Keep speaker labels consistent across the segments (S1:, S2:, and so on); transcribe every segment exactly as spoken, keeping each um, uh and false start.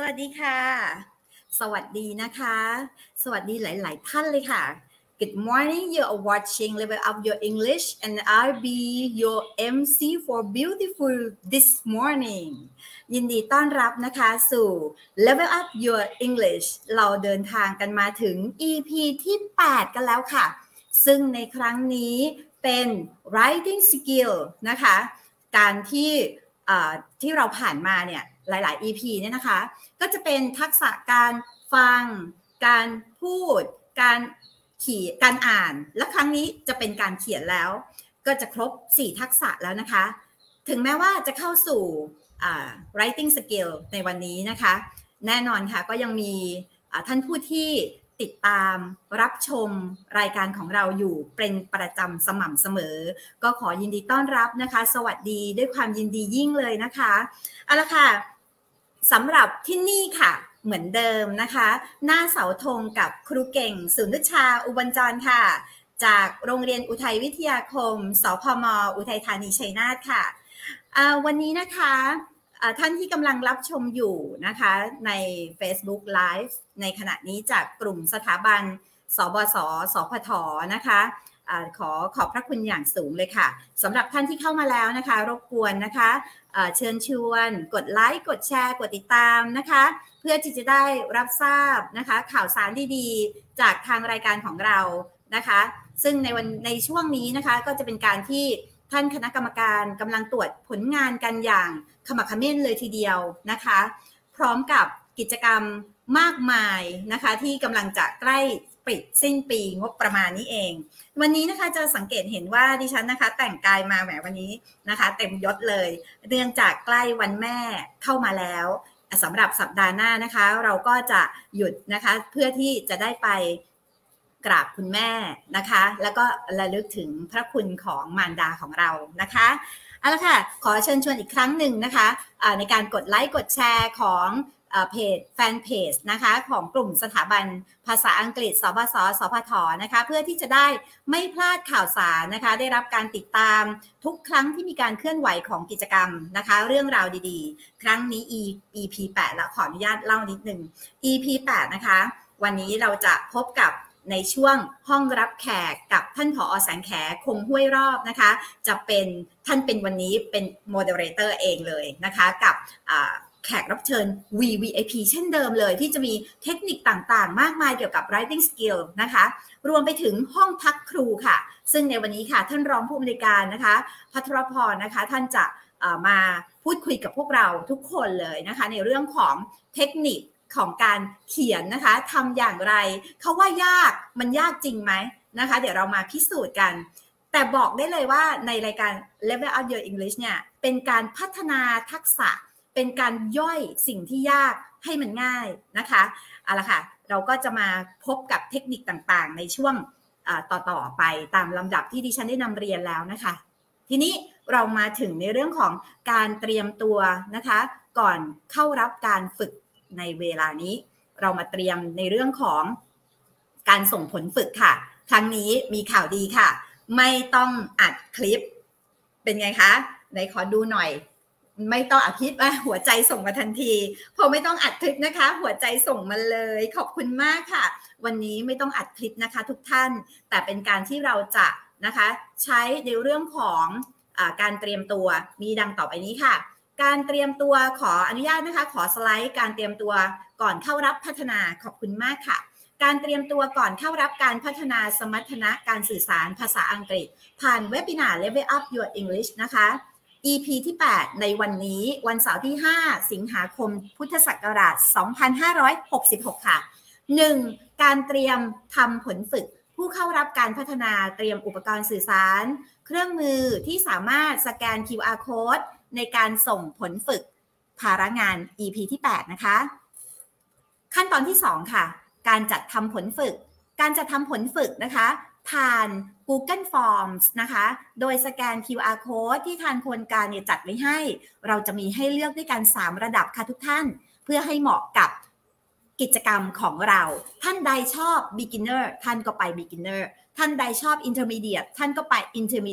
S1: วัสดีค่ะสวัสดีนะคะสวัสดีหลายๆท่านเลยค่ะ Good morning you are watching Level Up Your English and I'll be your เอ็ม ซี for beautiful this morning ยินดีต้อนรับนะคะสู่ Level Up Your English เราเดินทางกันมาถึง อี พี ที่แปดกันแล้วค่ะซึ่งในครั้งนี้เป็น writing skill นะคะการที่ที่เราผ่านมาเนี่ยหลายๆ อี พี เนี่ยนะคะก็จะเป็นทักษะการฟังการพูดการเขียนการอ่านและครั้งนี้จะเป็นการเขียนแล้วก็จะครบสี่ทักษะแล้วนะคะถึงแม้ว่าจะเข้าสู่ writing skill ในวันนี้นะคะแน่นอนค่ะก็ยังมีท่านผู้ที่ติดตามรับชมรายการของเราอยู่เป็นประจำสม่ำเสมอก็ขอยินดีต้อนรับนะคะสวัสดีด้วยความยินดียิ่งเลยนะคะเอาละค่ะสำหรับที่นี่ค่ะเหมือนเดิมนะคะหน้าเสาธงกับครูเก่งสุนุชาอุบลจรค่ะจากโรงเรียนอุทัยวิทยาคมสพมอุทัยธานีชัยนาทค่ะวันนี้นะคะท่านที่กำลังรับชมอยู่นะคะใน Facebook Live ในขณะนี้จากกลุ่มสถาบันสบสสพทนะคะขอขอบพระคุณอย่างสูงเลยค่ะสำหรับท่านที่เข้ามาแล้วนะคะรบกวนนะคะเชิญชวนกดไลค์กดแชร์กดติดตามนะคะเพื่อที่จะได้รับทราบนะคะข่าวสารดีๆจากทางรายการของเรานะคะซึ่งในวันในช่วงนี้นะคะก็จะเป็นการที่ท่านคณะกรรมการกำลังตรวจผลงานกันอย่างขมักเขม้นเลยทีเดียวนะคะพร้อมกับกิจกรรมมากมายนะคะที่กำลังจะใกล้ปิดสิ้นปีงบประมาณนี้เองวันนี้นะคะจะสังเกตเห็นว่าดิฉันนะคะแต่งกายมาแหมวันนี้นะคะเต็มยศเลยเนื่องจากใกล้วันแม่เข้ามาแล้วสำหรับสัปดาห์หน้านะคะเราก็จะหยุดนะคะเพื่อที่จะได้ไปกราบคุณแม่นะคะแล้วก็ระลึกถึงพระคุณของมารดาของเรานะคะเอาละค่ะขอเชิญชวนอีกครั้งหนึ่งนะคะในการกดไลค์กดแชร์ของเพจแฟนเพจนะคะของกลุ่มสถาบันภาษาอังกฤษสบสสพทนะคะเพื่อที่จะได้ไม่พลาดข่าวสารนะคะได้รับการติดตามทุกครั้งที่มีการเคลื่อนไหวของกิจกรรมนะคะเรื่องราวดีๆครั้งนี้ อี พี แปดแล้วขออนุญาตเล่านิดนึง อี พี แปดนะคะวันนี้เราจะพบกับในช่วงห้องรับแขกกับท่านผอ.แสงแขคงห้วยรอบนะคะจะเป็นท่านเป็นวันนี้เป็นโมเดเลเตอร์เองเลยนะคะกับแขกรับเชิญ วี วี ไอ พี เช่นเดิมเลยที่จะมีเทคนิคต่างๆมากมายเกี่ยวกับ writing skill นะคะรวมไปถึงห้องพักครูค่ะซึ่งในวันนี้ค่ะท่านรองผู้อำนวยการนะคะภัทรพรนะคะท่านจะมาพูดคุยกับพวกเราทุกคนเลยนะคะในเรื่องของเทคนิคของการเขียนนะคะทำอย่างไรเขาว่ายากมันยากจริงไหมนะคะเดี๋ยวเรามาพิสูจน์กันแต่บอกได้เลยว่าในรายการ Level Up Your English เนี่ยเป็นการพัฒนาทักษะเป็นการย่อยสิ่งที่ยากให้มันง่ายนะคะเอาละค่ะเราก็จะมาพบกับเทคนิคต่างๆในช่วงต่อๆไปตามลำดับที่ดิฉันได้นำเรียนแล้วนะคะทีนี้เรามาถึงในเรื่องของการเตรียมตัวนะคะก่อนเข้ารับการฝึกในเวลานี้เรามาเตรียมในเรื่องของการส่งผลฝึกค่ะครั้งนี้มีข่าวดีค่ะไม่ต้องอัดคลิปเป็นไงคะไหนขอดูหน่อยไม่ต้องอัดคลิปอ่ะหัวใจส่งมาทันทีพอไม่ต้องอัดคลิปนะคะหัวใจส่งมาเลยขอบคุณมากค่ะวันนี้ไม่ต้องอัดคลิปนะคะทุกท่านแต่เป็นการที่เราจะนะคะใช้ในเรื่องของอ่าการเตรียมตัวมีดังต่อไปนี้ค่ะการเตรียมตัวขออนุญาตนะคะขอสไลด์การเตรียมตัวก่อนเข้ารับพัฒนาขอบคุณมากค่ะการเตรียมตัวก่อนเข้ารับการพัฒนาสมรรถนะการสื่อสารภาษาอังกฤษผ่านเว็บบินาร์ Level Up Your English นะคะ อี พี ที่แปดในวันนี้วันเสาร์ที่ห้าสิงหาคมพุทธศักราชสองพันห้าร้อยหกสิบหกค่ะ หนึ่ง การเตรียมทำผลฝึกผู้เข้ารับการพัฒนาเตรียมอุปกรณ์สื่อสารเครื่องมือที่สามารถสแกน คิว อาร์ Code ในการส่งผลฝึกภาระงาน อี พี ที่แปดนะคะขั้นตอนที่สองค่ะการจัดทำผลฝึกการจัดทำผลฝึกนะคะผ่าน Google Forms นะคะโดยสแกน คิว อาร์ Code ที่ทางโครงการเนี่ยจัดไว้ให้เราจะมีให้เลือกด้วยกันสามระดับค่ะทุกท่านเพื่อให้เหมาะกับกิจกรรมของเราท่านใดชอบ beginner ท่านก็ไป beginner ท่านใดชอบ intermediate ท่านก็ไป intermediate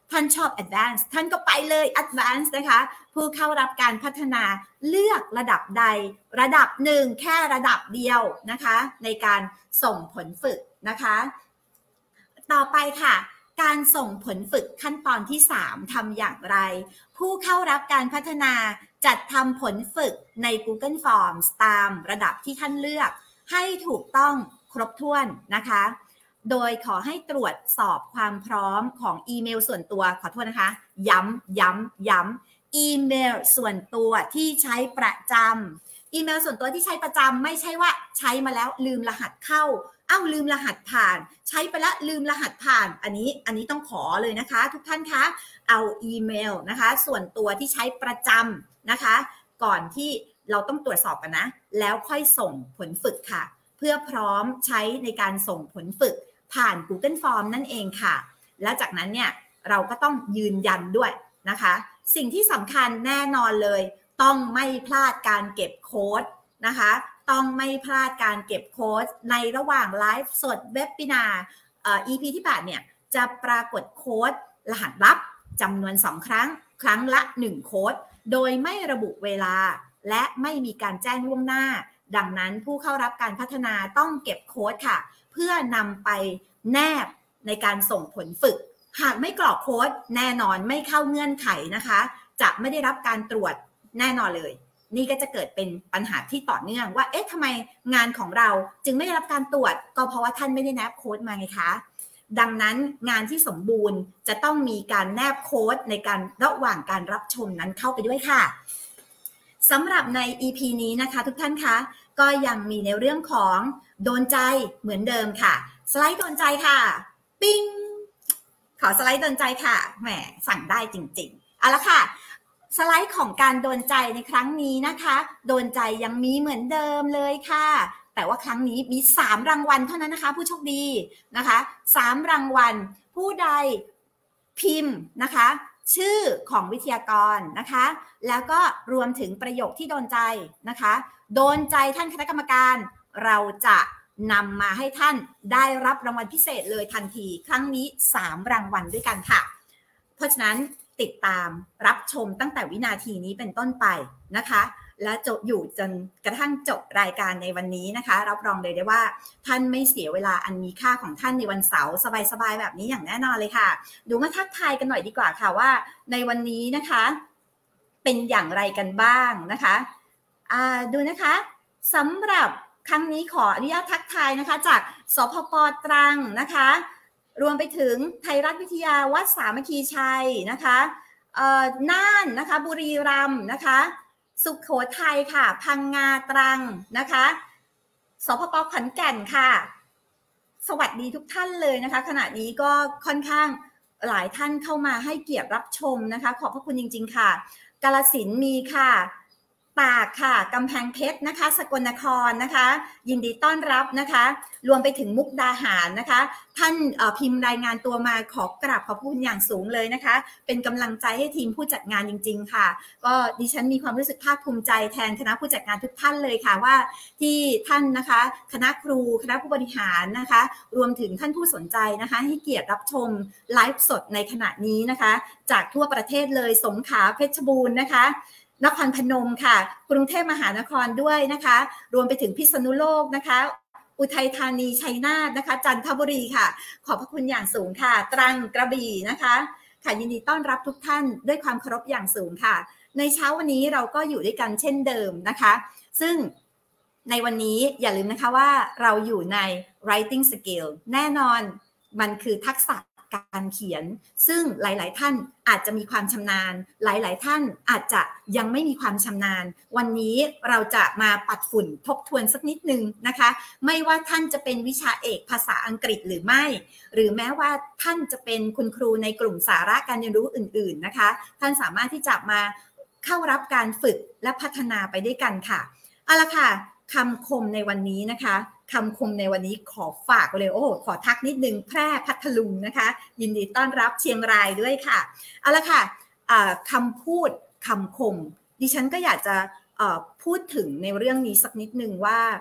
S1: ท่านชอบ Advanced ท่านก็ไปเลย Advanced นะคะผู้เข้ารับการพัฒนาเลือกระดับใดระดับหนึ่งแค่ระดับเดียวนะคะในการส่งผลฝึกนะคะต่อไปค่ะการส่งผลฝึกขั้นตอนที่สามทำอย่างไรผู้เข้ารับการพัฒนาจัดทำผลฝึกใน Google Forms ตามระดับที่ท่านเลือกให้ถูกต้องครบถ้วนนะคะโดยขอให้ตรวจสอบความพร้อมของอีเมลส่วนตัวขอโทษนะคะย้ำย้ำย้ำอีเมลส่วนตัวที่ใช้ประจำอีเมลส่วนตัวที่ใช้ประจำไม่ใช่ว่าใช้มาแล้วลืมรหัสเข้าเอ้าลืมรหัสผ่านใช้ไปแล้วลืมรหัสผ่านอันนี้อันนี้ต้องขอเลยนะคะทุกท่านคะเอาอีเมลนะคะส่วนตัวที่ใช้ประจำนะคะก่อนที่เราต้องตรวจสอบกันนะแล้วค่อยส่งผลฝึกค่ะเพื่อพร้อมใช้ในการส่งผลฝึกผ่าน Google Form นั่นเองค่ะและจากนั้นเนี่ยเราก็ต้องยืนยันด้วยนะคะสิ่งที่สำคัญแน่นอนเลยต้องไม่พลาดการเก็บโค้ดนะคะต้องไม่พลาดการเก็บโค้ดในระหว่างไลฟ์สดเว็บบินาร์เอ่อ อี พี ที่แปดเนี่ยจะปรากฏโค้ดรหัสลับจำนวนสองครั้งครั้งละหนึ่งโค้ดโดยไม่ระบุเวลาและไม่มีการแจ้งล่วงหน้าดังนั้นผู้เข้ารับการพัฒนาต้องเก็บโค้ดค่ะเพื่อนำไปแนบในการส่งผลฝึกหากไม่กรอกโค้ดแน่นอนไม่เข้าเงื่อนไขนะคะจะไม่ได้รับการตรวจแน่นอนเลยนี่ก็จะเกิดเป็นปัญหาที่ต่อเนื่องว่าเอ๊ะทำไมงานของเราจึงไม่ได้รับการตรวจก็เพราะว่าท่านไม่ได้แนบโค้ดมาไงคะดังนั้นงานที่สมบูรณ์จะต้องมีการแนบโค้ดในการระหว่างการรับชมนั้นเข้าไปด้วยค่ะสำหรับใน อี พี นี้นะคะทุกท่านคะก็ยังมีในเรื่องของโดนใจเหมือนเดิมค่ะสไลด์โดนใจค่ะปิ้งขอสไลด์โดนใจค่ะแหมสั่งได้จริงๆเอาละค่ะสไลด์ของการโดนใจในครั้งนี้นะคะโดนใจยังมีเหมือนเดิมเลยค่ะแต่ว่าครั้งนี้มีสามรางวัลเท่านั้นนะคะผู้โชคดีนะคะสามรางวัลผู้ใดพิมพ์นะคะชื่อของวิทยากรนะคะแล้วก็รวมถึงประโยคที่โดนใจนะคะโดนใจท่านคณะกรรมการเราจะนำมาให้ท่านได้รับรางวัลพิเศษเลยทันทีครั้งนี้สามรางวัลด้วยกันค่ะเพราะฉะนั้นติดตามรับชมตั้งแต่วินาทีนี้เป็นต้นไปนะคะและจบอยู่จนกระทั่งจบรายการในวันนี้นะคะรับรองเลยได้ว่าท่านไม่เสียเวลาอันมีค่าของท่านในวันเสาร์สบายๆแบบนี้อย่างแน่นอนเลยค่ะดูมาทักทายกันหน่อยดีกว่าค่ะว่าในวันนี้นะคะเป็นอย่างไรกันบ้างนะคะอ่าดูนะคะสำหรับครั้งนี้ขออนุญาตทักทายนะคะจากสพป.ตรังนะคะรวมไปถึงไทยรัฐวิทยาวัดสามัคคีชัยนะคะเอ่อน่านนะคะบุรีรัมย์นะคะสุโขทัยค่ะพังงาตรังนะคะสพป.ขอนแก่นค่ะสวัสดีทุกท่านเลยนะคะขณะนี้ก็ค่อนข้างหลายท่านเข้ามาให้เกียรติรับชมนะคะขอบพระคุณจริงๆค่ะกาฬสินธุ์มีค่ะตากค่ะกำแพงเพชรนะคะสกลนครนะคะยินดีต้อนรับนะคะรวมไปถึงมุกดาหารนะคะท่านพิมพ์รายงานตัวมาขอกราบขอบคุณอย่างสูงเลยนะคะเป็นกำลังใจให้ทีมผู้จัดงานจริงๆค่ะก็ดิฉันมีความรู้สึกภาคภูมิใจแทนคณะผู้จัดงานทุกท่านเลยค่ะว่าที่ท่านนะคะคณะครูคณะผู้บริหารนะคะรวมถึงท่านผู้สนใจนะคะให้เกียรติรับชมไลฟ์สดในขณะนี้นะคะจากทั่วประเทศเลยสงขลาเพชรบูรณ์นะคะนครพนมค่ะกรุงเทพมหานครด้วยนะคะรวมไปถึงพิษณุโลกนะคะอุทัยธานีชัยนาทนะคะจันทบุรีค่ะขอบพระคุณอย่างสูงค่ะตรังกระบี่นะคะค่ะยินดีต้อนรับทุกท่านด้วยความเคารพอย่างสูงค่ะในเช้าวันนี้เราก็อยู่ด้วยกันเช่นเดิมนะคะซึ่งในวันนี้อย่าลืมนะคะว่าเราอยู่ใน writing skill แน่นอนมันคือทักษะการเขียนซึ่งหลายๆท่านอาจจะมีความชำนาญหลายๆท่านอาจจะยังไม่มีความชำนาญวันนี้เราจะมาปัดฝุ่นทบทวนสักนิดนึงนะคะไม่ว่าท่านจะเป็นวิชาเอกภาษาอังกฤษหรือไม่หรือแม้ว่าท่านจะเป็นคุณครูในกลุ่มสาระการเรียนรู้อื่นๆนะคะท่านสามารถที่จะมาเข้ารับการฝึกและพัฒนาไปด้วยกันค่ะเอาละค่ะคำคมในวันนี้นะคะคำคมในวันนี้ขอฝากเลยโอ้ขอทักนิดนึงแพร่พัทลุงนะคะยินดีต้อนรับเชียงรายด้วยค่ะเอาละค่ะคำพูดคำคมดิฉันก็อยากจะพูดถึงในเรื่องนี้สักนิดนึงว่า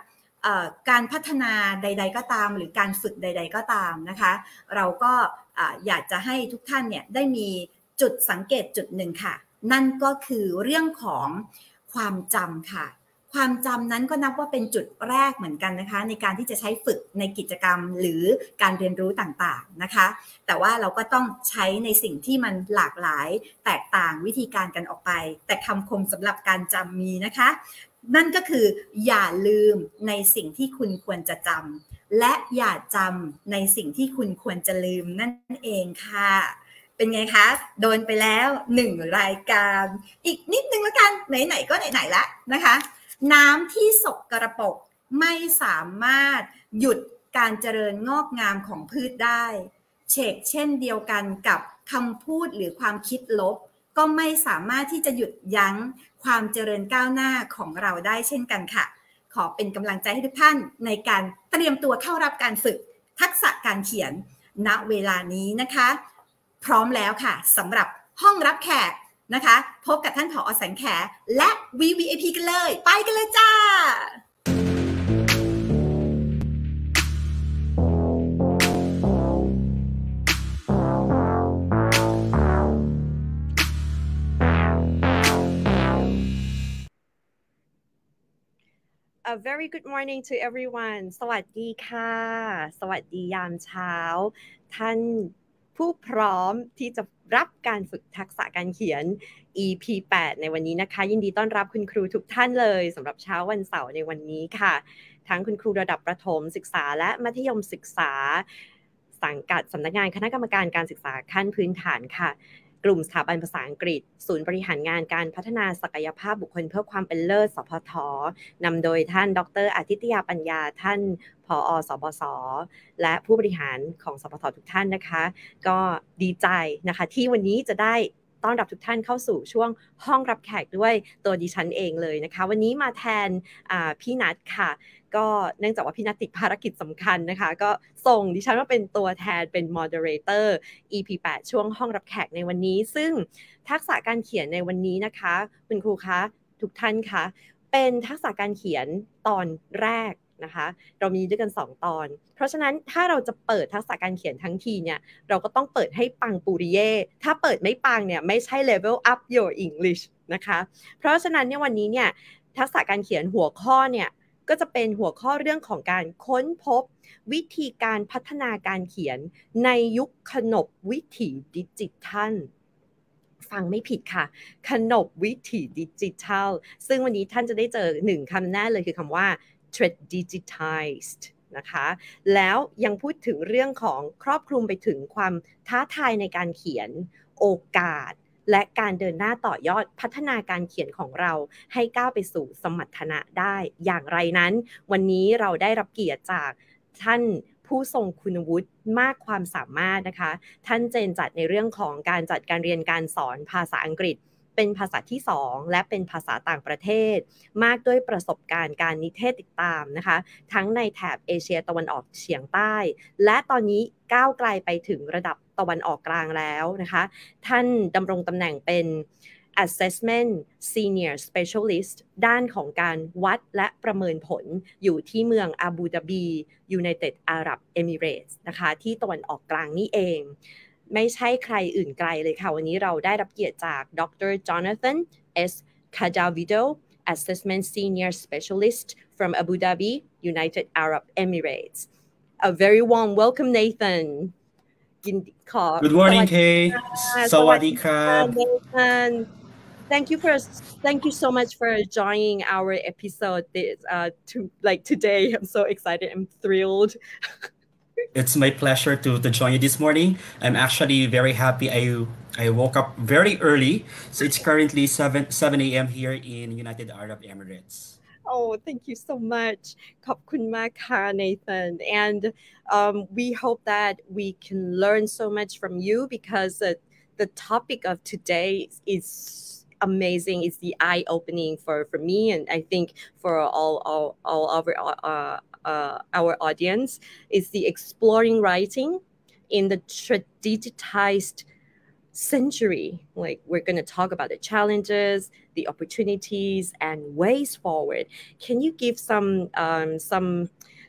S1: การพัฒนาใดๆก็ตามหรือการฝึกใดๆก็ตามนะคะเราก็อยากจะให้ทุกท่านเนี่ยได้มีจุดสังเกตจุดหนึ่งค่ะนั่นก็คือเรื่องของความจำค่ะความจำนั้นก็นับว่าเป็นจุดแรกเหมือนกันนะคะในการที่จะใช้ฝึกในกิจกรรมหรือการเรียนรู้ต่างๆนะคะแต่ว่าเราก็ต้องใช้ในสิ่งที่มันหลากหลายแตกต่างวิธีการกันออกไปแต่คำคมสำหรับการจำมีนะคะนั่นก็คืออย่าลืมในสิ่งที่คุณควรจะจำและอย่าจำในสิ่งที่คุณควรจะลืมนั่นเองค่ะเป็นไงคะโดนไปแล้วหนึ่งรายการอีกนิดนึงแล้วกันไหนๆก็ไหนๆละนะคะน้ำที่สกปรกไม่สามารถหยุดการเจริญงอกงามของพืชได้เชกเช่นเดียวกันกับคำพูดหรือความคิดลบก็ไม่สามารถที่จะหยุดยั้งความเจริญก้าวหน้าของเราได้เช่นกันค่ะขอเป็นกำลังใจให้ทุกท่านในการเตรียมตัวเข้ารับการฝึกทักษะการเขียนณเวลานี้นะคะพร้อมแล้วค่ะสำหรับห้องรับแขกนะคะพบกับท่านผอ.แสงแขและ วี วี ไอ พี กันเลยไปกันเลยจ้า
S2: A very good morning to everyone สวัสดีค่ะสวัสดียามเช้าท่านผู้พร้อมที่จะรับการฝึกทักษะการเขียน อี พี แปดในวันนี้นะคะยินดีต้อนรับคุณครูทุกท่านเลยสำหรับเช้าวันเสาร์ในวันนี้ค่ะทั้งคุณครูระดับประถมศึกษาและมัธยมศึกษาสังกัดสำนักงานคณะกรรมการการศึกษาขั้นพื้นฐานค่ะกลุ่มสถาบันภาษาอังกฤษศูนย์บริหารงานการพัฒนาศักยภาพบุคคลเพื่อความเป็นเลิศสพทนำโดยท่านดร.อาทิตยาปัญญาท่านผอ.สบศและผู้บริหารของสพททุกท่านนะคะก็ดีใจนะคะที่วันนี้จะได้ต้อนรับทุกท่านเข้าสู่ช่วงห้องรับแขกด้วยตัวดิฉันเองเลยนะคะวันนี้มาแทนพี่นัทค่ะก็เนื่องจากว่าพี่นัทติดภารกิจสำคัญนะคะก็ส่งดิฉันมาเป็นตัวแทนเป็น moderator อี พี แปดช่วงห้องรับแขกในวันนี้ซึ่งทักษะการเขียนในวันนี้นะคะคุณครูคะทุกท่านคะเป็นทักษะการเขียนตอนแรกนะคะเรามีด้วยกันสองตอนเพราะฉะนั้นถ้าเราจะเปิดทักษะการเขียนทั้งทีเนี่ยเราก็ต้องเปิดให้ปังปุริเย่ถ้าเปิดไม่ปังเนี่ยไม่ใช่ level up your English นะคะเพราะฉะนั้นเนี่ยวันนี้เนี่ยทักษะการเขียนหัวข้อเนี่ยก็จะเป็นหัวข้อเรื่องของการค้นพบวิธีการพัฒนาการเขียนในยุคขนบวิถีดิจิทัลฟังไม่ผิดค่ะขนบวิถีดิจิทัลซึ่งวันนี้ท่านจะได้เจอหนึ่งคำแน่เลยคือคำว่า digitized นะคะแล้วยังพูดถึงเรื่องของครอบคลุมไปถึงความท้าทายในการเขียนโอกาสและการเดินหน้าต่อยอดพัฒนาการเขียนของเราให้ก้าวไปสู่สมรรถนะได้อย่างไรนั้นวันนี้เราได้รับเกียรติจากท่านผู้ทรงคุณวุฒิมากความสามารถนะคะท่านเจนจัดในเรื่องของการจัดการเรียนการสอนภาษาอังกฤษเป็นภาษาที่สองและเป็นภาษาต่างประเทศมากด้วยประสบการณ์การนิเทศติดตามนะคะทั้งในแถบเอเชียตะวันออกเฉียงใต้และตอนนี้ก้าวไกลไปถึงระดับตะวันออกกลางแล้วนะคะท่านดำรงตำแหน่งเป็น Assessment Senior Specialist ด้านของการวัดและประเมินผลอยู่ที่เมืองอาบูดาบี United Arab Emirates นะคะที่ตะวันออกกลางนี่เองไม่ใช่ใครอื่นไกลเลยค่ะวันนี้เราได้รับเกียรติจากดร. Jonathan S. Cadavido Assessment Senior Specialist from Abu Dhabi, United Arab Emirates. A very warm welcome, Nathan.
S3: Good morning, Kay. Sawadee krab.
S2: Nathan. Thank you for thank you so much for joining our episode this, uh, to like today. I'm so excited. I'm thrilled.
S3: It's my pleasure to, to join you this morning. I'm actually very happy. I I woke up very early, so it's currently seven seven a.m. here in United Arab Emirates.
S2: Oh, thank you so much. ขอบคุณมากค่ะ Nathan. And um, we hope that we can learn so much from you because uh, the topic of today is amazing. It's the eye-opening for, for me and I think for all all all of our uh, uh, our audience. Is the exploring writing in the digitized century. Like we're going to talk about the challenges, the opportunities, and ways forward. Can you give some um, some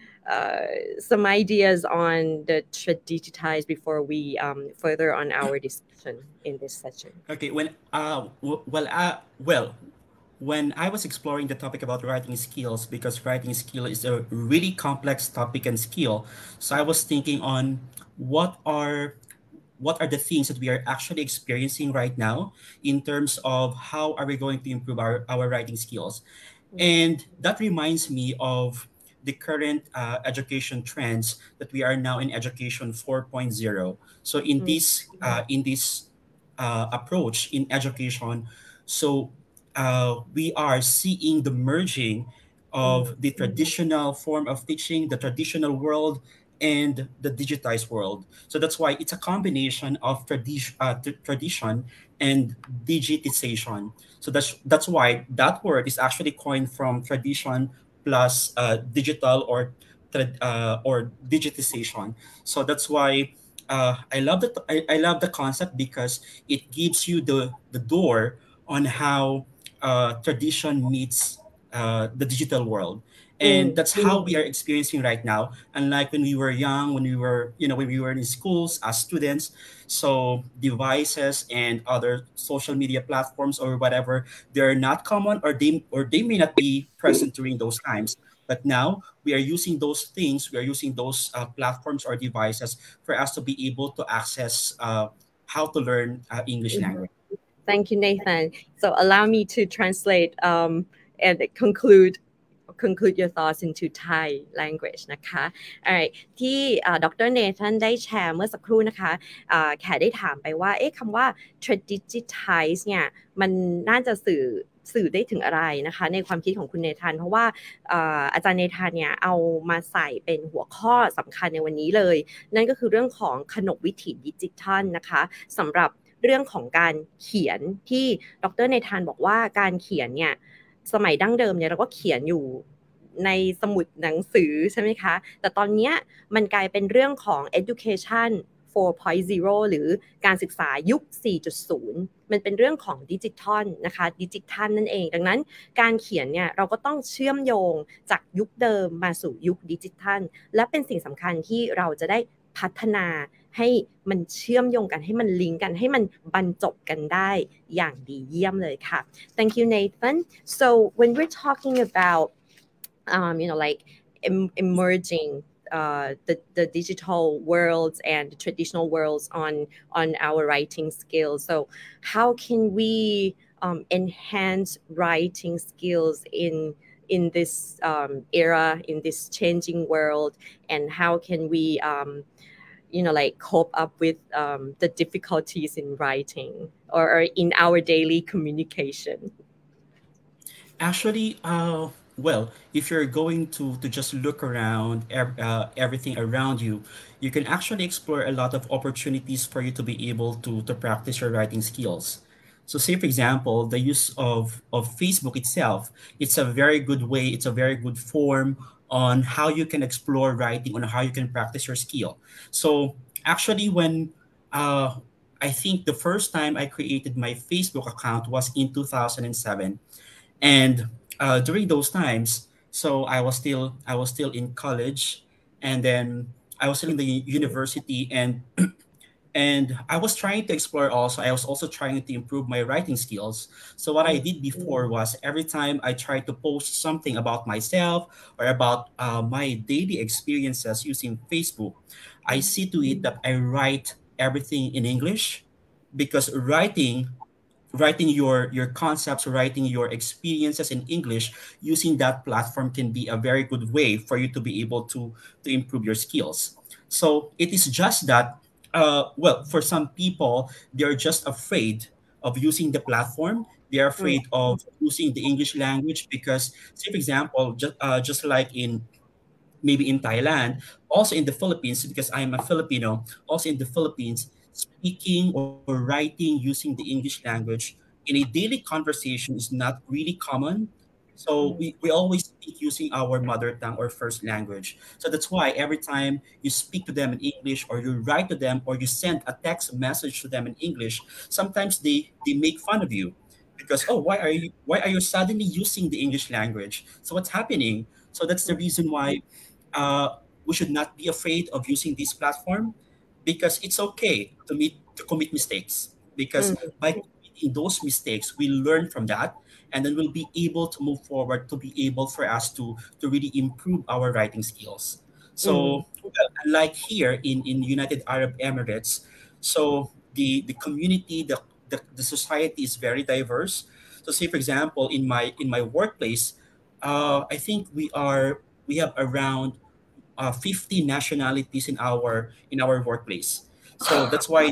S2: uh, some ideas on the trade digitized before we um, further on our discussion in this session?
S3: Okay, when uh w- well uh well when I was exploring the topic about writing skills, because writing skill is a really complex topic and skill, so I was thinking on what are what are the things that we are actually experiencing right now in terms of how are we going to improve our, our writing skills. And that reminds me of the current uh, education trends that we are now in education 4.0. So in
S2: Mm,
S3: this uh, in this uh, approach in education, so uh, we are seeing the merging
S2: mm,
S3: of the traditional form of teaching, the traditional world, and the digitized world. So that's why it's a combination of tradi- uh, t- tradition and digitization. So that's that's why that word is actually coined from tradition plus uh, digital or trad- uh, or digitization. So that's why uh, I love the I, I love the concept because it gives you the the door on how uh, tradition meets uh, the digital world. And
S2: mm,
S3: that's how we are experiencing right now. Unlike when we were young, when we were, you know, when we were in schools as students, so devices and other social media platforms or whatever, they're not common, or they or they may not be present during those times. But now we are using those things, we are using those uh, platforms or devices for us to be able to access uh, how to learn uh, English
S2: mhm.
S3: language.
S2: Thank you, Nathan. So allow me to translate um, and conclude conclude your thoughts into Thai language นะคะ Alright ที่ดรเนทันได้แชร์เมื่อสักครู่นะคะอ่าแขกได้ถามไปว่าเอ๊ะคำว่า digitize เนี่ยมันน่าจะสื่อสื่อได้ถึงอะไรนะคะในความคิดของคุณเนทันเพราะว่าอ่าอาจารย์เนทันเนี่ยเอามาใส่เป็นหัวข้อสำคัญในวันนี้เลย นั่นก็คือเรื่องของขนบวิถีดิจิทัลนะคะสำหรับเรื่องของการเขียนที่ดรเนธานบอกว่าการเขียนเนี่ยสมัยดั้งเดิมเนี่ยเราก็เขียนอยู่ในสมุดหนังสือใช่ไหมคะแต่ตอนนี้มันกลายเป็นเรื่องของ education โฟร์ หรือการศึกษายุค สี่จุดศูนย์ มันเป็นเรื่องของดิจิทัลนะคะดิจิทัลนั่นเองดังนั้นการเขียนเนี่ยเราก็ต้องเชื่อมโยงจากยุคเดิมมาสู่ยุคดิจิทัลและเป็นสิ่งสำคัญที่เราจะได้พัฒนาให้มันเชื่อมโยงกันให้มันลิงก์กันให้มันบรรจบกันได้อย่างดีเยี่ยมเลยค่ะ Thank you Nathan so when we're talking about um, you know like em- emerging uh, the the digital worlds and the traditional worlds on on our writing skills so how can we um, enhance writing skills in in this um, era in this changing world and how can we um, you know like cope up with um, the difficulties in writing or, or in our daily communication
S3: Actually, uh, well, if you're going to to just look around ev- uh, everything around you, you can actually explore a lot of opportunities for you to be able to to practice your writing skills. So, say for example, the use of of Facebook itself, it's a very good way. It's a very good form on how you can explore writing, on how you can practice your skill. So, actually, when uh, I think the first time I created my Facebook account was in two thousand seven, and uh, during those times, so i was still i was still in college, and then I was still in the u- university, and and I was trying to explore. Also, I was also trying to improve my writing skills. So what I did before was, every time I tried to post something about myself or about uh, my daily experiences using Facebook, I see to it that I write everything in English, because writing writing your your concepts, writing your experiences in English using that platform can be a very good way for you to be able to to improve your skills. So it is just that, uh, well, for some people, they're just afraid of using the platform. They're
S2: Mm,
S3: afraid of using the English language because, say, for example, just uh, just like in maybe in Thailand, also in the Philippines, because I am a Filipino, also in the Philippines, speaking or writing using the English language in a daily conversation is not really common. So we, we always speak using our mother tongue or first language. So that's why every time you speak to them in English or you write to them or you send a text message to them in English, sometimes they, they make fun of you because, oh, why are you why are you suddenly using the English language? So what's happening? So that's the reason why uh, we should not be afraid of using this platform because it's okay to meet to commit mistakes because
S2: อืม
S3: by committing those mistakes we learn from that and then we'll be able to move forward to be able for us to to really improve our writing skills.
S2: อืม
S3: So well, unlike here in in United Arab Emirates, so the the community the, the the society is very diverse. So say for example in my in my workplace, uh, I think we are we have around uh, fifty nationalities in our in our workplace. So that's why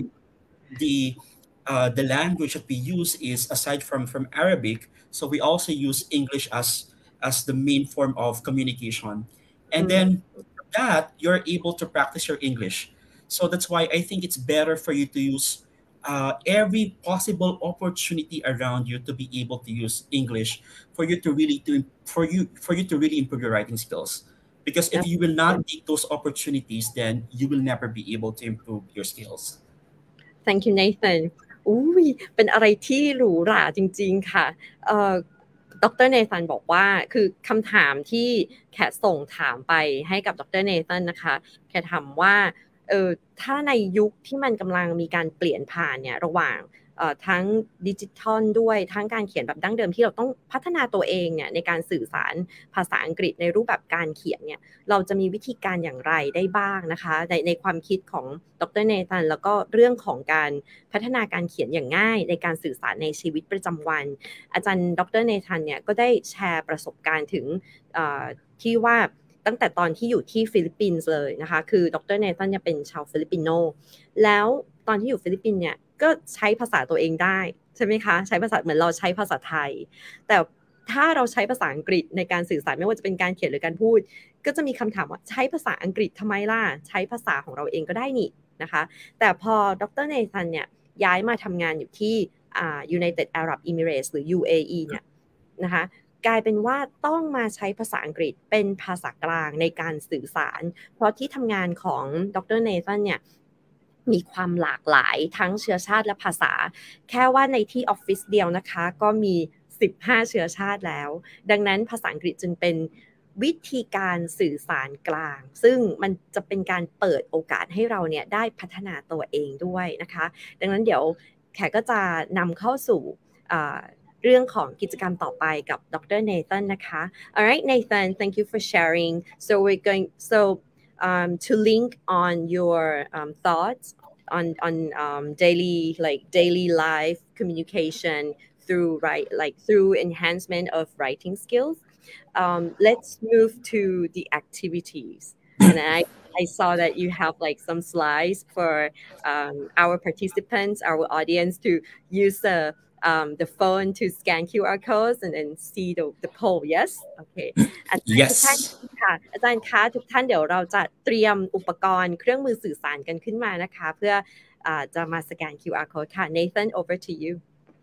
S3: the uh, the language that we use is aside from from Arabic. So we also use English as as the main form of communication,
S2: อื
S3: and
S2: ม
S3: then from that you're able to practice your English. So that's why I think it's better for you to use uh, every possible opportunity around you to be able to use English for you to really to for you for you to really improve your writing skills. Because if you will not take those opportunities, then you will never be able to improve your skills.
S2: Thank you Nathan อุ้ยเป็นอะไรที่หรูหราจริงๆค่ะเอ่อดรเนธันบอกว่าคือคำถามที่แขกส่งถามไปให้กับดรเนธันนะคะแขกถามว่าเออถ้าในยุคที่มันกำลังมีการเปลี่ยนผ่านเนี่ยระหว่างเอ่อทั้งดิจิทัลด้วยทั้งการเขียนแบบดั้งเดิมที่เราต้องพัฒนาตัวเองเนี่ยในการสื่อสารภาษาอังกฤษในรูปแบบการเขียนเนี่ยเราจะมีวิธีการอย่างไรได้บ้างนะคะในในความคิดของดรเนธันแล้วก็เรื่องของการพัฒนาการเขียนอย่างง่ายในการสื่อสารในชีวิตประจำวันอาจารย์ดรเนธันเนี่ยก็ได้แชร์ประสบการณ์ถึงเอ่อที่ว่าตั้งแต่ตอนที่อยู่ที่ฟิลิปปินส์เลยนะคะคือดรเนธันเนี่ยเป็นชาวฟิลิปปินโนแล้วตอนที่อยู่ฟิลิปปินส์เนี่ยก็ใช้ภาษาตัวเองได้ใช่ไหมคะใช้ภาษาเหมือนเราใช้ภาษาไทยแต่ถ้าเราใช้ภาษาอังกฤษในการสื่อสารไม่ว่าจะเป็นการเขียนหรือการพูดก็จะมีคำถามว่าใช้ภาษาอังกฤษทำไมล่ะใช้ภาษาของเราเองก็ได้นี่นะคะแต่พอดรเนธันเนี่ยย้ายมาทำงานอยู่ที่อ่า United Arab Emirates หรือ ยู เอ อี เนี่ยนะคะกลายเป็นว่าต้องมาใช้ภาษาอังกฤษเป็นภาษากลางในการสื่อสารเพราะที่ทำงานของดรเนธันเนี่ยมีความหลากหลายทั้งเชื้อชาติและภาษาแค่ว่าในที่ออฟฟิศเดียวนะคะก็มีสิบห้าเชื้อชาติแล้วดังนั้นภาษาอังกฤษจึงเป็นวิธีการสื่อสารกลางซึ่งมันจะเป็นการเปิดโอกาสให้เราเนี่ยได้พัฒนาตัวเองด้วยนะคะดังนั้นเดี๋ยวแขกก็จะนำเข้าสู่เรื่องของกิจกรรมต่อไปกับดร Nathan นะคะ Alright Nathan thank you for sharing so we're going so um, to link on your um, thoughts on on um, daily like daily life communication through right like through enhancement of writing skills um, let's move to the activities and I I saw that you have like some slides for um, our participants our audience to use the um, the phone to scan คิว อาร์ codes and then see the the poll yes okay อาจารย์ทุกท่าน
S3: Yes.
S2: ค่ะอาจารย์คะทุกท่านเดี๋ยวเราจะเตรียมอุปกรณ์เครื่องมือสื่อสารกันขึ้นมานะคะเพื่ออ่าจะมาสแกน คิว อาร์ code ค่ะ Nathan over to you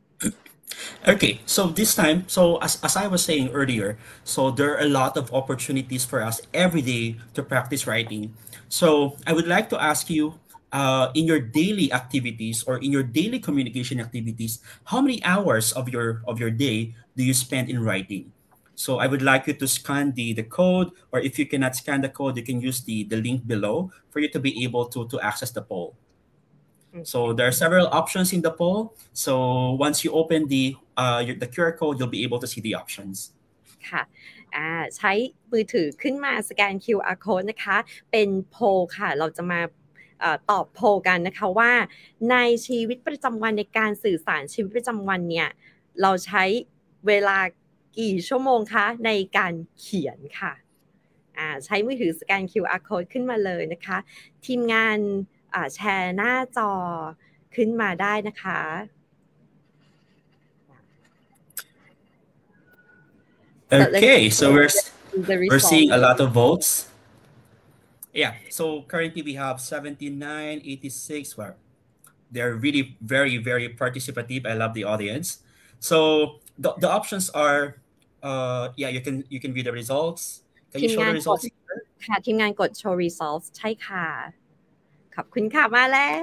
S3: Okay, so this time, so as, as I was saying earlier, so there are a lot of opportunities for us every day to practice writing. So I would like to ask you, uh, in your daily activities or in your daily communication activities, how many hours of your of your day do you spend in writing? So I would like you to scan the the code, or if you cannot scan the code, you can use the the link below for you to be able to to access the poll. So there are several options in the poll. So once you open the uh, your, the Q R code, you'll be able to see the options.
S2: ค่ะอ่าใช้มือถือขึ้นมาสแกน คิว อาร์ code นะคะเป็นโพลค่ะเราจะมาเอ่อตอบโพลกันนะคะว่าในชีวิตประจำวันในการสื่อสารชีวิตประจำวันเนี่ยเราใช้เวลากี่ชั่วโมงคะในการเขียนค่ะอ่าใช้มือถือสแกน คิว อาร์ code ขึ้นมาเลยนะคะทีมงานอ่าแชร์หน้าจอขึ้นมาได้นะคะ
S3: Okay, so we're
S2: the
S3: we're seeing a
S2: result
S3: lot of votes. Yeah, so currently we have seventy-nine, eighty-six. Well, they're really very, very participative. I love the audience. So the, the options are uh, yeah, you can you can view the results. Can
S2: ที
S3: you
S2: ม
S3: show
S2: งา
S3: the
S2: นกด
S3: results here?
S2: ค่ะทีมงานกด show results ใช่ค่ะขอบคุณค่ะมาแล้ว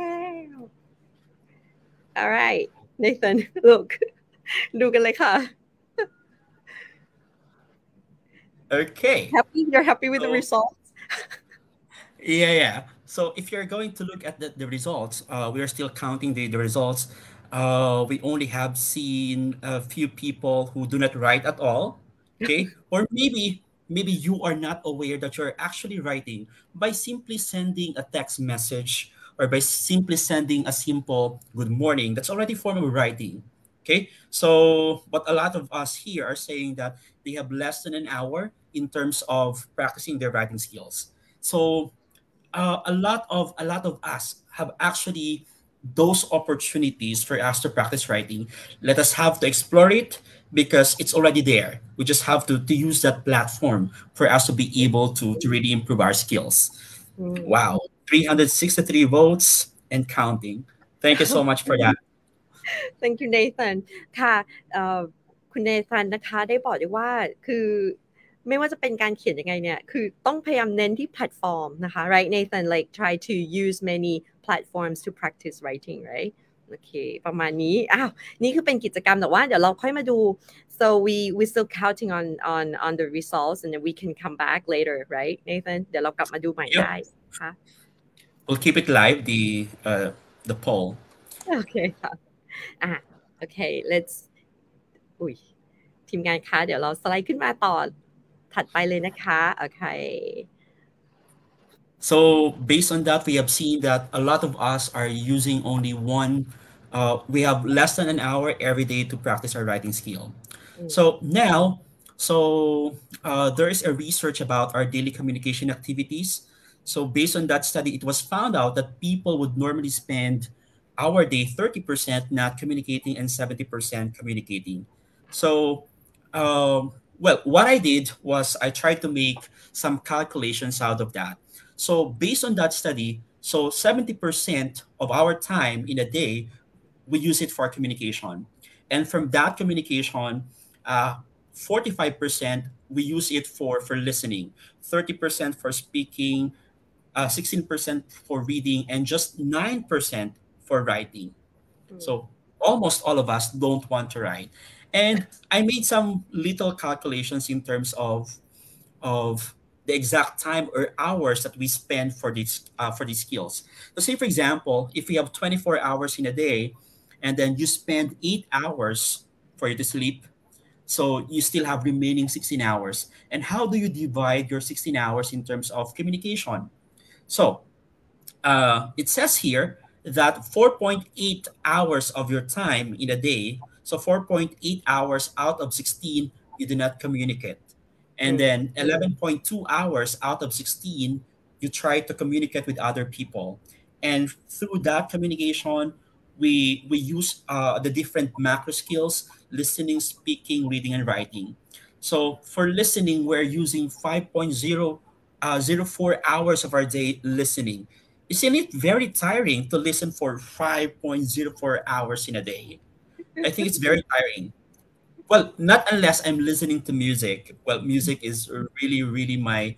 S2: alright Nathan look ดูกันเลยค่ะ
S3: Okay.
S2: happy you're happy with the
S3: So
S2: results
S3: yeah, yeah. So if you're going to look at the, the results, uh, we are still counting the, the results. Uh, we only have seen a few people who do not write at all. Okay. Or maybe maybe you are not aware that you're actually writing by simply sending a text message or by simply sending a simple good morning. That's already a form of writing. Okay. So but a lot of us here are saying that they have less than an hour in terms of practicing their writing skills. So uh, a lot of a lot of us have actually those opportunities for us to practice writing. Let us have to explore it because it's already there. We just have to, to use that platform for us to be able to, to really improve our skills.
S2: อืม
S3: Wow, three hundred sixty-three votes and counting. Thank you so much for that.
S2: thank you Nathan ค่ะเอ่อคุณ Nathan นะคะได้บอกด้วยว่าคือไม่ว่าจะเป็นการเขียนยังไงเนี่ยคือต้องพยายามเน้นที่แพลตฟอร์มนะคะ right Nathan like try to use many platforms to practice writing right โอเคประมาณนี้อ้าวนี่คือเป็นกิจกรรมแต่ว่าเดี๋ยวเราค่อยมาดู so we we still counting on on on the results and then we can come back later right Nathan เดี๋ยวเรากลับมาดูใหม่
S3: Yep.
S2: ได้ค่ะ
S3: We'll keep it live, the uh, the poll.
S2: โอเคค่ะอ่ะโอเค let's อุ้ยทีมงานคะเดี๋ยวเราสไลด์ขึ้นมาต่อถัดไปเลยนะคะโอเค
S3: So based on that, we have seen that a lot of us are using only one. Uh, we have less than an hour every day to practice our writing skill.
S2: Mm.
S3: So now, so uh, there is a research about our daily communication activities. So based on that study, it was found out that people would normally spend our day thirty percent not communicating and seventy percent communicating. So, um, well, what I did was I tried to make some calculations out of that. So based on that study, so seventy percent of our time in a day, we use it for communication. And from that communication, uh, forty-five percent we use it for, for listening, thirty percent for speaking, uh, sixteen percent for reading, and just nine percent for writing.
S2: Mm.
S3: So almost all of us don't want to write. And I made some little calculations in terms of, of the exact time or hours that we spend for these uh, for these skills. So say for example, if we have twenty-four hours in a day, and then you spend eight hours for you to sleep, so you still have remaining sixteen hours. And how do you divide your sixteen hours in terms of communication? So uh, it says here that four point eight hours of your time in a day, so four point eight hours out of sixteen, you do not communicate. And
S2: Mm.
S3: then eleven point two hours out of sixteen, you try to communicate with other people. And through that communication, we we use uh, the different macro skills: listening, speaking, reading, and writing. So for listening, we're using five point zero four hours of our day listening. Isn't it very tiring to listen for five point zero four hours in a day? I think it's very tiring. Well, not unless I'm listening to music. Well, music is really, really my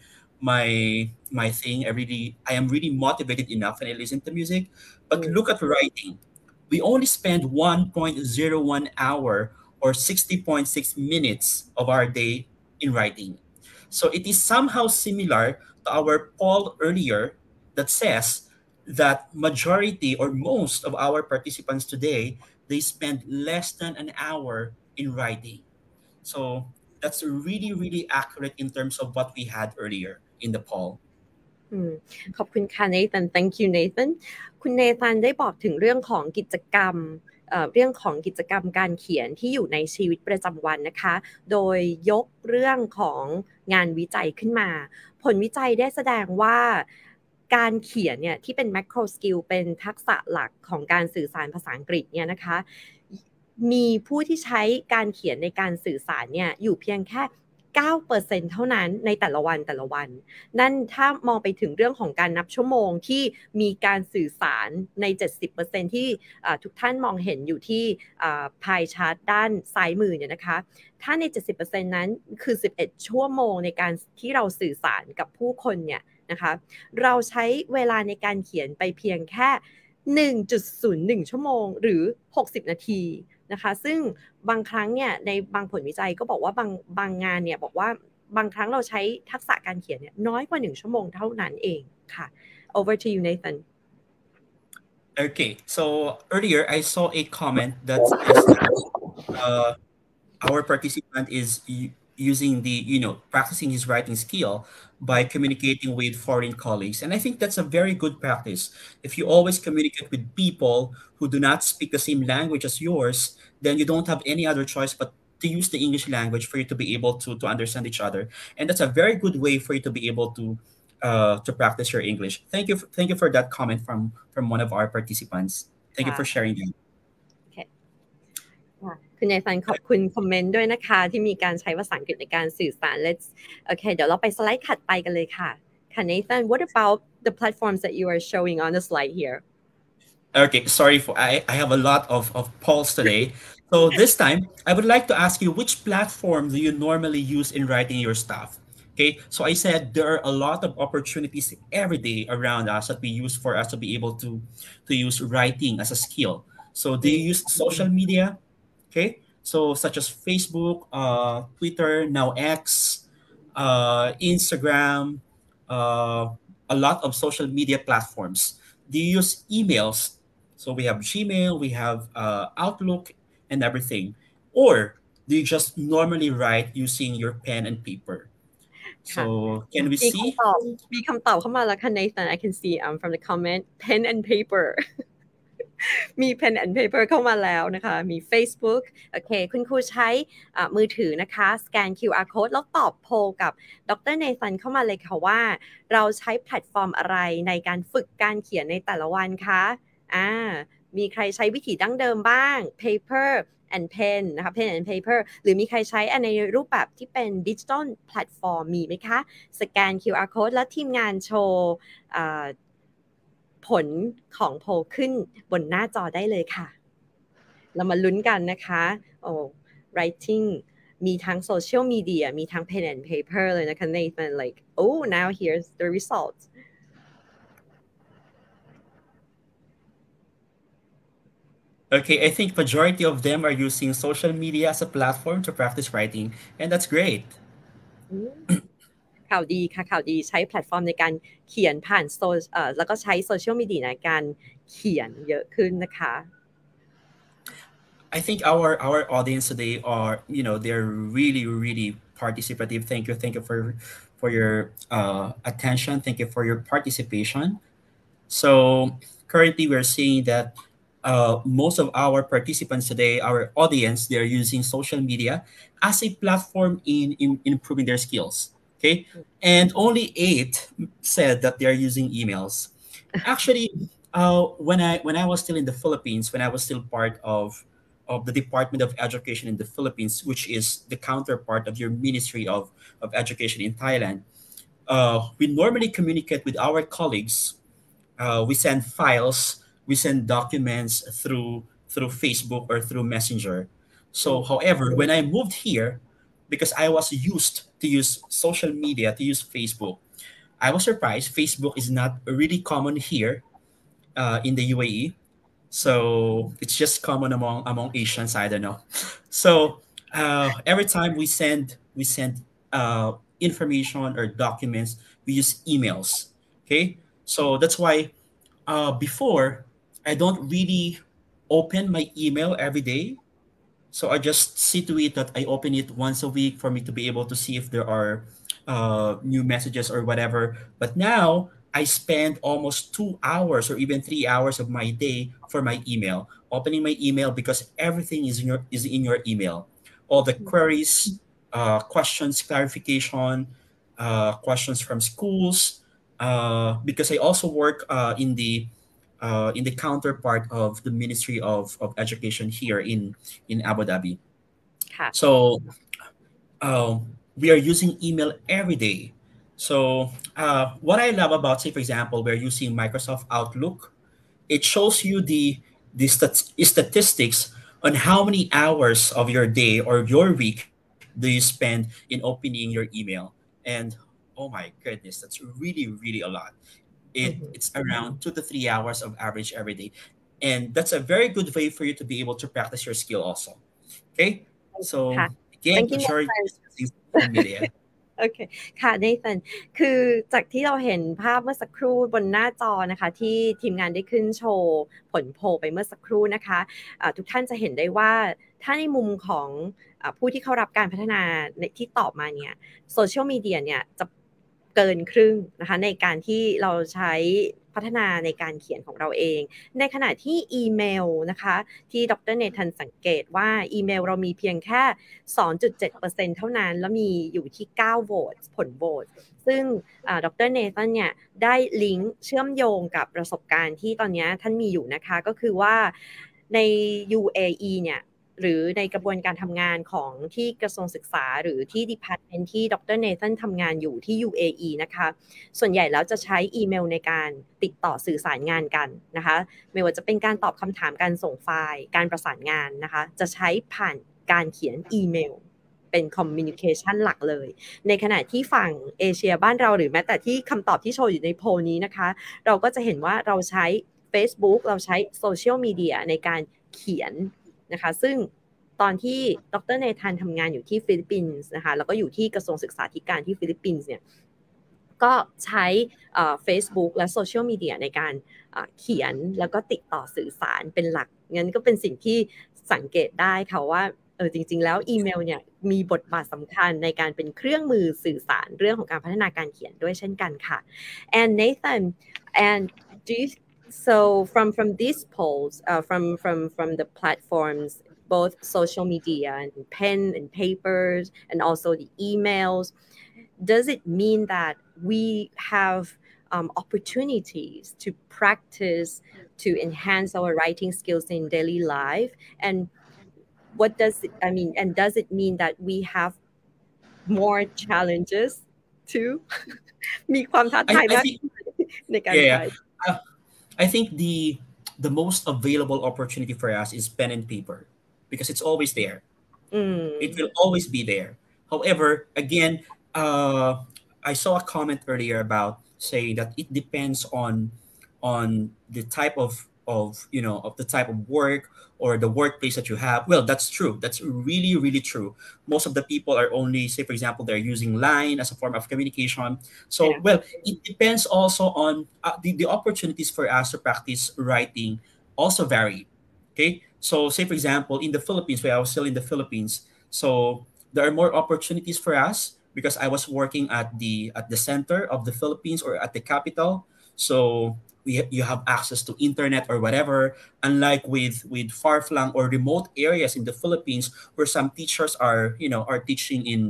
S3: my my thing. I really I am really motivated enough when I listen to music. But
S2: Mm.
S3: look at writing. We only spend one point zero one hour or sixty point six minutes of our day in writing. So it is somehow similar to our poll earlier that says that majority or most of our participants today, they spend less than an hour in writing. So that's really, really accurate in terms of what we had earlier in the poll.
S2: อืมขอบคุณค่ะ Nathan thank you Nathan คุณ Nathan ได้บอกถึงเรื่องของกิจกรรมเอ่อเรื่องของกิจกรรมการเขียนที่อยู่ในชีวิตประจำวันนะคะโดยยกเรื่องของงานวิจัยขึ้นมาผลวิจัยได้แสดงว่าการเขียนเนี่ยที่เป็น macro skill เป็นทักษะหลักของการสื่อสารภาษาอังกฤษเนี่ยนะคะมีผู้ที่ใช้การเขียนในการสื่อสารเนี่ยอยู่เพียงแค่เก้าเปอร์เซ็นต์ เท่านั้นในแต่ละวันแต่ละวันนั่นถ้ามองไปถึงเรื่องของการนับชั่วโมงที่มีการสื่อสารใน เจ็ดสิบเปอร์เซ็นต์ ที่ทุกท่านมองเห็นอยู่ที่พายชาร์ตด้านซ้ายมือเนี่ยนะคะถ้าใน เจ็ดสิบเปอร์เซ็นต์ นั้นคือสิบเอ็ดชั่วโมงในการที่เราสื่อสารกับผู้คนเนี่ยนะคะเราใช้เวลาในการเขียนไปเพียงแค่ หนึ่งจุดศูนย์หนึ่ง ชั่วโมงหรือหกสิบนาทีนะคะซึ่งบางครั้งเนี่ยในบางผลวิจัยก็บอกว่าบางบางงานเนี่ยบอกว่าบางครั้งเราใช้ทักษะการเขียนเนี่ยน้อยกว่าหนึ่งชั่วโมงเท่านั้นเองค่ะ over to you Nathan.
S3: Okay, so earlier I saw a comment that says that uh, our participant is using the, you know, practicing his writing skill by communicating with foreign colleagues. And I think that's a very good practice. If you always communicate with people who do not speak the same language as yours, then you don't have any other choice but to use the English language for you to be able to, to understand each other. And that's a very good way for you to be able to uh, to practice your English. Thank you. Thank you for that comment from, from one of our participants. Thank you for sharing that.
S2: คุณเนธันขอบคุณคอมเมนต์ด้วยนะคะที่มีการใช้ภาษาอังกฤษในการสื่อสาร Let's okay เดี๋ยวเราไปสไลด์ถัดไปกันเลยค่ะค่ะ Nathan what about the platforms that you are showing on the slide here
S3: Okay, sorry for I, I have a lot of, of polls today. So this time I would like to ask you, which platform do you normally use in writing your stuff? Okay, so I said there are a lot of opportunities every day around us that we use for us to be able to to use writing as a skill. So do you use social media? Okay, so such as Facebook, uh, Twitter, now X, uh, Instagram, uh, a lot of social media platforms. Do you use emails? So we have Gmail, we have uh, Outlook, and everything. Or do you just normally write using your pen and paper? So can we see?
S2: มีคำตอบเข้ามาแล้วค่ะ Nathan I can see um, from the comment pen and paperมี pen and paper เข้ามาแล้วนะคะมี Facebook โอเคคุณครูใช้มือถือนะคะสแกน คิว อาร์ code แล้วตอบโพลกับดรเนธันเข้ามาเลยค่ะว่าเราใช้แพลตฟอร์มอะไรในการฝึกการเขียนในแต่ละวันคะอ่ามีใครใช้วิธีดั้งเดิมบ้าง paper and pen นะคะ pen and paper หรือมีใครใช้ในรูปแบบที่เป็นดิจิทัลแพลตฟอร์มมีไหมคะสแกน คิว อาร์ code แล้วทีมงานโชว์ผลของโพลขึ้นบนหน้าจอได้เลยค่ะเรามาลุ้นกันนะคะโอ้ writing มีทั้งโซเชียลมีเดียมีทั้ง pen and paper เลยนะคะ Nathan like oh now here's the result
S3: Okay, I think majority of them are using social media as a platform to practice writing, and that's great.
S2: ข่าวดีค่ะข่าวดีใช้แพลตฟอร์มในการเขียนผ่านโซเอ่อแล้วก็ใช้โซเชียลมีเดียในการเขียนเยอะขึ้นนะคะ
S3: I think our our audience today are, you know, they're really really participative. Thank you, thank you for for your uh, attention. Thank you for your participation. So currently, we're seeing that uh, most of our participants today, our audience, they are using social media as a platform in, in improving their skills. Okay, and only eight said that they are using emails. Actually, uh, when I when I was still in the Philippines, when I was still part of of the Department of Education in the Philippines, which is the counterpart of your Ministry of, of Education in Thailand, uh, we normally communicate with our colleagues. Uh, we send files, we send documents through through Facebook or through Messenger. So, however, when I moved here, because I was used to use social media, to use Facebook, I was surprised. Facebook is not really common here uh, in the U A E. So it's just common among among Asians. I don't know. So uh, every time we send we send uh, information or documents, we use emails. Okay, so that's why uh, before I don't really open my email every day. So I just see to it that I open it once a week for me to be able to see if there are uh, new messages or whatever. But now I spend almost two hours or even three hours of my day for my email, opening my email because everything is in your is in your email. All the queries, uh, questions, clarification, uh, questions from schools. Uh, because I also work uh, in the uh, in the counterpart of the Ministry of, of Education here in in Abu Dhabi.
S2: ค่ะ
S3: So uh, we are using email every day. So uh, what I love about, say, for example, we're using Microsoft Outlook. It shows you the the stat- statistics on how many hours of your day or your week do you spend in opening your email. And oh my goodness, that's really, really a lot. It
S2: Mhm.
S3: it's around two to three hours of average every day. And that's a very good way for you to be able to practice your skill also. Okay? So
S2: ค่ะ
S3: again,
S2: thank you
S3: majority
S2: Nathan
S3: is using social media.
S2: โอเคค่ะเนธันคือจากที่เราเห็นภาพเมื่อสักครู่บนหน้าจอนะคะที่ทีมงานได้ขึ้นโชว์ผลโพลไปเมื่อสักครู่นะคะะทุกท่านจะเห็นได้ว่าถ้าในมุมของอผู้ที่เข้ารับการพัฒนาในที่ตอบมาเนี่ยโซเชียลมีเดียเนี่ยจะเกินครึ่งนะคะในการที่เราใช้พัฒนาในการเขียนของเราเองในขณะที่อีเมลนะคะที่ดรเนธันสังเกตว่าอีเมลเรามีเพียงแค่ สองจุดเจ็ดเปอร์เซ็นต์ เท่านั้นแล้วมีอยู่ที่เก้าโหวตผลโหวตซึ่งดรเนธันเนี่ยได้ลิงก์เชื่อมโยงกับประสบการณ์ที่ตอนนี้ท่านมีอยู่นะคะก็คือว่าใน ยู เอ อี เนี่ยหรือในกระบวนการทำงานของที่กระทรวงศึกษาหรือที่ department ที่ดรเนธันทำงานอยู่ที่ ยู เอ อี นะคะส่วนใหญ่แล้วจะใช้อีเมลในการติดต่อสื่อสารงานกันนะคะไม่ว่าจะเป็นการตอบคำถามการส่งไฟล์การประสานงานนะคะจะใช้ผ่านการเขียนอีเมลเป็นคอมมิวนิเคชันหลักเลยในขณะที่ฝั่งเอเชียบ้านเราหรือแม้แต่ที่คำตอบที่โชว์อยู่ในโพลนี้นะคะเราก็จะเห็นว่าเราใช้ Facebook เราใช้โซเชียลมีเดียในการเขียนนะคะซึ่งตอนที่ดรเนธันทำงานอยู่ที่ฟิลิปปินส์นะคะแล้วก็อยู่ที่กระทรวงศึกษาธิการที่ฟิลิปปินส์เนี่ยก็ใช้ Facebook และโซเชียลมีเดียในการเขียนแล้วก็ติดต่อสื่อสารเป็นหลักงั้นก็เป็นสิ่งที่สังเกตได้ค่ะว่าเออจริงๆแล้วอีเมลเนี่ยมีบทบาทสำคัญในการเป็นเครื่องมือสื่อสารเรื่องของการพัฒนาการเขียนด้วยเช่นกันค่ะ and Nathan and do you so from from these polls uh, from from from the platforms both social media and pen and papers and also the emails does it mean that we have um, opportunities to practice to enhance our writing skills in daily life and what does it I mean and does it mean that we have more challenges too มีความท้า
S3: I,
S2: ทาย
S3: I
S2: มาก
S3: think
S2: ในการ
S3: yeah,
S2: ใช้
S3: yeah. Uh, I think the the most available opportunity for us is pen and paper because it's always there.
S2: อืม
S3: It will always be there. However, again, uh, I saw a comment earlier about saying that it depends on on the type of of you know of the type of work or the workplace that you have. Well, that's true. That's really really true. Most of the people are only, say for example, they're using Line as a form of communication. So
S2: Yeah.
S3: well, it depends also on uh, the the opportunities for us to practice writing also vary. Okay, so say for example, in the Philippines, where I was still in the Philippines, so there are more opportunities for us because I was working at the at the center of the Philippines or at the capital. So we you have access to internet or whatever. Unlike with with far flung or remote areas in the Philippines, where some teachers are you know are teaching in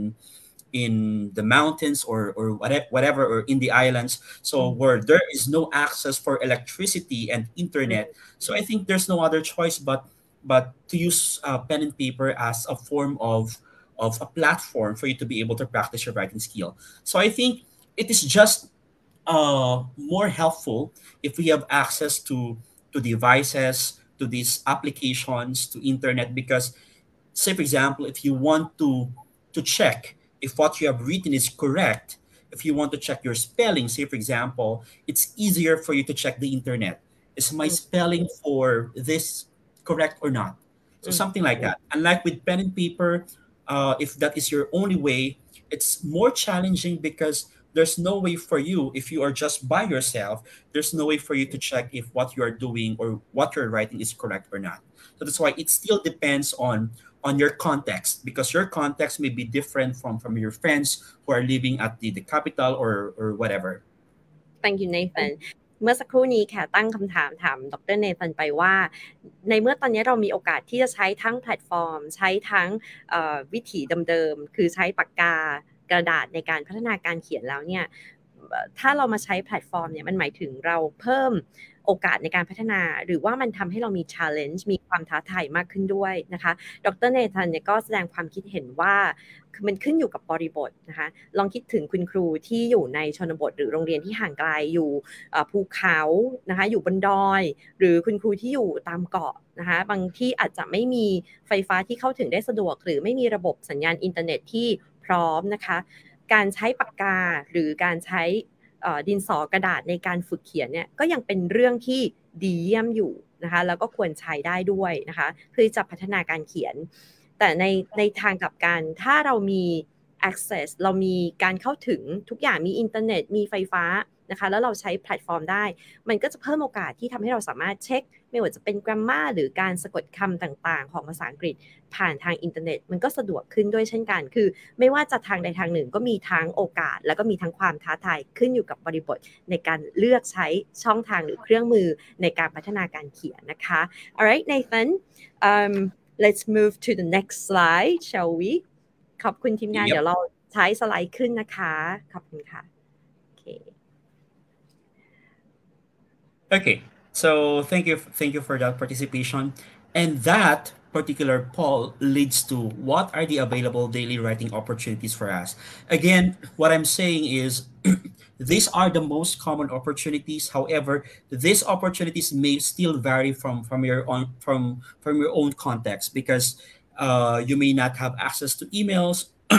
S3: in the mountains or or whatever whatever or in the islands, so where there is no access for electricity and internet. So I think there's no other choice but but to use uh, pen and paper as a form of of a platform for you to be able to practice your writing skill. So I think it is just uh, more helpful if we have access to to devices, to these applications, to internet. Because, say for example, if you want to to check if what you have written is correct, if you want to check your spelling, say for example, it's easier for you to check the internet. Is my spelling for this correct or not? So something like that. Unlike with pen and paper, uh, if that is your only way, it's more challenging because there's no way for you, if you are just by yourself, there's no way for you to check if what you are doing or what you're writing is correct or not. So that's why it still depends on on your context, because your context may be different from from your friends who are living at the, the capital or or whatever.
S2: Thank you Nathan เมื่อสักครู่นี้ค่ะตั้งคำถามถามดรเนธันไปว่าในเมื่อตอนนี้เรามีโอกาสที่จะใช้ทั้งแพลตฟอร์มใช้ทั้งวิถีเดิมๆคือใช้ปากกากระดาษในการพัฒนาการเขียนแล้วเนี่ยถ้าเรามาใช้แพลตฟอร์มเนี่ยมันหมายถึงเราเพิ่มโอกาสในการพัฒนาหรือว่ามันทำให้เรามี challenge มีความท้าทายมากขึ้นด้วยนะคะดรเนธันเนี่ยก็แสดงความคิดเห็นว่าคือมันขึ้นอยู่กับบริบทนะคะลองคิดถึงคุณครูที่อยู่ในชนบทหรือโรงเรียนที่ห่างไกลอยู่ภูเขานะคะอยู่บนดอยหรือคุณครูที่อยู่ตามเกาะนะคะบางที่อาจจะไม่มีไฟฟ้าที่เข้าถึงได้สะดวกหรือไม่มีระบบสัญญาณอินเทอร์เน็ตที่พร้อมนะคะการใช้ปากกาหรือการใช้ดินสอกระดาษในการฝึกเขียนเนี่ยก็ยังเป็นเรื่องที่ดีเยี่ยมอยู่นะคะแล้วก็ควรใช้ได้ด้วยนะคะเพื่อจะพัฒนาการเขียนแต่ในในทางกลับกันถ้าเรามี access เรามีการเข้าถึงทุกอย่างมีอินเทอร์เน็ตมีไฟฟ้านะคะแล้วเราใช้แพลตฟอร์มได้มันก็จะเพิ่มโอกาสที่ทำให้เราสามารถเช็คไม่ว่าจะเป็น grammar หรือการสะกดคำต่างๆของภาษาอังกฤษผ่านทางอินเทอร์เน็ตมันก็สะดวกขึ้นด้วยเช่นกันคือไม่ว่าจะทางใดทางหนึ่งก็มีทั้งโอกาสแล้วก็มีทั้งความท้าทายขึ้นอยู่กับบริบทในการเลือกใช้ช่องทางหรือเครื่องมือในการพัฒนาการเขียนนะคะ alright Nathan um, let's move to the next slide shall we ขอบคุณทีมงาน
S3: Yep.
S2: เดี๋ยวเราใช้สไลด์ขึ้นนะคะขอบคุณค่ะโอเค
S3: Okay, so thank you, thank you for that participation. And that particular poll leads to what are the available daily writing opportunities for us. Again, what I'm saying is these are the most common opportunities. However, these opportunities may still vary from, from your own from, from your own context because uh, you may not have access to emails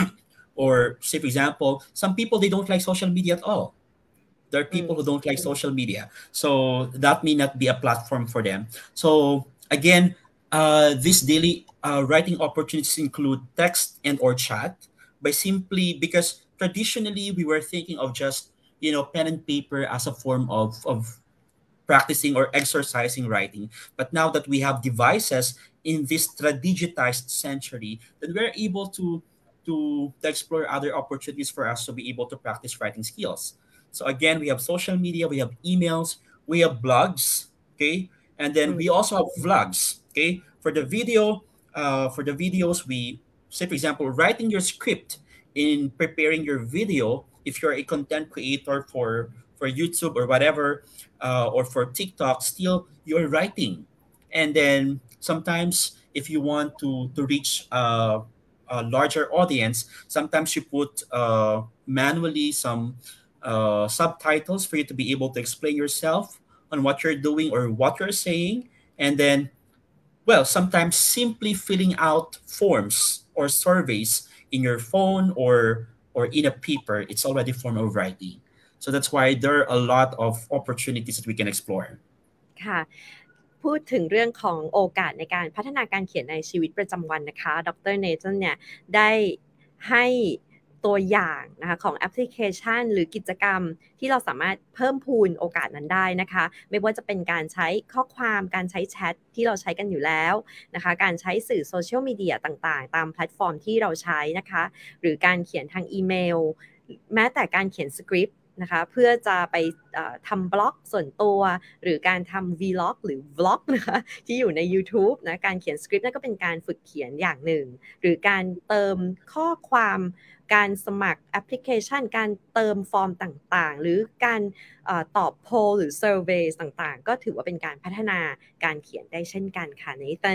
S3: or say, for example, some people, they don't like social media at all. There are people who don't like social media. So that may not be a platform for them. So again, uh, these daily uh, writing opportunities include text and or chat by simply because traditionally we were thinking of just, you know, pen and paper as a form of, of practicing or exercising writing. But now that we have devices in this digitized century, then we're able to, to, to explore other opportunities for us to be able to practice writing skills. So again, we have social media, we have emails, we have blogs, okay? And then we also have vlogs, okay? For the video, uh, for the videos, we say, for example, writing your script in preparing your video, if you're a content creator for, for YouTube or whatever, uh, or for TikTok, still you're writing. And then sometimes if you want to, to reach uh, a larger audience, sometimes you put uh, manually some uh, subtitles for you to be able to explain yourself on what you're doing or what you're saying. And then, well, sometimes simply filling out forms or surveys in your phone or or in a paper, it's already a form of writing. So that's why there are a lot of opportunities that we can explore.
S2: ค่ะพูดถึงเรื่องของโอกาสในการพัฒนาการเขียนในชีวิตประจำวันนะคะดรเนธันเนี่ยได้ให้ตัวอย่างนะคะของแอปพลิเคชันหรือกิจกรรมที่เราสามารถเพิ่มพูนโอกาสนั้นได้นะคะไม่ว่าจะเป็นการใช้ข้อความการใช้แชทที่เราใช้กันอยู่แล้วนะคะการใช้สื่อโซเชียลมีเดียต่างๆตามแพลตฟอร์มที่เราใช้นะคะหรือการเขียนทางอีเมลแม้แต่การเขียนสคริปต์นะคะเพื่อจะไปทำบล็อกส่วนตัวหรือการทำ vlog หรือ vlog นะคะที่อยู่ใน YouTube นะการเขียนสคริปต์นั่นก็เป็นการฝึกเขียนอย่างหนึ่งหรือการเติมข้อความการสมัครแอปพลิเคชันการเติมฟอร์มต่างๆหรือการตอบโพลหรือ survey ต่างๆก็ถือว่าเป็นการพัฒนาการเขียนได้เช่นกันค่ะ Nathan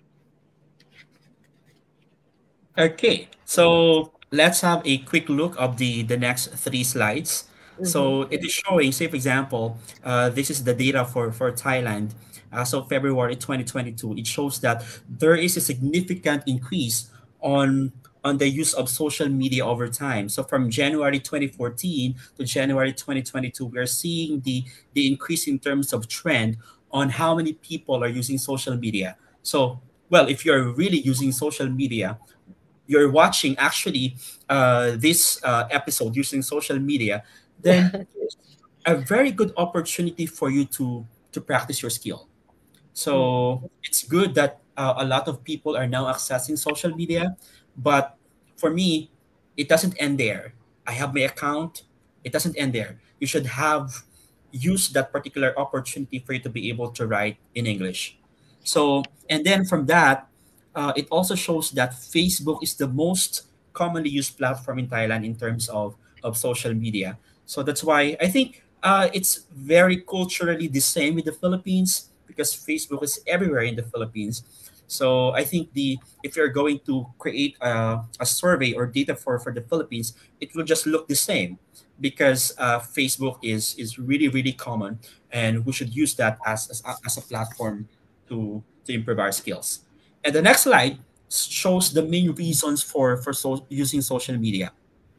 S3: Okay, so let's have a quick look of the the next three slides. Mm-hmm. So it is showing, say for example, uh, this is the data for, for Thailand as of February twenty twenty-two. It shows that there is a significant increase on, on the use of social media over time. So from January twenty fourteen to January twenty twenty-two, we are seeing the, the increase in terms of trend on how many people are using social media. So, well, if you're really using social media, you're watching actually uh, this uh, episode using social media, then a very good opportunity for you to to practice your skill. So it's good that uh, a lot of people are now accessing social media, but for me, it doesn't end there. I have my account. It doesn't end there. You should have used that particular opportunity for you to be able to write in English. So, and then from that, uh, it also shows that Facebook is the most commonly used platform in Thailand in terms of, of social media. So that's why I think uh, it's very culturally the same with the Philippines because Facebook is everywhere in the Philippines. So I think the if you're going to create a, a survey or data for for the Philippines, it will just look the same because uh, Facebook is is really really common, and we should use that as as, a- as a platform to to improve our skills. And the next slide shows the main reasons for for so, using social media.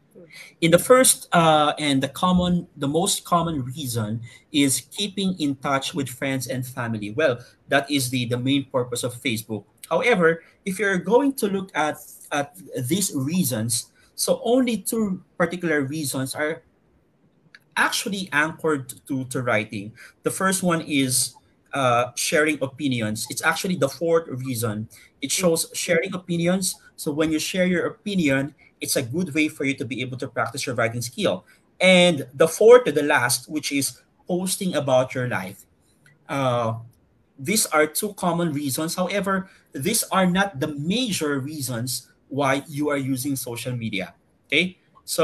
S3: In the first uh, and the common, the most common reason is keeping in touch with friends and family. Well, that is the the main purpose of Facebook. However, if you're going to look at at these reasons, so only two particular reasons are actually anchored to, to writing. The first one is uh, sharing opinions. It's actually the fourth reason. It shows sharing opinions. So when you share your opinion, it's a good way for you to be able to practice your writing skill. And the fourth to the last, which is posting about your life. Uh, these are two common reasons. However, these are not the major reasons why you are using social media. Okay.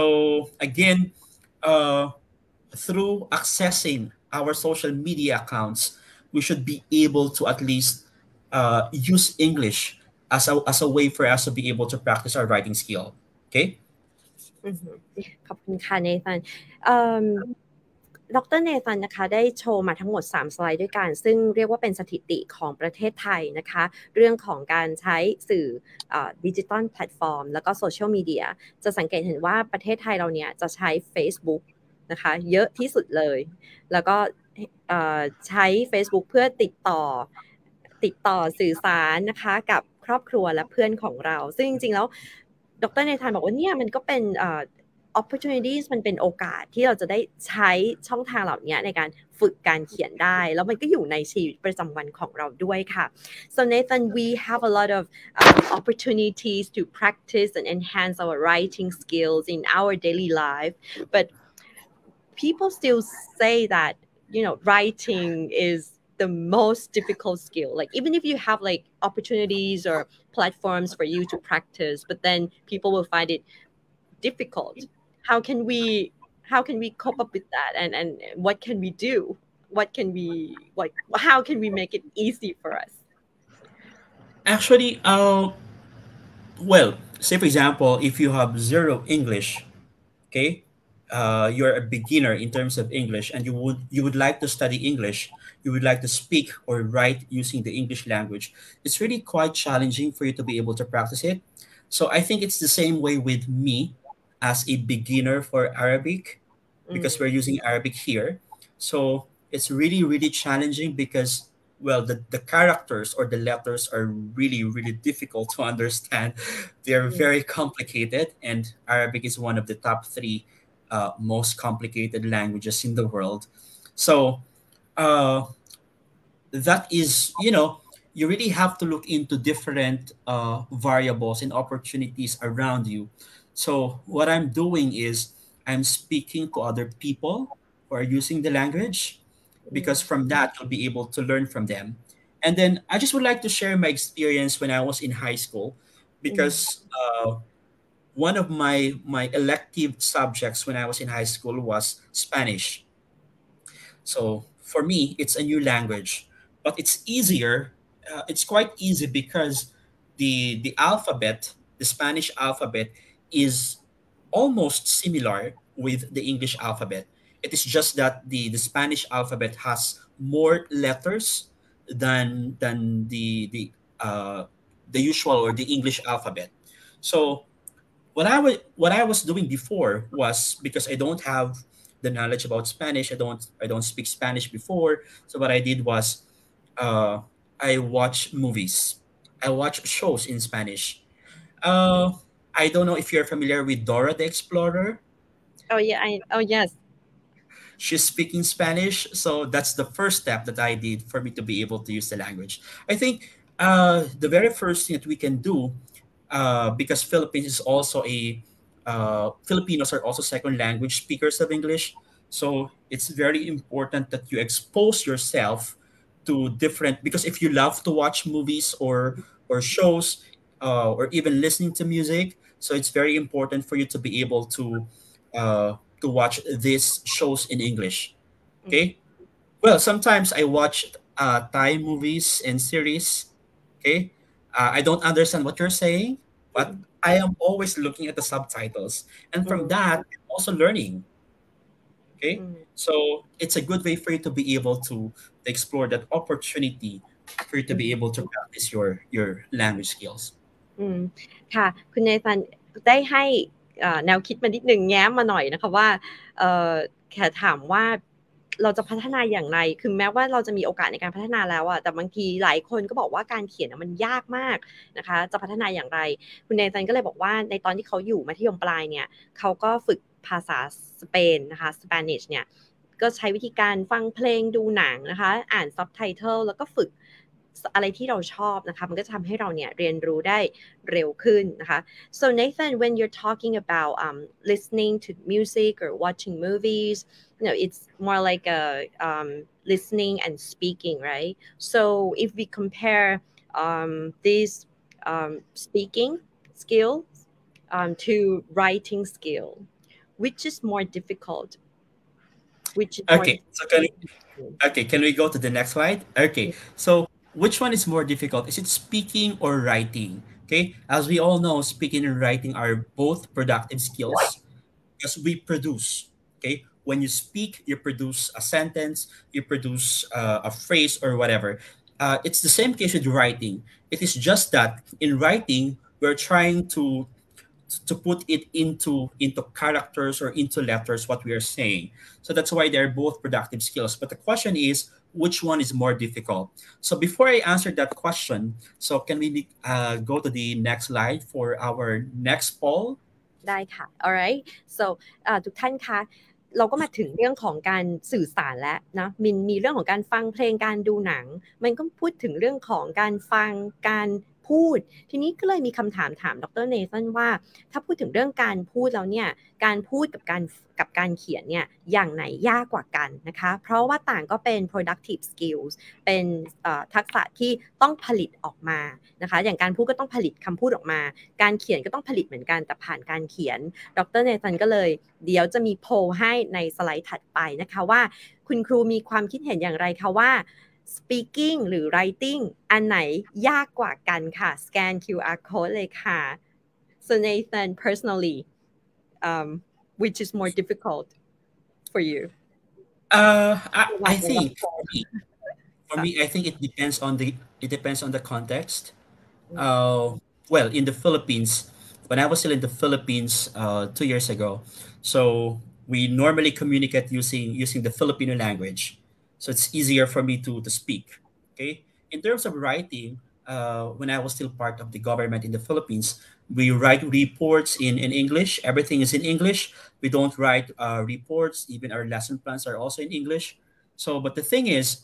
S3: So again, uh, through accessing our social media accounts, we should be able to at least uh, use English as a, as a way for us to be able to practice our writing skill. Okay.
S2: อือฮึขอบคุณค่ะเนธันเอ่อดรเนธันนะคะได้โชว์มาทั้งหมดสามสไลด์ด้วยกันซึ่งเรียกว่าเป็นสถิติของประเทศไทยนะคะเรื่องของการใช้สื่อดิจิทัลแพลตฟอร์มแล้วก็โซเชียลมีเดียจะสังเกตเห็นว่าประเทศไทยเราเนี่ยจะใช้ Facebook นะคะเยอะที่สุดเลยแล้วก็เอ่อใช้ Facebook เพื่อติดต่อติดต่อสื่อสารนะคะกับครอบครัวและเพื่อนของเราซึ่งจริงๆแล้วดรเนธานบอกว่าเนี่ยมันก็เป็นเอ่อ opportunities มันเป็นโอกาสที่เราจะได้ใช้ช่องทางเหล่านี้ในการฝึกการเขียนได้แล้วมันก็อยู่ในชีวิตประจำวันของเราด้วยค่ะ so Nathan we have a lot of um, opportunities to practice and enhance our writing skills in our daily life but people still say that you know writing is the most difficult skill like even if you have like opportunities or platforms for you to practice but then people will find it difficult how can we how can we cope up with that and and what can we do what can we like how can we make it easy for us
S3: Actually, uh, well, say for example, if you have zero English, okay, uh, you're a beginner in terms of English, and you would you would like to study English, you would like to speak or write using the English language. It's really quite challenging for you to be able to practice it. So I think it's the same way with me as a beginner for Arabic because
S2: mm,
S3: we're using Arabic here. So it's really really challenging because well the, the characters or the letters are really really difficult to understand. They're
S2: mm,
S3: very complicated, and Arabic is one of the top three uh, most complicated languages in the world. So uh, that is, you know, you really have to look into different uh, variables and opportunities around you. So what I'm doing is I'm speaking to other people who are using the language because
S2: mm,
S3: from that you'll be able to learn from them. And then I just would like to share my experience when I was in high school
S2: mm,
S3: because uh, one of my my elective subjects when I was in high school was Spanish. So for me, it's a new language, but it's easier. Uh, it's quite easy because the the alphabet, the Spanish alphabet, is almost similar with the English alphabet. It is just that the the Spanish alphabet has more letters than than the the uh, the usual or the English alphabet. So what I was what I was doing before was because I don't have the knowledge about Spanish. I don't I don't speak Spanish before. So what I did was uh, I watch movies. I watch shows in Spanish. Uh, I don't know if you're familiar with Dora the Explorer.
S2: oh yeah I oh yes
S3: She's speaking Spanish, so that's the first step that I did for me to be able to use the language. I think uh, the very first thing that we can do, uh, because Philippines is also a uh, Filipinos are also second language speakers of English, so it's very important that you expose yourself to different. Because if you love to watch movies or or shows, uh, or even listening to music, so it's very important for you to be able to uh, to watch these shows in English.
S2: Mm.
S3: Okay. Well, sometimes I watch uh, Thai movies and series. Okay. Uh, I don't understand what you're saying, but I am always looking at the subtitles. And from
S2: Mm.
S3: that, I'm also learning. Okay.
S2: Mm.
S3: So it's a good way for you to be able to explore that opportunity for you to be able to practice your, your language skills.
S2: อืมค่ะคุณเนธันได้ให้เอ่อแนวคิดมานิดนึงแง้มมาหน่อยนะคะว่าเอ่อแค่ถามว่าเราจะพัฒนาอย่างไรคือแม้ว่าเราจะมีโอกาสในการพัฒนาแล้วอะแต่บางทีหลายคนก็บอกว่าการเขียนอะมันยากมากนะคะจะพัฒนาอย่างไรคุณเนธันก็เลยบอกว่าในตอนที่เขาอยู่มัธยมปลายเนี่ยเขาก็ฝึกภาษาสเปนนะคะสเปนิชเนี่ยก็ใช้วิธีการฟังเพลงดูหนังนะคะอ่านซับไตเติลแล้วก็ฝึกอะไรที่เราชอบนะคะมันก็จะทำให้เราเนี่ยเรียนรู้ได้เร็วขึ้นนะคะ so Nathan when you're talking about um, listening to music or watching movies you know it's more like a um, listening and speaking right so if we compare um, these um, speaking skills um, to writing skill which is more difficult which is more
S3: Okay. So can okay, can we go to the next slide? Okay. So which one is more difficult? Is it speaking or writing? Okay. As we all know, speaking and writing are both productive skills because we produce. Okay. When you speak, you produce a sentence, you produce uh, a phrase or whatever. Uh, it's the same case with writing. It is just that in writing, we're trying to to put it into into characters or into letters what we are saying. So that's why they're both productive skills. But the question is, which one is more difficult? So before I answer that question, so can we uh, go to the next slide for our next poll?
S2: ได้ค่ะ alright so อ่าทุกท่านคะเราก็มาถึงเรื่องของการสื่อสารแล้วนะมินมีเรื่องของการฟังเพลงการดูหนังมันก็พูดถึงเรื่องของการฟังการพูดทีนี้ก็เลยมีคำถามถามดรเนธันว่าถ้าพูดถึงเรื่องการพูดแล้วเนี่ยการพูดกับการกับการเขียนเนี่ยอย่างไหนยากกว่ากันนะคะเพราะว่าต่างก็เป็น productive skills เป็นทักษะที่ต้องผลิตออกมานะคะอย่างการพูดก็ต้องผลิตคำพูดออกมาการเขียนก็ต้องผลิตเหมือนกันแต่ผ่านการเขียนดรเนธันก็เลยเดี๋ยวจะมีโพลให้ในสไลด์ถัดไปนะคะว่าคุณครูมีความคิดเห็นอย่างไรคะว่า speaking หรือ writing อันไหนยากกว่ากันค่ะ scan คิว อาร์ code เลยค่ะ so Nathan personally um, which is more difficult for you
S3: Uh, I, I think for me, for me, I think it depends on the it depends on the context. Uh, well, in the Philippines, when I was still in the Philippines uh, two years ago, so we normally communicate using using the Filipino language, so it's easier for me to to speak. Okay, in terms of writing, uh, when I was still part of the government in the Philippines, we write reports in in English. Everything is in English. We don't write uh, reports. Even our lesson plans are also in English. So, but the thing is,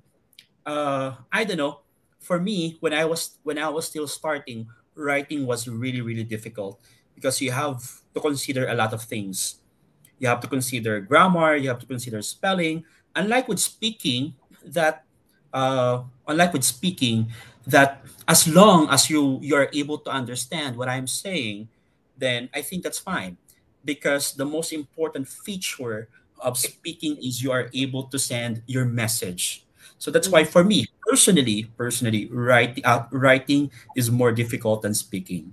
S3: uh, I don't know. For me, when I was when I was still starting, writing was really really difficult because you have to consider a lot of things. You have to consider grammar. You have to consider spelling. Unlike with speaking, that uh, unlike with speaking, that as long as you you are able to understand what I'm saying, then I think that's fine. Because the most important feature of speaking is you are able to send your message. So that's why for me personally, personally, write, uh, writing is more difficult than speaking.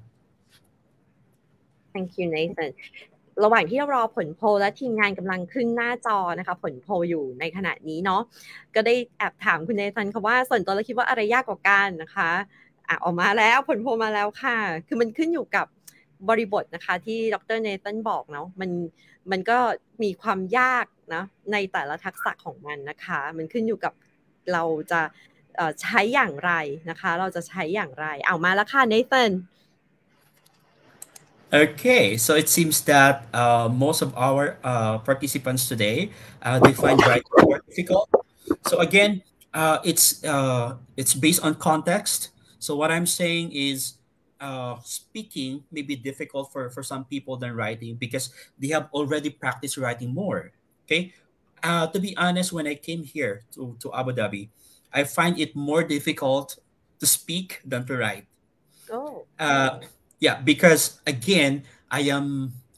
S2: Thank you Nathan ระหว่างที่เรารอผลโพลและทีมงานกำลังขึ้นหน้าจอนะคะผลโพลอยู่ในขณะนี้เนาะก็ได้แอบถามคุณเนธันค่ะว่าส่วนตัวเราคิดว่าอะไรยากกว่ากันนะคะอ่ะออกมาแล้วผลโพลมาแล้วค่ะคือมันขึ้นอยู่กับบริบทนะคะที่ดรเนธันบอกเนาะมันมันก็มีความยากนะในแต่ละทักษะของมันนะคะมันขึ้นอยู่กับเราจะใช้อย่างไรนะคะเราจะใช้อย่างไรเอามาแล้วค่ะเนธัน
S3: Okay, so it seems that uh, most of our uh, participants today uh, they find writing more difficult. So again, uh, it's uh, it's based on context. So what I'm saying is, uh, speaking may be difficult for for some people than writing because they have already practiced writing more. Okay, uh, to be honest, when I came here to to Abu Dhabi, I find it more difficult to speak than to write.
S2: Oh.
S3: Uh, yeah, because again, I am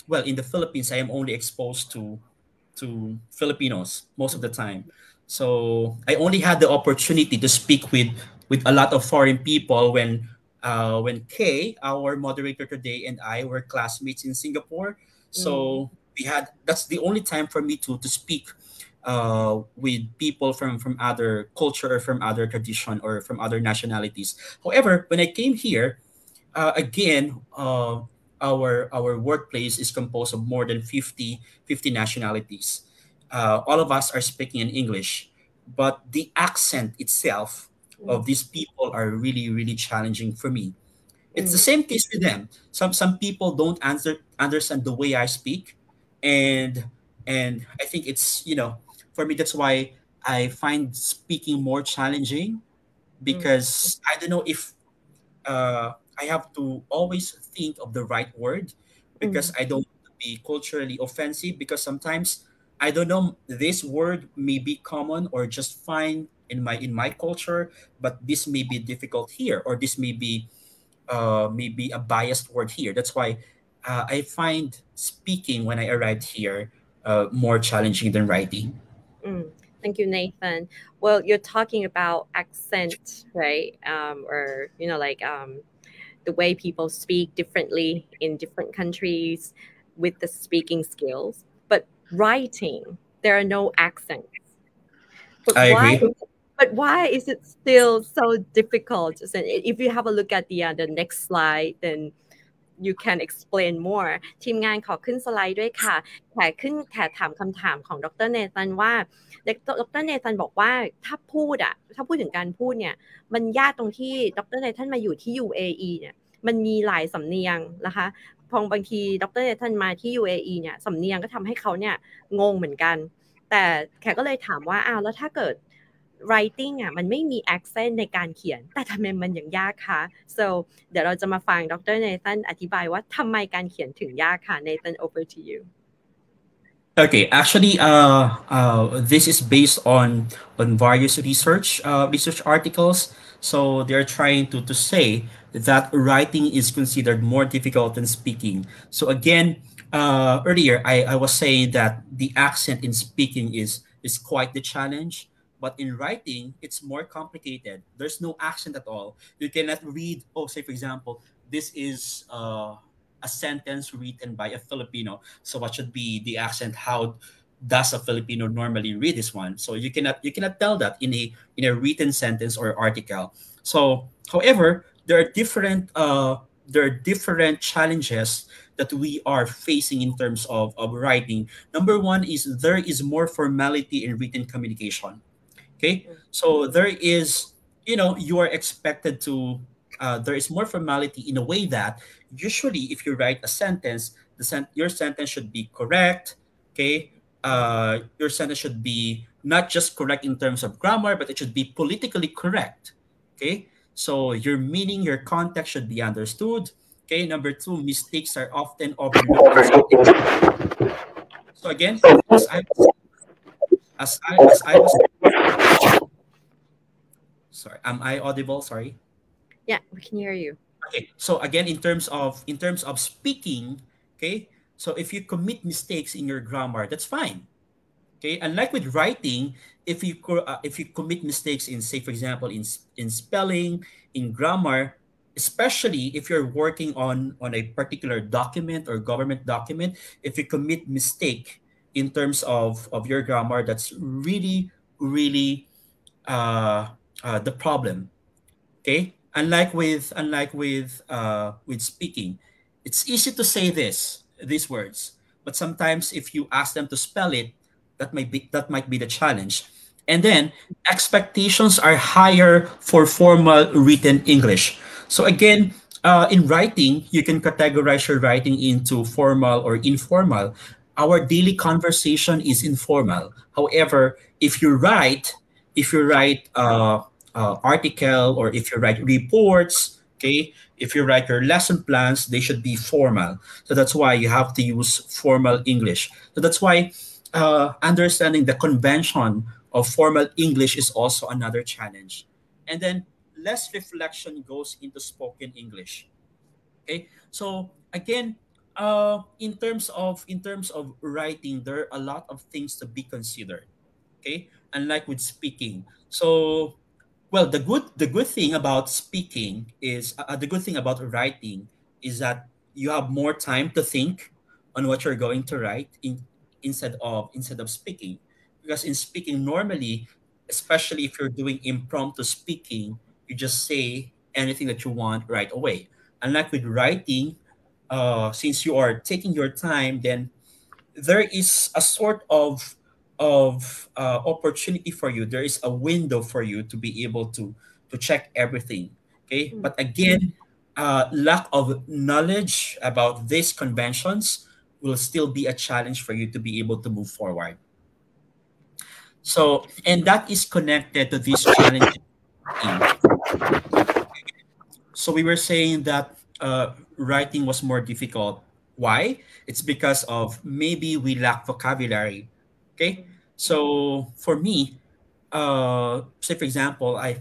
S3: well, in the Philippines, I am only exposed to to Filipinos most of the time. So I only had the opportunity to speak with with a lot of foreign people when uh, when Kay, our moderator today, and I were classmates in Singapore.
S2: Mm,
S3: So we had that's the only time for me to to speak uh, with people from from other culture or from other tradition or from other nationalities. However, when I came here, uh, again, uh, our our workplace is composed of more than fifty fifty nationalities. Uh, all of us are speaking in English, but the accent itself
S2: mm,
S3: of these people are really, really challenging for me. It's the
S2: mm,
S3: same case with them. Some some people don't answer understand the way I speak, and and I think it's you know for me that's why I find speaking more challenging
S2: mm,
S3: because I don't know if uh, I have to always think of the right word because
S2: mm,
S3: I don't want to be culturally offensive because sometimes I don't know this word may be common or just fine in my in my culture, but this may be difficult here or this may be uh, maybe a biased word here. That's why uh, I find speaking when I arrived here uh, more challenging than writing.
S2: mm. Thank you, Nathan. Well, you're talking about accent, right? Um, or you know, like um, the way people speak differently in different countries with the speaking skills. But writing, there are no accents. But
S3: I
S2: why?
S3: agree.
S2: But why is it still so difficult? So if you have a look at the uh, the next slide, then you can explain more ทีมงานขอขึ้นสไลด์ด้วยค่ะแขกขึ้นแขกถามคำถามของดรเนธันว่าดรเนธันบอกว่าถ้าพูดอะถ้าพูดถึงการพูดเนี่ยมันยากตรงที่ดรเนธันมาอยู่ที่ ยู เอ อี เนี่ยมันมีหลายสำเนียงนะคะพอบางทีดรเนธันมาที่ ยู เอ อี เนี่ยสำเนียงก็ทำให้เขาเนี่ยงงเหมือนกันแต่แขกก็เลยถามว่าอ้าวแล้วถ้าเกิด writing อ่ะมันไม่มี accent ในการเขียนแต่ทำไมมันยังยากคะ so เดี๋ยวเราจะมาฟังดรเนธันอธิบายว่าทำไมการเขียนถึงยากค่ะ Nathan over to you
S3: Okay, actually, uh, uh, this is based on on various research uh, research articles. So they're trying to to say that writing is considered more difficult than speaking. So again, uh, earlier I, I was saying that the accent in speaking is is quite the challenge, but in writing it's more complicated. There's no accent at all. You cannot read. Oh, say for example, this is uh, a sentence written by a Filipino, so what should be the accent? How does a Filipino normally read this one? So you cannot you cannot tell that in a in a written sentence or article. So, however, there are different uh, there are different challenges that we are facing in terms of, of writing. Number one is there is more formality in written communication. Okay, so there is you know you are expected to uh, there is more formality in a way that usually if you write a sentence the sen- your sentence should be correct. Okay, uh, your sentence should be not just correct in terms of grammar but it should be politically correct. Okay, so your meaning, your context should be understood. Okay, number two, mistakes are often overlooked in speaking. So again, as i as i as I was sorry, am I audible? Sorry.
S2: yeah we can hear you
S3: Okay, so again, in terms of in terms of speaking, okay, so if you commit mistakes in your grammar, that's fine. Okay, unlike with writing, if you co- uh, if you commit mistakes in, say, for example, in s- in spelling, in grammar, especially if you're working on on a particular document or government document, if you commit mistake in terms of of your grammar, that's really really uh, uh, the problem. Okay, unlike with unlike with uh, with speaking, it's easy to say this these words, but sometimes if you ask them to spell it, that might be that might be the challenge. And then expectations are higher for formal written English. So again, uh, in writing, you can categorize your writing into formal or informal. Our daily conversation is informal. However, if you write, if you write uh, uh, article or if you write reports, okay, if you write your lesson plans, they should be formal. So that's why you have to use formal English. So that's why uh, understanding the convention of formal English is also another challenge. And then less reflection goes into spoken English. Okay, so again, Uh, in terms of in terms of writing, there are a lot of things to be considered. Okay, unlike with speaking. So, well, the good the good thing about speaking is uh, the good thing about writing is that you have more time to think on what you're going to write in instead of instead of speaking. Because in speaking normally, especially if you're doing impromptu speaking, you just say anything that you want right away. Unlike with writing, uh, since you are taking your time, then there is a sort of of uh, opportunity for you. There is a window for you to be able to to check everything. Okay,
S2: Mm.
S3: but again, uh, lack of knowledge about these conventions will still be a challenge for you to be able to move forward. So, and that is connected to this challenge. So we were saying that uh, writing was more difficult. Why? It's because of maybe we lack vocabulary. Okay. So for me, uh, say for example, I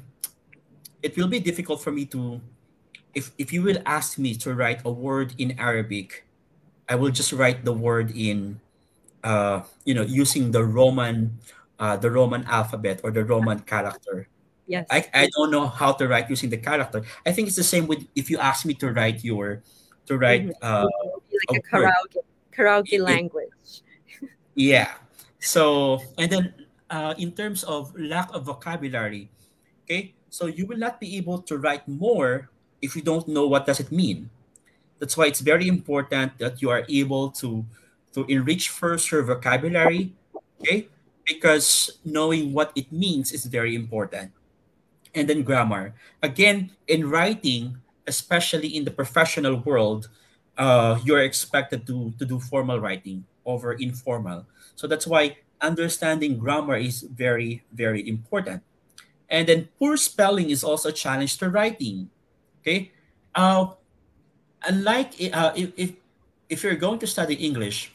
S3: it will be difficult for me to if if you will ask me to write a word in Arabic, I will just write the word in uh, you know using the Roman uh, the Roman alphabet or the Roman character. I,
S2: Yes.
S3: I don't know how to write using the character. I think it's the same with if you ask me to write your to
S2: Mhm.
S3: write uh,
S2: Be like
S3: a
S2: a
S3: word.
S2: karaoke karaoke
S3: It,
S2: language.
S3: yeah. So and then uh, in terms of lack of vocabulary, okay, so you will not be able to write more if you don't know what does it mean. That's why it's very important that you are able to to enrich first your vocabulary, okay? Because knowing what it means is very important. And then grammar. Again, in writing, especially in the professional world, uh, you're expected to, to do formal writing over informal. So that's why understanding grammar is very, very important. And then poor spelling is also a challenge to writing. Okay. Uh, unlike uh, if, if if you're going to study English,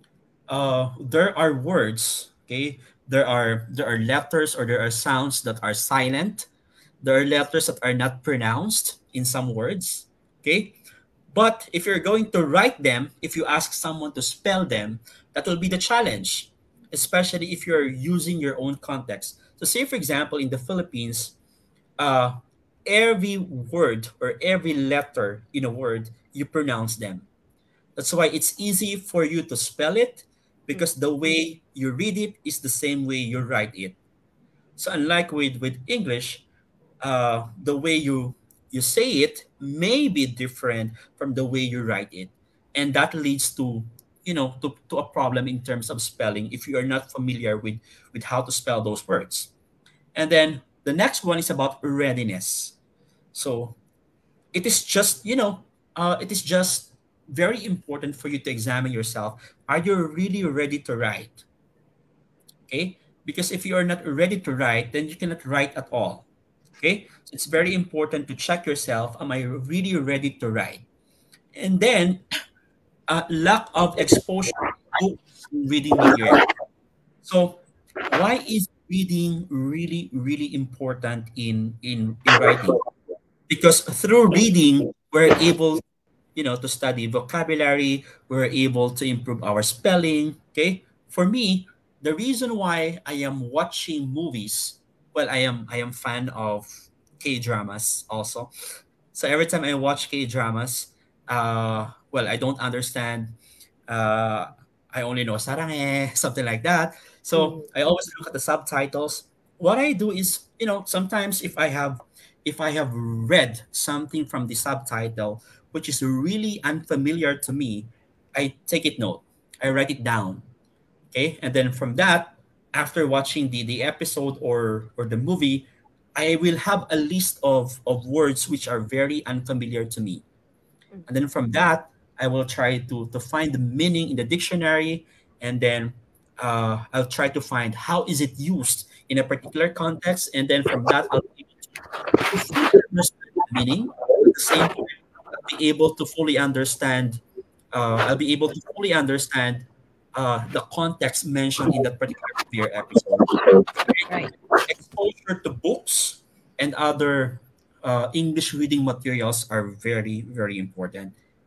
S3: uh, there are words. Okay, there are there are letters or there are sounds that are silent. There are letters that are not pronounced in some words. Okay, but if you're going to write them, if you ask someone to spell them, that will be the challenge, especially if you're using your own context. So, say for example, in the Philippines, uh, every word or every letter in a word you pronounce them. That's why it's easy for you to spell it
S2: Mm.
S3: because the way you read it is the same way you write it. So unlike with with English, uh, the way you you say it may be different from the way you write it, and that leads to you know to, to a problem in terms of spelling if you are not familiar with with how to spell those words. And then the next one is about readiness. So it is just you know uh, it is just very important for you to examine yourself. Are you really ready to write? Okay, because if you are not ready to write, then you cannot write at all. Okay, so it's very important to check yourself. Am I really ready to write? And then uh, lack of exposure to books and reading material. So why is reading really really important in in in writing? Because through reading we're able you know to study vocabulary, we're able to improve our spelling. Okay, for me, the reason why I am watching movies, well, i am i am fan of K dramas also. So every time I watch K dramas, uh well, I don't understand. uh I only know sarange something like that. So
S2: Mhm.
S3: I always look at the subtitles. What I do is, you know sometimes if i have if I have read something from the subtitle which is really unfamiliar to me, I take it note. I write it down. Okay. And then from that, after watching the, the episode or or the movie, I will have a list of, of words which are very unfamiliar to me.
S2: Mm.
S3: And then from that, I will try to, to find the meaning in the dictionary. And then uh, I'll try to find how is it used in a particular context. And then from that, I'll be able to fully understand the meaning. At the same time, I'll be able to fully understand. Uh, I'll be able to fully understand uh, the context mentioned in that particular movie or episode.
S2: Right.
S3: Exposure to books and other uh, English reading materials are very, very important.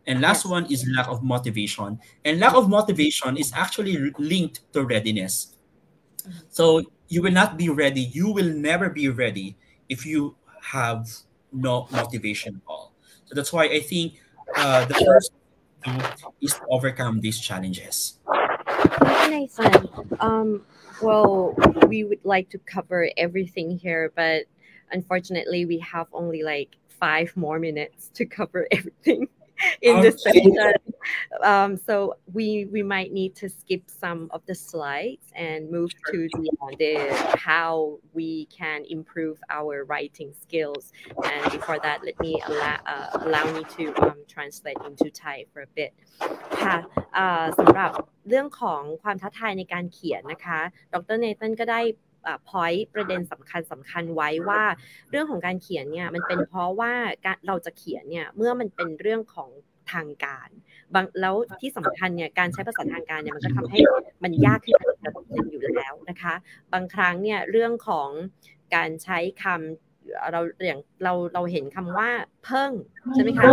S3: And last
S2: Yes.
S3: one is lack of motivation. And lack of motivation is actually re- linked to readiness.
S2: Mhm.
S3: So you will not be ready. You will never be ready if you have no motivation at all. So that's why I think uh, the first thing to do is to overcome these challenges.
S2: Thank you, Nathan. Um, well, we would like to cover everything here, but unfortunately, we have only like five more minutes to cover everything in this
S3: Okay.
S2: session. Um, so we we might need to skip some of the slides and move to the, uh, the how we can improve our writing skills. And before that, let me allow uh, allow me to um, translate into Thai for a bit. ค่ะเอ่อสำหรับเรื่องของความท้าทายในการเขียนนะคะดรเนตันก็ได้พอยต์ประเด็นสำคัญสำคัญไว้ว่าเรื่องของการเขียนเนี่ยมันเป็นเพราะว่าการเราจะเขียนเนี่ยเมื่อมันเป็นเรื่องของทางการบางแล้วที่สำคัญเนี่ยการใช้ภาษาทางการเนี่ยมันก็ทำให้มันยากขึ้นมาระดับหนึ่งอยู่แล้วนะคะบางครั้งเนี่ยเรื่องของการใช้คำเราอย่างเราเราเห็นคำว่าเพิ่งใช่ไหมคะ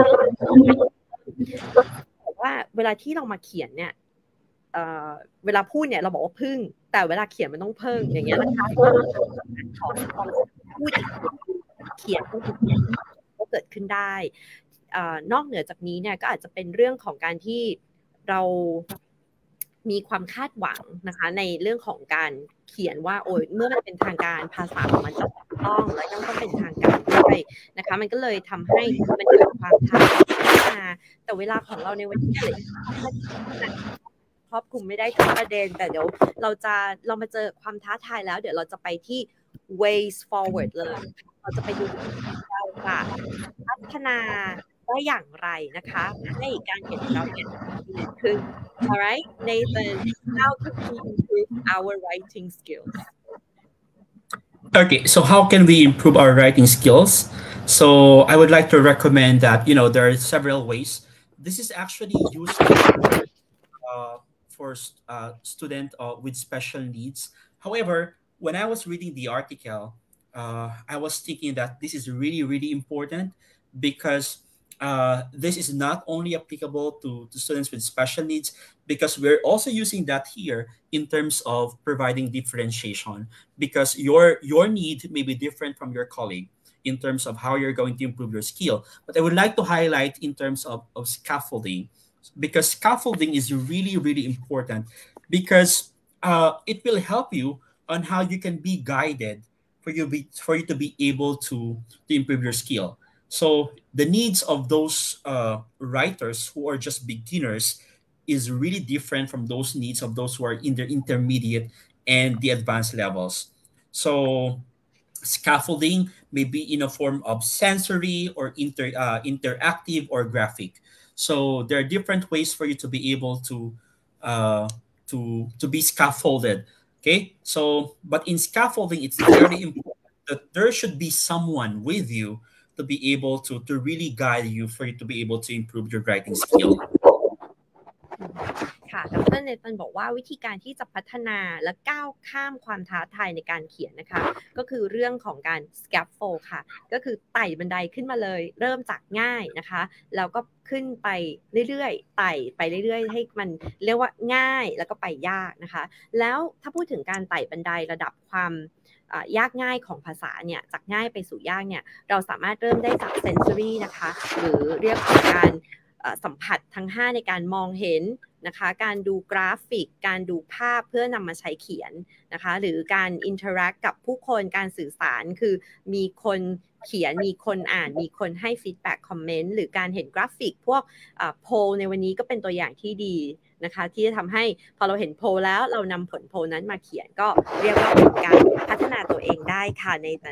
S2: ว่าเวลาที่เรามาเขียนเนี่ยเอ่อเวลาพูดเนี่ยเราบอกว่าพึ่งแต่เวลาเขียนมันต้องเพิ่งอย่างเงี้ยนะคะของของพูดเขียนก็คือก็เกิดขึ้นได้อ่านอกเหนือจากนี้เนี่ยก็อาจจะเป็นเรื่องของการที่เรามีความคาดหวังนะคะในเรื่องของการเขียนว่าโอ้ยเมื่อมันเป็นทางการภาษาของมันจะถูกต้องและต้องต้องเป็นทางการด้วยนะคะมันก็เลยทำให้มันเกิดความท้าทายมาแต่เวลาของเราในวันนี้เลยครอบคลุมไม่ได้ทุกประเด็นแต่เดี๋ยวเราจะเรามาเจอความท้าทายแล้วเดี๋ยวเราจะไปที่ ways forward เลยเราจะไปดูเราจะพัฒนาได้อย่างไรนะคะให้การเขียนของเราเนี่ยดีขึ้น alright Nathan how can we improve our writing skills
S3: Okay, so how can we improve our writing skills? So I would like to recommend that, you know, there are several ways. This is actually used uh, for uh, student uh, with special needs. However, when I was reading the article, uh, I was thinking that this is really, really important because uh, this is not only applicable to, to students with special needs, because we're also using that here in terms of providing differentiation, because your your need may be different from your colleague in terms of how you're going to improve your skill. But I would like to highlight in terms of, of scaffolding, because scaffolding is really, really important because uh, it will help you on how you can be guided for you be for you to be able to to improve your skill. So the needs of those uh, writers who are just beginners is really different from those needs of those who are in the intermediate and the advanced levels. So scaffolding may be in a form of sensory or inter, uh, interactive or graphic. So there are different ways for you to be able to uh, to to be scaffolded. Okay, so but in scaffolding, it's very important that there should be someone with you to be able to to really guide you for you to be able to improve your writing skill.
S2: ค่ะดรเนตันบอกว่าวิธีการที่จะพัฒนาและก้าวข้ามความท้าทายในการเขียนนะคะก็คือเรื่องของการ scaffold ค่ะก็คือไต่บันไดขึ้นมาเลยเริ่มจากง่ายนะคะแล้วก็ขึ้นไปเรื่อยๆไต่ไปเรื่อยๆให้มันเรียกว่าง่ายแล้วก็ไปยากนะคะแล้วถ้าพูดถึงการไต่บันไดระดับความยากง่ายของภาษาเนี่ยจากง่ายไปสู่ยากเนี่ยเราสามารถเริ่มได้จาก sensory นะคะหรือเรียกของการสัมผัสทั้งห้าในการมองเห็นนะคะการดูกราฟิกการดูภาพเพื่อนำมาใช้เขียนนะคะหรือการอินเทอร์แอคกับผู้คนการสื่อสารคือมีคนเขียนมีคนอ่านมีคนให้ฟีดแบ็กคอมเมนต์หรือการเห็นกราฟิกพวกโพลในวันนี้ก็เป็นตัวอย่างที่ดีนะคะที่จะทำให้พอเราเห็นโพลแล้วเรานำผลโพลนั้นมาเขียนก็เรียกว่าเป็นการพัฒนาตัวเองได้ค่ะในตอน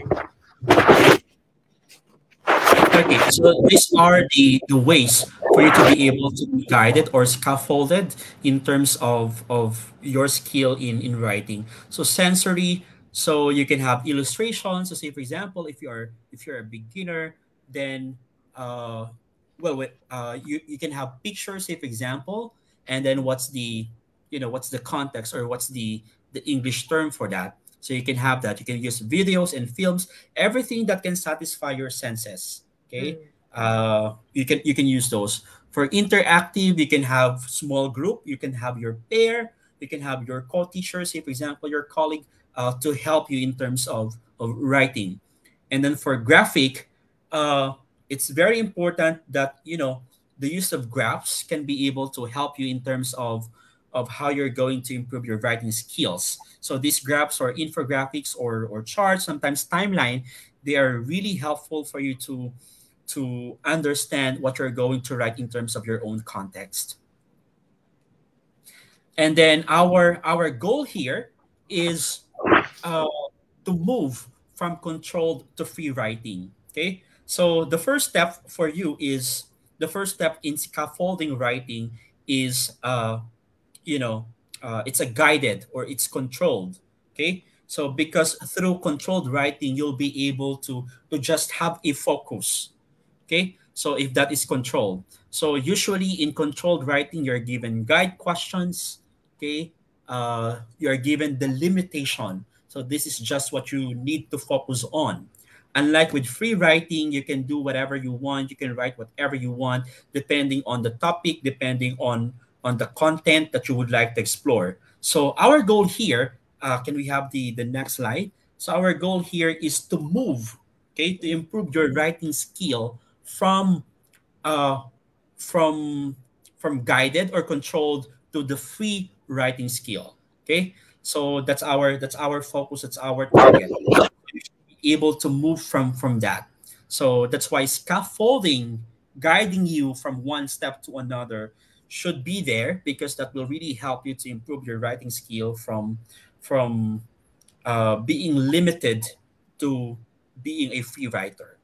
S3: Okay, so these are the, the ways for you to be able to be guided or scaffolded in terms of, of your skill in, in writing. So sensory, so you can have illustrations. So say for example, if you're if you're a beginner, then uh, well, uh, you, you can have pictures, say for example, and then what's the you know what's the context or what's the the English term for that. So you can have that. You can use videos and films, everything that can satisfy your senses. Okay, mm. uh, you can you can use those For interactive, you can have small group, you can have your pair, you can have your co-teacher, say for example, your colleague, uh, to help you in terms of, of writing. And then for graphic, uh, it's very important that, you know, the use of graphs can be able to help you in terms of, of how you're going to improve your writing skills. So these graphs or infographics or, or charts, sometimes timeline, they are really helpful for you to to understand what you're going to write in terms of your own context. And then our our goal here is uh, to move from controlled to free writing. Okay, so the first step for you is the first step in scaffolding writing is uh, you know uh, it's a guided or it's controlled. Okay, so because through controlled writing you'll be able to to just have a focus. Okay, so if that is controlled, so usually in controlled writing you're given guide questions. Okay, uh, you're given the limitation, so this is just what you need to focus on. Unlike with free writing, you can do whatever you want, you can write whatever you want depending on the topic, depending on on the content that you would like to explore. So our goal here, uh, can we have the the next slide? So our goal here is to move, okay, to improve your writing skill from uh, from from guided or controlled to the free writing skill. Okay, so that's our that's our focus. That's our target. You should be able to move from from that. So that's why scaffolding, guiding you from one step to another, should be there because that will really help you to improve your writing skill from from uh, being limited to being a free writer.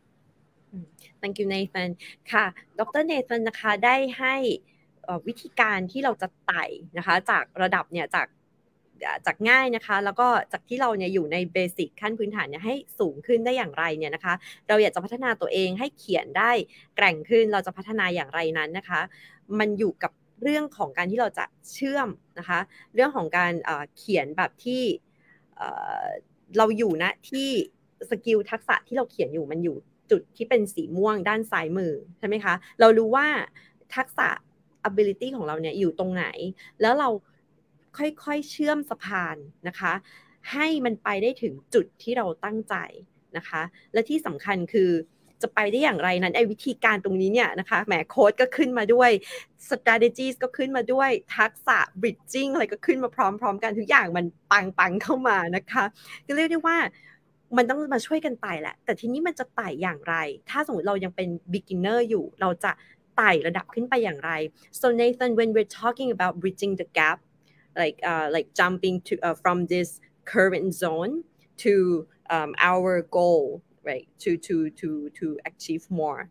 S2: Thank you Nathan ค่ะดร Nathan นะคะได้ให้วิธีการที่เราจะไต่นะคะจากระดับเนี่ยจากจากง่ายนะคะแล้วก็จากที่เราเนี่ยอยู่ในเบสิกขั้นพื้นฐานเนี่ยให้สูงขึ้นได้อย่างไรเนี่ยนะคะเราอยากจะพัฒนาตัวเองให้เขียนได้แกร่งขึ้นเราจะพัฒนาอย่างไรนั้นนะคะมันอยู่กับเรื่องของการที่เราจะเชื่อมนะคะเรื่องของการเขียนแบบที่เราอยู่ณที่สกิลทักษะที่เราเขียนอยู่มันอยู่จุดที่เป็นสีม่วงด้านซ้ายมือใช่ไหมคะเรารู้ว่าทักษะ ability ของเราเนี่ยอยู่ตรงไหนแล้วเราค่อยๆเชื่อมสะพานนะคะให้มันไปได้ถึงจุดที่เราตั้งใจนะคะและที่สำคัญคือจะไปได้อย่างไรนั้นไอ้วิธีการตรงนี้เนี่ยนะคะแหมโค้ดก็ขึ้นมาด้วย strategies ก็ขึ้นมาด้วยทักษะ bridging อะไรก็ขึ้นมาพร้อมๆกันทุกอย่างมันปังๆเข้ามานะคะก็เรียกได้ว่ามันต้องมาช่วยกันไต่แหละแต่ทีนี้มันจะไต่อย่างไรถ้าสมมติเรายังเป็น beginner อยู่เราจะไต่ระดับขึ้นไปอย่างไร so Nathan when we're talking about bridging the gap like uh, like jumping to uh, from this current zone to um, our goal right to to to to achieve more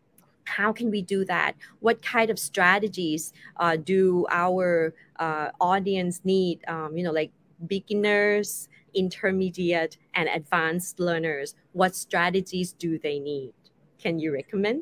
S2: how can we do that what kind of strategies uh, do our uh, audience need um, you know like beginners intermediate and advanced learners what strategies do they need can you recommend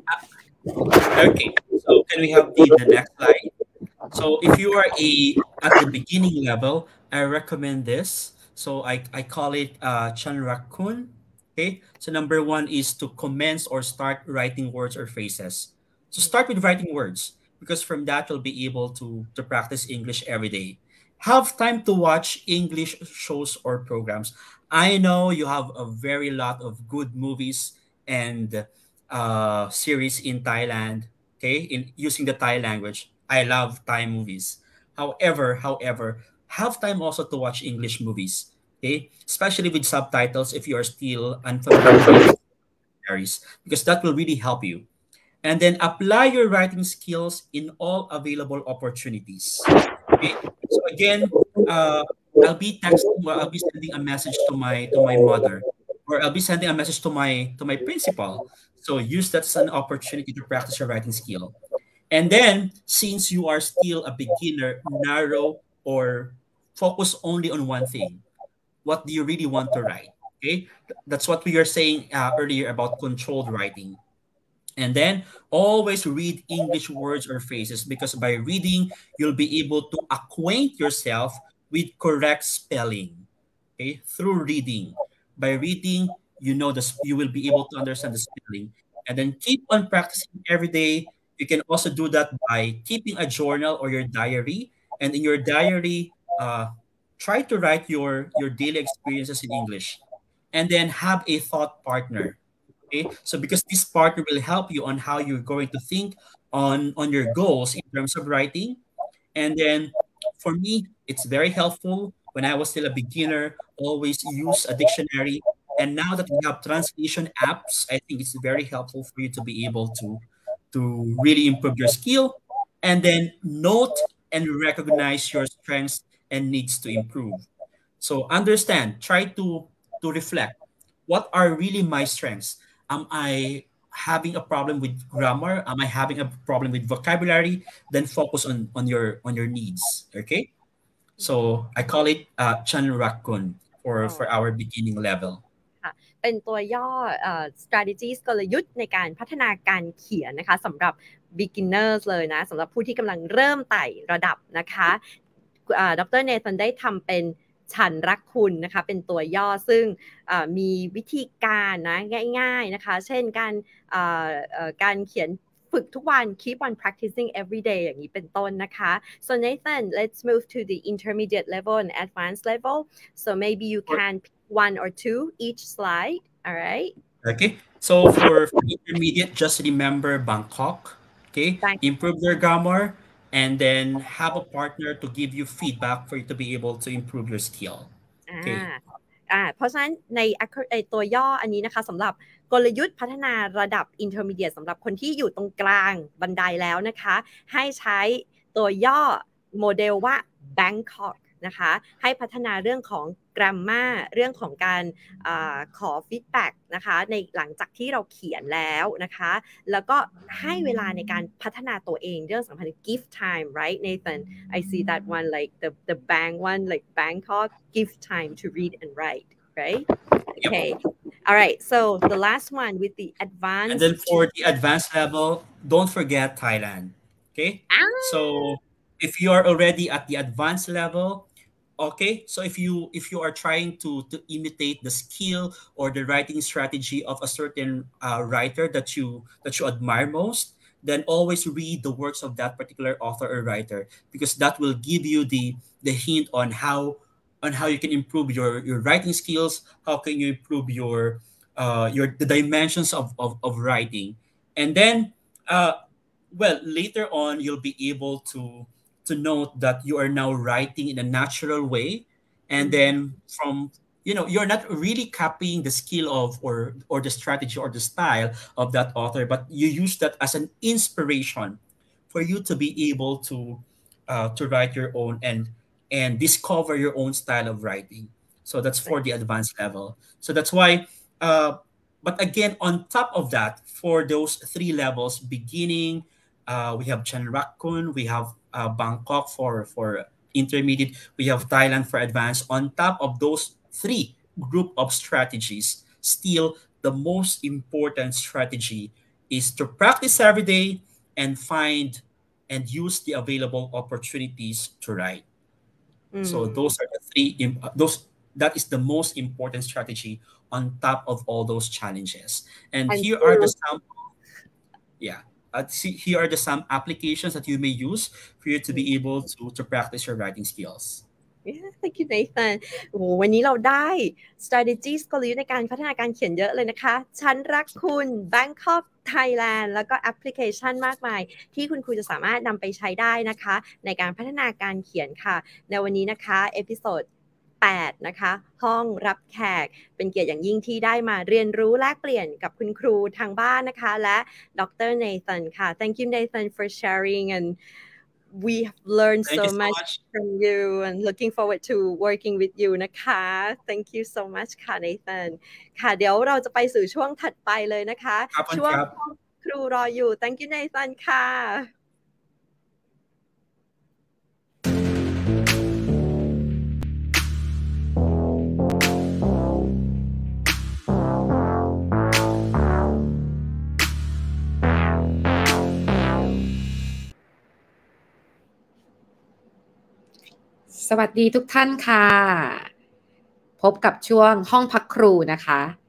S3: okay so can we have the, the next slide so if you are a at the beginning level I recommend this so i i call it uh Chanrakun. Okay, so number one is to commence or start writing words or phrases. So start with writing words because from that you'll be able to to practice English every day. Have time to watch English shows or programs. I know you have a very lot of good movies and uh, series in Thailand. Okay, in using the Thai language. I love Thai movies. However, however, have time also to watch English movies. Okay, especially with subtitles if you are still unfamiliar with series, because that will really help you. And then apply your writing skills in all available opportunities. Okay, so again, uh, I'll be texting, well, I'll be sending a message to my to my mother, or I'll be sending a message to my to my principal. So use that as an opportunity to practice your writing skill. And then, since you are still a beginner, narrow or focus only on one thing. What do you really want to write? Okay, that's what we were saying uh, earlier about controlled writing. And then always read English words or phrases because by reading, you'll be able to acquaint yourself with correct spelling. Okay, through reading. By reading, you know the you will be able to understand the spelling, and then keep on practicing every day. You can also do that by keeping a journal or your diary, and in your diary, uh, try to write your your daily experiences in English, and then have a thought partner. Okay, so because this partner will help you on how you're going to think on on your goals in terms of writing. And then for me, it's very helpful. When I was still a beginner, always use a dictionary. And now that we have translation apps, I think it's very helpful for you to be able to to really improve your skill, and then note and recognize your strengths and needs to improve. So understand, try to to reflect. What are really my strengths? Am I having a problem with grammar? Am I having a problem with vocabulary? Then focus on on your on your needs. Okay. So I call it uh, Chan Rakun
S2: อ๋อ
S3: for for our beginning level.
S2: ค่ะเป็นตัวย่อเอ่อ strategies กลยุทธ์ในการพัฒนาการเขียนนะคะสำหรับ beginners เลยนะสำหรับผู้ที่กำลังเริ่มไต่ระดับนะคะอ่าดรเนธันได้ทำเป็นฉันรักคุณนะคะเป็นตัวย่อซึ่งอ่ามีวิธีการนะง่ายๆนะคะเช่นการอ่าเอ่อการเขียนฝึกทุกวัน keep on practicing every day อย่างนี้เป็นต้นนะคะ so Nathan let's move to the intermediate level and advanced level so maybe you can pick one or two each slide all right
S3: Okay. So for, for intermediate, just remember Bangkok. Okay.
S2: Thank-
S3: Improve your grammar, and then have a partner to give you feedback for you to be able to improve your skill.
S2: อ่า
S3: Okay.
S2: อ่าเพราะฉะนั้นในไอตัวย่ออันนี้นะคะสำหรับกลยุทธ์พัฒนาระดับ intermediate สำหรับคนที่อยู่ตรงกลางบันไดแล้วนะคะให้ใช้ตัวย่อโมเดลว่า Bangkok นะคะให้พัฒนาเรื่องของ grammar เรื่องของการอาขอ feedback นะคะในหลังจากที่เราเขียนแล้วนะคะแล้วก็ให้เวลาในการพัฒนาตัวเองเรื่องสำคัญ give time right Nathan I see that one like the the bang one like Bangkok give time to read and write right okay all right so the last one with the advanced
S3: And then for the advanced level, don't forget Thailand. Okay.
S2: Ah.
S3: So if you are already at the advanced level, okay. So if you if you are trying to to imitate the skill or the writing strategy of a certain uh, writer that you that you admire most, then always read the works of that particular author or writer, because that will give you the the hint on how on how you can improve your your writing skills. How can you improve your uh, your the dimensions of, of, of writing, and then uh, well, later on you'll be able to to note that you are now writing in a natural way, and then from you know you're not really copying the skill of or or the strategy or the style of that author, but you use that as an inspiration for you to be able to uh, to write your own and and discover your own style of writing. So that's for the advanced level. So that's why uh, but again, on top of that, for those three levels, beginning, uh, we have Chan Rakun, we have uh, Bangkok for, for intermediate, we have Thailand for advanced. On top of those three group of strategies, still the most important strategy is to practice every day and find and use the available opportunities to write. So those are the three, im- those that is the most important strategy on top of all those challenges. And,
S2: And
S3: here are the some, yeah, uh, see, here are the some applications that you may use for you to be able to, to practice your writing skills.
S2: Yeah, thank you Nathan โอ้โหวันนี้เราได้ strategies กลยุทธ์ในการพัฒนาการเขียนเยอะเลยนะคะฉันรักคุณ Bangkok Thailand แล้วก็แอปพลิเคชันมากมายที่คุณครูจะสามารถนำไปใช้ได้นะคะในการพัฒนาการเขียนค่ะในวันนี้นะคะเอพิโซดแปดนะคะห้องรับแขกเป็นเกียรติอย่างยิ่งที่ได้มาเรียนรู้แลกเปลี่ยนกับคุณครูทางบ้านนะคะและดร Nathan ค่ะ Thank you Nathan for sharing and we have learned
S3: Thank
S2: so
S3: you so
S2: much
S3: much.
S2: from you and looking forward to working with you นะคะ Thank you so much ค่ะ Nathan ค่ะเดี๋ยวเราจะไปสู่ช่วงถัดไปเลยนะคะ
S3: ครับ
S2: ช่วง
S3: ครับ
S2: ห้องครูรออยู่ Thank you Nathan ค่ะ
S4: สวัสดีทุกท่านค่ะพบกับช่วงห้องพักครูนะคะ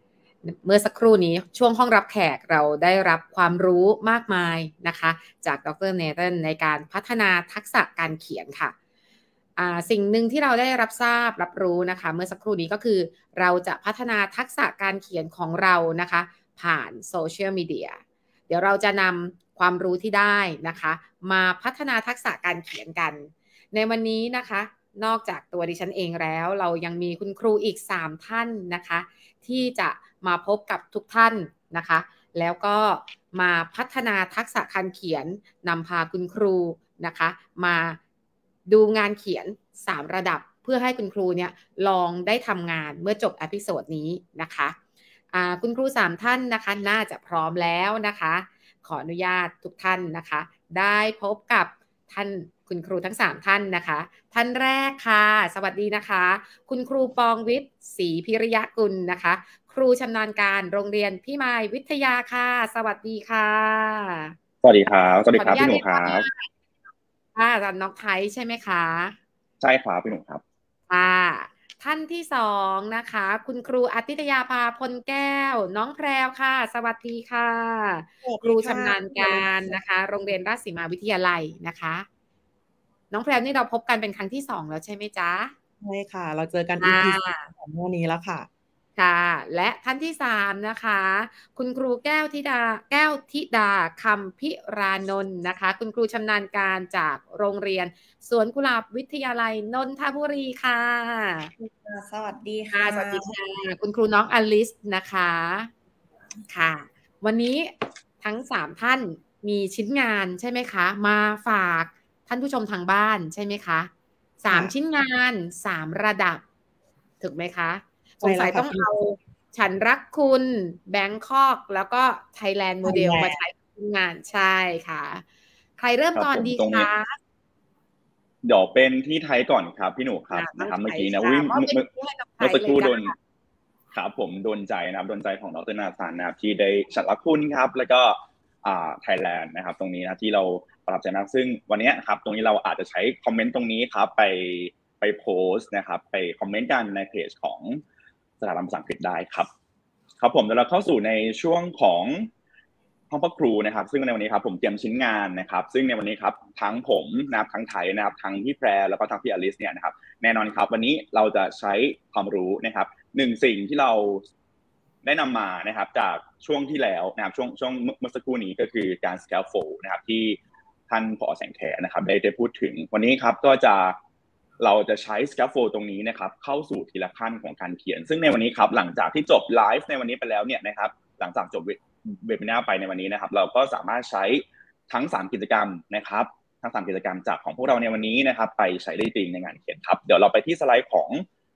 S4: เมื่อสักครู่นี้ช่วงห้องรับแขกเราได้รับความรู้มากมายนะคะจากดร. เนเธนในการพัฒนาทักษะการเขียนค่ะสิ่งหนึ่งที่เราได้รับทราบรับรู้นะคะเมื่อสักครู่นี้ก็คือเราจะพัฒนาทักษะการเขียนของเรานะคะผ่านโซเชียลมีเดียเดี๋ยวเราจะนำความรู้ที่ได้นะคะมาพัฒนาทักษะการเขียนกันในวันนี้นะคะนอกจากตัวดิฉันเองแล้วเรายังมีคุณครูอีกสามท่านนะคะที่จะมาพบกับทุกท่านนะคะแล้วก็มาพัฒนาทักษะการเขียนนำพาคุณครูนะคะมาดูงานเขียนสามระดับเพื่อให้คุณครูเนี่ยลองได้ทำงานเมื่อจบเอพิโซดนี้นะคะคุณครูสามท่านนะคะน่าจะพร้อมแล้วนะคะขออนุญาตทุกท่านนะคะได้พบกับท่านคุณครูทั้งสามท่านนะคะท่านแรกค่ะสวัสดีนะคะคุณครูปองวิทย์ศรีพิริยกุลนะคะครูชำนาญการโรงเรียนพิมายวิทยาค่ะสวัสดีค่ะ
S5: สวัสดีครับสวัสดีครับพี่หนุ่มครับ
S4: ค่ะอาจารย์น้องไทยใช่ไหมคะ
S5: ใช่ครับพี่หนุ่มครับ
S4: ค่ะท่านที่สองนะคะคุณครูอาทิตยาภาพลแก้วน้องแพรวค่ะสวัสดีค่ะครูชำนาญการนะคะโรงเรียนราชสีมาวิทยาลัยนะคะน้องแพรวนี่เราพบกันเป็นครั้งที่สองแล้วใช่ไหมจ๊ะ
S6: ใช่ค่ะเราเจอกัน อี พี ของวันนี้แล้วค่ะ
S4: ค่ะและท่านที่สามนะคะคุณครูแก้วธิดาแก้วธิดาคำพิรานนท์นะคะคุณครูชำนาญการจากโรงเรียนสวนกุหลาบวิทยาลัยนนทบุรีค่ะ
S7: สวัสดีค่ะ
S4: สวัสดีค่ะคุณครูน้องอลิสนะคะค่ะวันนี้ทั้งสามท่านมีชิ้นงานใช่ไหมคะมาฝากท่านผู้ชมทางบ้านใช่ไหมคะสามชิ้นงานสามระดับถูกไหมคะสงสัยต้องเอาฉันรักคุณแบงคอกแล้วก็ไทยแลนด์โมเดลมาใช้งานใช่ค่ะใครเริ่มก่อนดีคะ
S5: เดี๋ยวเป็นที่ไทยก่อนครับพี่หนูครับนะครับเมื่อกี้นะวิ่งเมื่อเมื่อสักครู่โดนครับผมโดนใจนะครับโดนใจของดร.นาธานนะครับที่ได้ฉันรักคุณครับแล้วก็อ่าไทยแลนด์นะครับตรงนี้นะที่เราประทับใจมากซึ่งวันนี้ครับตรงนี้เราอาจจะใช้คอมเมนต์ตรงนี้ครับไปไปโพสต์นะครับไปคอมเมนต์กันในเพจของสถาบันภาษาอังกฤษได้ครับครับผมเดี๋ยวเราเข้าสู่ในช่วงของห้องพักครูนะครับซึ่งในวันนี้ครับผมเตรียมชิ้นงานนะครับซึ่งในวันนี้ครับทั้งผมนะครับทั้งไทยนะครับทั้งพี่แพรแล้วก็ทั้งพี่อลิสเนี่ยนะครับแน่นอนครับวันนี้เราจะใช้ความรู้นะครับหนึ่งสิ่งที่เราได้นำมานะครับจากช่วงที่แล้วนะครับช่วงช่วงเมื่อสักครู่นี้ก็คือการ scaffold นะครับที่ท่านผอ.แสงแขนะครับได้ได้พูดถึงวันนี้ครับก็จะเราจะใช้ scaffold ตรงนี้นะครับเข้าสู่ทีละขั้นของการเขียนซึ่งในวันนี้ครับหลังจากที่จบไลฟ์ในวันนี้ไปแล้วเนี่ยนะครับหลังจากจบเวบินาร์ไปในวันนี้นะครับเราก็สามารถใช้ทั้งสามกิจกรรมนะครับทั้งสามกิจกรรมจากของพวกเราในวันนี้นะครับไปใช้ได้จริงในงานเขียนครับเดี๋ยวเราไปที่สไลด์ของ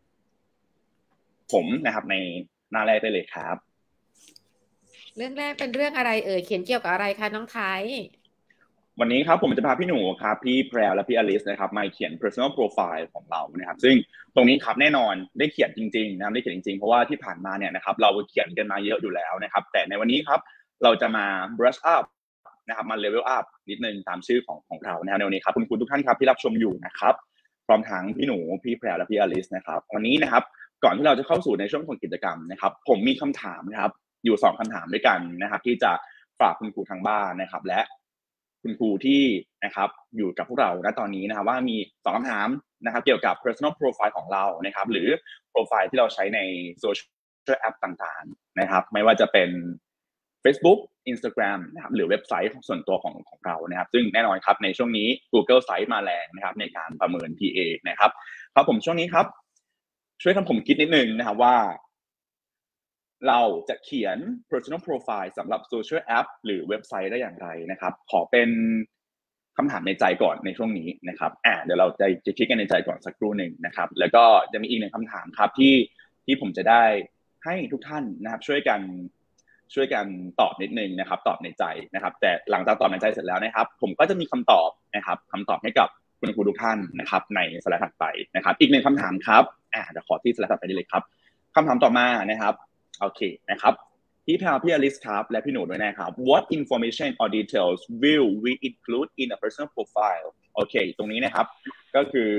S5: ผมนะครับในหน้าแรกได้เลยครับ
S4: เรื่องแรกเป็นเรื่องอะไรเอ่ยเขียนเกี่ยวกับอะไรคะน้องไทย
S5: วันนี้ครับผมจะพาพี่หนูครับพี่แพรและพี่อลิสนะครับมาเขียน personal profile ของเรานะครับซึ่งตรงนี้ครับแน่นอนได้เขียนจริงๆนะครับได้เขียนจริงๆเพราะว่าที่ผ่านมาเนี่ยนะครับเราเขียนกันมาเยอะอยู่แล้วนะครับแต่ในวันนี้ครับเราจะมา brush up นะครับมา level up นิดนึงตามชื่อของของเรานะครับในวันนี้ครับคุณครูทุกท่านครับที่รับชมอยู่นะครับพร้อมทั้งพี่หนูพี่แพรและพี่อลิสนะครับวันนี้นะครับก่อนที่เราจะเข้าสู่ในช่วงของกิจกรรมนะครับผมมีคำถามนะครับอยู่สองคำถามด้วยกันนะครับที่จะฝากคุณครูทางบ้านนะครับและคุณครูที่นะครับอยู่กับพวกเราณตอนนี้นะครับว่ามีสองคำถามนะครับเกี่ยวกับ personal profile ของเรานะครับหรือ profile ที่เราใช้ใน social app ต่างๆนะครับไม่ว่าจะเป็น Facebook Instagram นะครับหรือเว็บไซต์ส่วนตัวของของเรานะครับซึ่งแน่นอนครับในช่วงนี้ Google Sites มาแรงนะครับในการประเมิน พี เอ นะครับครับผมช่วงนี้ครับช่วยทำผมคิดนิดนึงนะครับว่าเราจะเขียน personal profile สำหรับ social app หรือเว็บไซต์ได้อย่างไรนะครับขอเป็นคำถามในใจก่อนในช่วงนี้นะครับอ่าเดี๋ยวเราจะจะคิดกันในใจก่อนสักครู่หนึ่งนะครับแล้วก็จะมีอีกหนึ่งคำถามครับที่ที่ผมจะได้ให้ทุกท่านนะครับช่วยกันช่วยกันตอบนิดนึงนะครับตอบในใจนะครับแต่หลังจากตอบในใจเสร็จแล้วนะครับผมก็จะมีคำตอบนะครับคำตอบให้กับคุณครูทุกท่านนะครับในสไลด์ถัดไปนะครับอีกหนึ่งคำถามครับอ่าเดี๋ยวขอที่สไลด์ถัดไปได้เลยครับคำถามต่อมานะครับโอเคนะครับพี่แพรพี่อลิสครับและพี่หนูด้วยนะครับ What information or details will we include in a personal profile โอเคตรงนี้นะครับก็คือ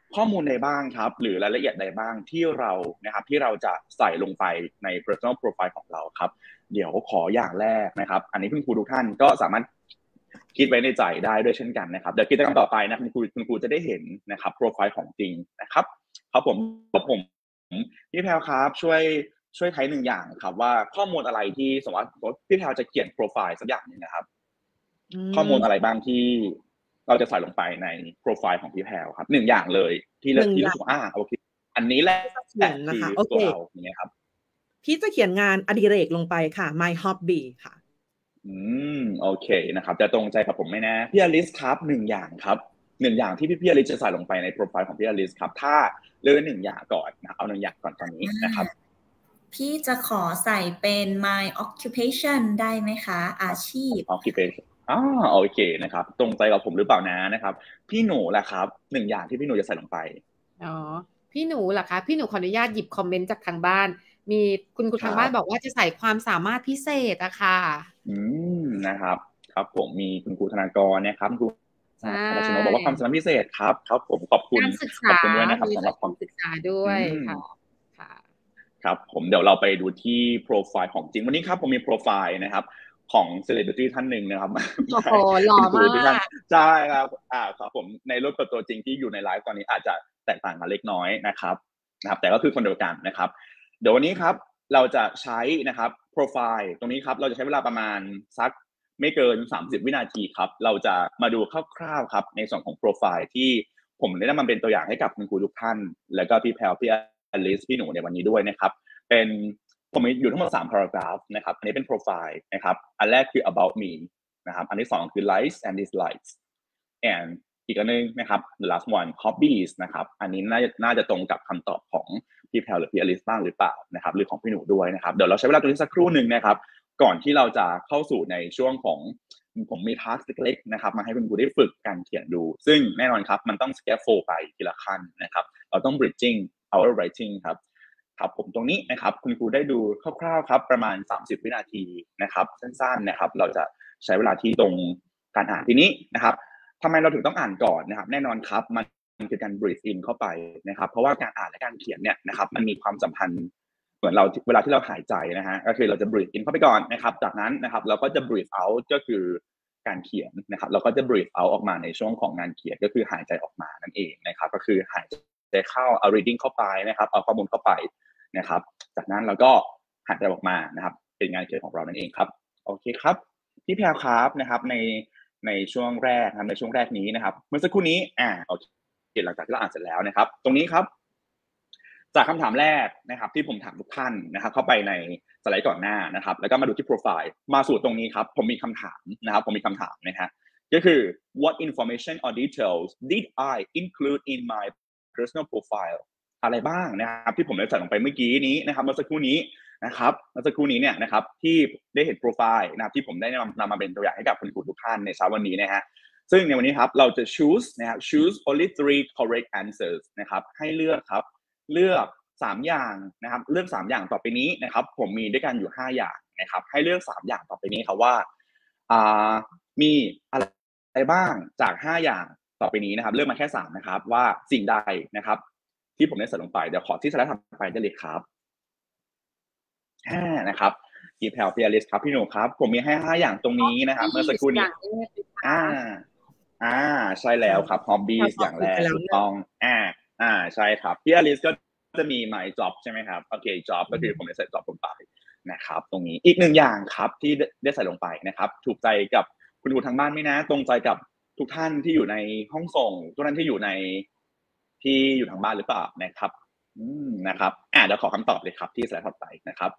S5: ข้อมูลใดบ้างครับหรือรายละเอียดใดบ้างที่เรานะครับที่เราจะใส่ลงไปใน personal profile ของเราครับเดี๋ยวขออย่างแรกนะครับอันนี้คุณครูทุกท่านก็สามารถคิดไว้ในใจได้ด้วยเช่นกันนะครับเดี๋ยวกิจกรรมต่อไปนะคุณครูคุณครูจะได้เห็นนะครับโปรไฟล์ของจริงนะครับครับผมผมพี่แพรวครับช่วยช่วยไทยหนึ่งอย่างครับว่าข้อมูลอะไรที่สมมติว่าพี่แพรวจะเขียนโปรไฟล์สักอย่างนึงนะครับข้อมูลอะไรบ้างที่เราจะใส่ลงไปในโปรไฟล์ของพี่แพรวครับหนึ่งอย่างเลยที่เลือกที่รู้สึกอ่าโอเคอันนี้แหละคือตัวเราอย่างเงี้ยครับ
S6: พี่จะเขียนงานอดิเรกลงไปค่ะ my hobby ค่ะ
S5: อืมโอเคนะครับจะตรงใจกับผมไหมนะพี่อลิสครับหนึ่งอย่างครับหนึ่งอย่างที่พี่พี่อลิสจะใส่ลงไปในโปรไฟล์ของพี่อลิสครับถ้าเลือกหนึ่งอย่างก่อนนะเอาหนึ่งอย่างก่อนตอนนี้นะครับ
S7: พี่จะขอใส่เป็น my occupation ได้ไหมคะอาชีพ
S5: occupation อ๋อโอเคนะครับตรงใจกับผมหรือเปล่านะนะครับพี่หนูล่ะครับหนึ่งอย่างที่พี่หนูจะใส่ลงไป
S4: อ๋อพี่หนูล่ะคะพี่หนูขออนุญาตหยิบคอมเมนต์จากทางบ้านมีคุณคุณทางบ้านบอกว่าจะใส่ความสามารถพิเศษอะค่ะ
S5: อืมนะครับครับผมมีคุณครูธนากรนะครับคุณครูธนชนกบอกว่าความสามารถพิเศษครับครับผมขอบคุณขอบคุณด้วยนะครับสำหรับความ
S4: ศึกษาด้วยค่ะค่ะ
S5: ครับผมเดี๋ยวเราไปดูที่โปรไฟล์ของจริงวันนี้ครับผมมีโปรไฟล์นะครับของเซเลบริตี้ท่านหนึ่งนะครับ
S4: โอ้โหหล่อมาก
S5: ใช่ครับอ่าครับผมในรูปกับตัวจริงที่อยู่ในไลฟ์ตอนนี้อาจจะแตกต่างกันเล็กน้อยนะครับนะครับแต่ก็คือคนเดียวกันนะครับเดี๋ยววันนี้ครับเราจะใช้นะครับโปรไฟล์ตรงนี้ครับเราจะใช้เวลาประมาณสักไม่เกินสามสิบวินาทีครับเราจะมาดูคร่าวๆครับในส่วนของโปรไฟล์ที่ผมได้นำมาเป็นตัวอย่างให้กับคุณครูทุกท่านแล้วก็พี่แพรพี่อลิสพี่หนูในวันนี้ด้วยนะครับเป็นผมมีอยู่ทั้งหมดสาม paragraph นะครับอันนี้เป็นโปรไฟล์นะครับอันแรกคือ about me นะครับอันที่สองคือ likes and dislikes and อีกอันนึงนะครับ the last one hobbies นะครับอันนี้น่าจะน่าจะตรงกับคำตอบของพี่แพรหรือพี่อลิสบ้างหรือเปล่านะครับหรือของพี่หนูด้วยนะครับเดี๋ยวเราใช้เวลาตรงนี้สักครู่หนึ่งนะครับก่อนที่เราจะเข้าสู่ในช่วงของผมมี task เล็กๆนะครับมาให้คุณครูได้ฝึกการเขียนดูซึ่งแน่นอนครับมันต้อง scaffold ไปทีละขั้นนะครับเราต้อง bridging our writing ครับครับผมตรงนี้นะครับคุณครูได้ดูคร่าวๆครับประมาณสามสิบวินาทีนะครับสั้นๆนะครับเราจะใช้เวลาที่ตรงการอ่านทีนี้นะครับทำไมเราถึงต้องอ่านก่อนนะครับแน่นอนครับมันคือการ breathe in เข้าไปนะครับเพราะว่าการอ่านและการเขียนเนี่ยนะครับมันมีความสัมพันธ์เหมือนเราเวลาที่เราหายใจนะฮะก็คือเราจะ breathe in เข้าไปก่อนนะครับจากนั้นนะครับเราก็จะ breathe out ก็คือการเขียนนะครับเราก็จะ breathe out ออกมาในช่วงของงานเขียนก็คือหายใจออกมานั่นเองนะครับก็คือหายใจเข้าเอา reading เข้าไปนะครับเอาข้อมูลเข้าไปนะครับจากนั้นเราก็หายใจออกมานะครับเป็นงานเขียนของเรานั่นเองครับโอเคครับพี่แพรครับนะครับในในช่วงแรกนะครับในช่วงแรกนี้นะครับเมื่อสักครู่นี้อ่าโอเคหลังจากที่เราอ่านเสร็จแล้วนะครับตรงนี้ครับจากคำถามแรกนะครับที่ผมถามทุกท่านนะครับเข้าไปในสไลด์ก่อนหน้านะครับแล้วก็มาดูที่โปรไฟล์มาสู่ตรงนี้ครับผมมีคำถามนะครับผมมีคำถามนะฮะก็คือ what information or details did I include in my personal profile อะไรบ้างนะครับที่ผมได้ใส่ลงไปเมื่อกี้นี้นะครับเมื่อสักครู่นี้นะครับเมื่อสักครู่นี้เนี่ยนะครับที่ได้เห็นโปรไฟล์นะครับที่ผมได้นำนำมาเป็นตัวอย่างให้กับคุณครูทุกท่านในเช้าวันนี้นะฮะซึ่งในวันนี้ครับเราจะ choose นะครับ choose only three correct answers นะครับให้เลือกครับเลือกสามอย่างนะครับเลือกสามอย่างต่อไปนี้นะครับผมมีด้วยกันอยู่ห้าอย่างนะครับให้เลือกสามอย่างต่อไปนี้ครับว่าอ่ามีอะไรบ้างจากห้าอย่างต่อไปนี้นะครับเลือกมาแค่สามนะครับว่าสิ่งใดนะครับที่ผมได้ใส่ลงไปเดี๋ยวขอที่สไลด์ถัดไปได้เลยครับห้านะครับพี่แพรพี่อลิสครับพี่หนูครับผมมีให้ห้าอย่างตรงนี้นะครับเมื่อสักครู่นี้อ่าอ่าใช่แล้วครับ hobbies อย่างแรกถูกต้องอ่าอ่าใช่ครับพี่อลิสก็จะมี my job ใช่ไหมครับโอเค job ก็คือผมได้ใส่ job ลงไปนะครับตรงนี้อีกหนึ่งอย่างครับที่ได้ใส่ลงไปนะครับถูกใจกับคุณครูทางบ้านไหมนะตรงใจกับทุกท่านที่อยู่ในห้องส่งทุกท่านที่อยู่ในที่อยู่ทางบ้านหรือเปล่านะครับอืมนะครับอ่าเดี๋ยวขอคำตอบเลยครับที่สไลด์ถัดไปนะครับ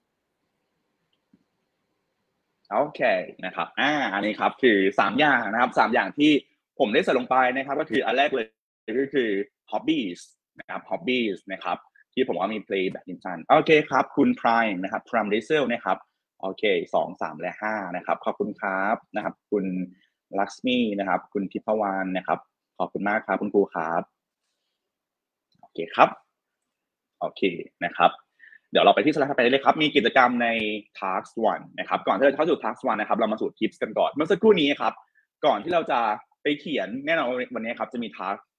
S5: โอเคนะครับอ่าอันนี้ครับคือสามอย่างนะครับสามอย่างที่ผมได้ใส่ลงไปนะครับก็คืออันแรกเลยก็คือ hobbies นะครับ hobbies นะครับที่ผมว่ามี play badminton โอเคครับคุณ prime นะครับ prime diesel นะครับโอเคสอง สามและห้านะครับขอบคุณครับนะครับคุณลักษมีนะครับคุณทิพวรรณนะครับขอบคุณมากครับคุณครูครับโอเคครับโอเคนะครับเดี๋ยวเราไปที่สไลด์ถัดไปเลยครับมีกิจกรรมใน task one นะครับก่อนที่เราจะเข้าสู่ task one นะครับเรามาสู่ tips กันก่อนเมื่อสักครู่นี้ครับก่อนที่เราจะไปเขียนแน่นอนวันนี้ครับจะมี task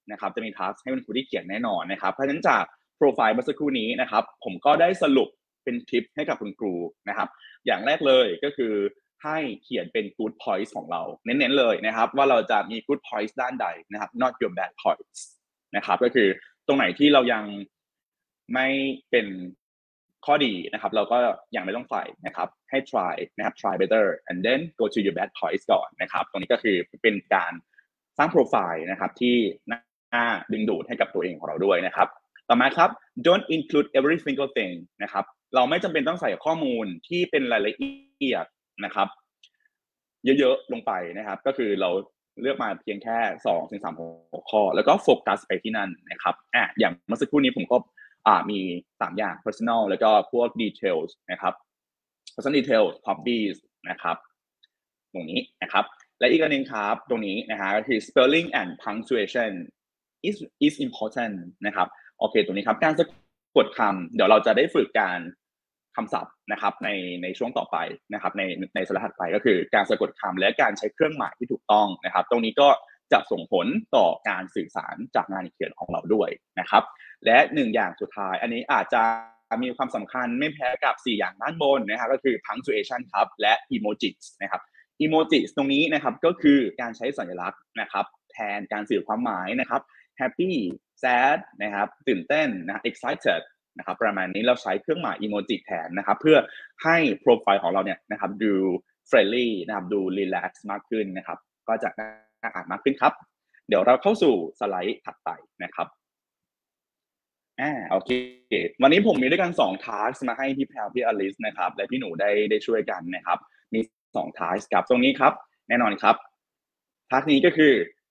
S5: นะครับจะมี task ให้คุณครูที่เขียนแน่นอนนะครับเพราะฉะนั้นจากโปรไฟล์เมื่อสักครู่นี้นะครับผมก็ได้สรุปเป็นทิปให้กับคุณครูนะครับอย่างแรกเลยก็คือให้เขียนเป็น good points ของเราเน้นๆเลยนะครับว่าเราจะมี good points ด้านใดนะครับ not your bad points นะครับก็คือตรงไหนที่เรายังไม่เป็นข้อดีนะครับเราก็ยังไม่ต้องใส่นะครับให้ try นะครับ try better and then go to your bad points ก่อนนะครับตรงนี้ก็คือเป็นการสร้างโปรไฟล์นะครับที่น่าดึงดูดให้กับตัวเองของเราด้วยนะครับต่อมาครับ don't include every single thing นะครับเราไม่จำเป็นต้องใส่ข้อมูลที่เป็นรายละเอียดนะครับเยอะๆลงไปนะครับก็คือเราเลือกมาเพียงแค่ สองถึงสาม หัวข้อแล้วก็โฟกัสไปที่นั่นนะครับอ่ะอย่างเมื่อสักครู่นี้ผมก็อ่ามีสามอย่าง personal แล้วก็พวก details นะครับ personal details hobbies นะครับตรงนี้นะครับและอีกอันนึงครับตรงนี้นะฮะก็คือ spelling and punctuation is is important นะครับโอเคตรงนี้ครับการสะกดคำเดี๋ยวเราจะได้ฝึกการคำศัพท์นะครับในในช่วงต่อไปนะครับในในสไลด์ถัดไปก็คือการสะกดคำและการใช้เครื่องหมายที่ถูกต้องนะครับตรงนี้ก็จะส่งผลต่อการสื่อสารจากงานเขียนของเราด้วยนะครับและหนึ่งอย่างสุดท้ายอันนี้อาจจะมีความสำคัญไม่แพ้กับสี่อย่างด้านบนนะครับก็คือ punctuation ครับและ emojis นะครับ emojis ตรงนี้นะครับก็คือการใช้สัญลักษณ์นะครับแทนการสื่อความหมายนะครับ happy sad นะครับตื่นเต้นนะ excited นะครับประมาณนี้เราใช้เครื่องหมาย emoji แทนนะครับเพื่อให้โปรไฟล์ของเราเนี่ยนะครับดู friendly นะครับดู relax มากขึ้นนะครับก็จะน่าอ่านมากขึ้นครับเดี๋ยวเราเข้าสู่สไลด์ถัดไปนะครับอ่าโอเควันนี้ผมมีด้วยกันสอง task มาให้พี่แพรวพี่อลิสนะครับและพี่หนูได้ได้ช่วยกันนะครับมีสอง task ครับตรงนี้ครับแน่นอนครับ task นี้ก็คือ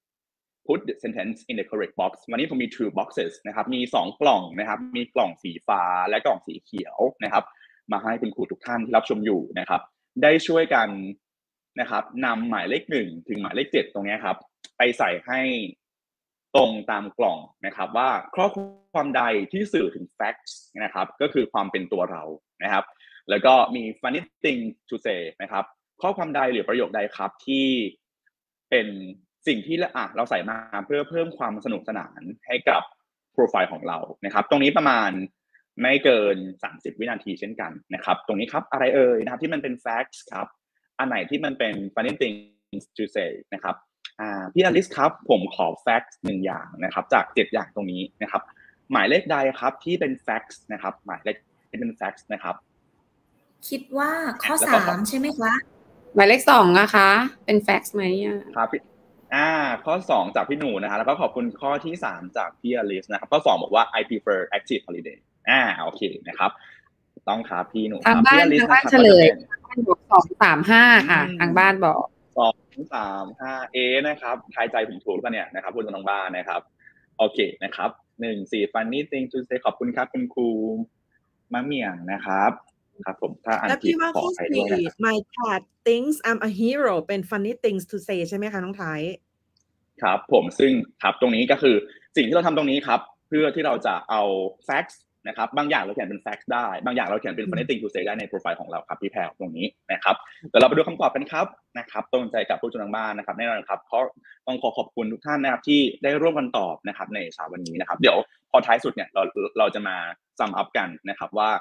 S5: put the sentence in the correct box วันนี้ผมมี two boxes นะครับมีสองกล่องนะครับมีกล่องสีฟ้าและกล่องสีเขียวนะครับมาให้คุณครูทุกท่านที่รับชมอยู่นะครับได้ช่วยกันนะครับนำหมายเลขหนึ่งถึงหมายเลขเจ็ดตรงนี้ครับไปใส่ให้ตรงตามกล่องนะครับว่าข้อความใดที่สื่อถึง facts นะครับก็คือความเป็นตัวเรานะครับแล้วก็มี funny thing to say นะครับข้อความใดหรือประโยคใดครับที่เป็นสิ่งที่อ่ะเราใส่มาเพื่อเพิ่มความสนุกสนานให้กับโปรไฟล์ของเรานะครับตรงนี้ประมาณไม่เกินสามสิบวินาทีเช่นกันนะครับตรงนี้ครับอะไรเอ่ยนะครับที่มันเป็น facts ครับอันไหนที่มันเป็น funny things to say นะครับอ่าพี่อลิสครับผมขอ facts หนึ่งอย่างนะครับจากเจ็ดอย่างตรงนี้นะครับหมายเลขใดครับที่เป็น facts นะครับหมายเลขที่เป็น facts นะครับ
S7: คิดว่าข้อสามใช่ไหมคะ
S4: หมายเลขสองนะคะเป็น facts ไหมอ่ะ
S5: ครับอ่าข้อสองจากพี่หนูนะฮะแล้วก็ขอบคุณข้อที่สามจากพี่อลิสนะครับข้อสองบอกว่า I prefer active holiday อ่าโอเคนะครับต้องครับพี่หนู
S4: ทางบ้านทางบ้านเฉลยทางบ้านบอกสองสามห้าค่ะทางบ้านบอก
S5: สองสามห้าเอนะครับทายใจผมถูกป่ะเนี่ยนะครับคุณน้องบ้านนะครับโอเคนะครับหนึ่งสี่ funny thing to say ขอบคุณครับคุณครูมะเมี่ยงนะครับครับผมถ้าอ่านผิดขอให้ด้วยนะครับ
S6: My cat thinks I'm a hero เป็น funny things to say ใช่ไหมคะน้องไทย
S5: ครับผมซึ่งครับตรงนี้ก็คือสิ่งที่เราทำตรงนี้ครับเพื่อที่เราจะเอา facts นะครับบางอย่างเราเขียนเป็น facts ได้บางอย่างเราเขียนเป็น funny thing to say ได้ในโปรไฟล์ของเราครับพี่แพรวตรงนี้นะครับเดี๋ยวเราไปดูคำตอบกันครับนะครับตรงใจกับผู้ชมทางบ้านนะครับแน่นอนครับเพราะต้องขอขอบคุณทุกท่านนะครับที่ได้ร่วมกันตอบนะครับในเช้าวันนี้นะครับเดี๋ยวพอท้ายสุดเนี่ยเราเราจะมาซัมอัพกันนะครับว่า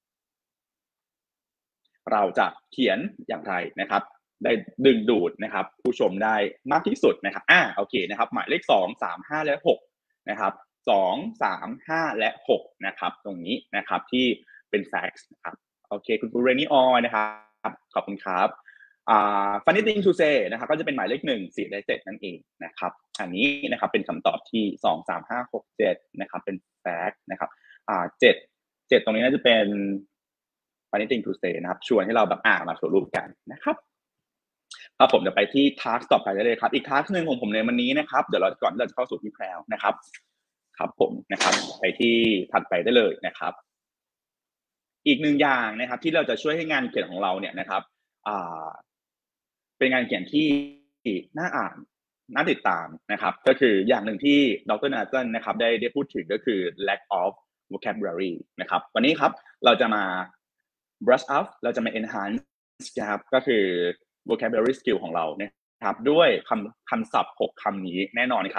S5: เราจะเขียนอย่างไรนะครับได้ดึงดูดนะครับผู้ชมได้มากที่สุดนะครับอ่าโอเคนะครับหมายเลขสอง สาม ห้าและหกนะครับสอง สาม ห้าและหกนะครับตรงนี้นะครับที่เป็น facts นะครับโอเคคุณครูเรนี่ออยนะครับขอบคุณครับอ่า funny thing to say นะครับก็จะเป็นหมายเลขหนึ่ง สี่และเจ็ดนั่นเองนะครับอันนี้นะครับเป็นคำตอบที่สอง สาม ห้า หก เจ็ดนะครับเป็น fact นะครับอ่าเจ็ด เจ็ดตรงนี้น่าจะเป็นfunny thing to say นะครับชวนให้เราแบบอ่านมาสรุปกันนะครับครับผมจะไปที่ task ต่อไปได้เลยครับอีก task นึงของผมในวันนี้นะครับเดี๋ยวเราก่อนที่เราจะเข้าสู่พี่แพรวนะครับครับผมนะครับไปที่ถัดไปได้เลยนะครับอีกหนึ่งอย่างนะครับที่เราจะช่วยให้งานเขียนของเราเนี่ยนะครับอ่าเป็นงานเขียนที่น่าอ่านน่าติดตามนะครับก็คืออย่างหนึ่งที่ดร.นาเซนนะครับได้ได้พูดถึงก็คือ lack of vocabulary นะครับวันนี้ครับเราจะมา brush up เราจะมา enhance นะครับก็คือ vocabulary skill ของเรานะครับด้วยคำคำศัพท์หกคำนี้แน่นอนครับ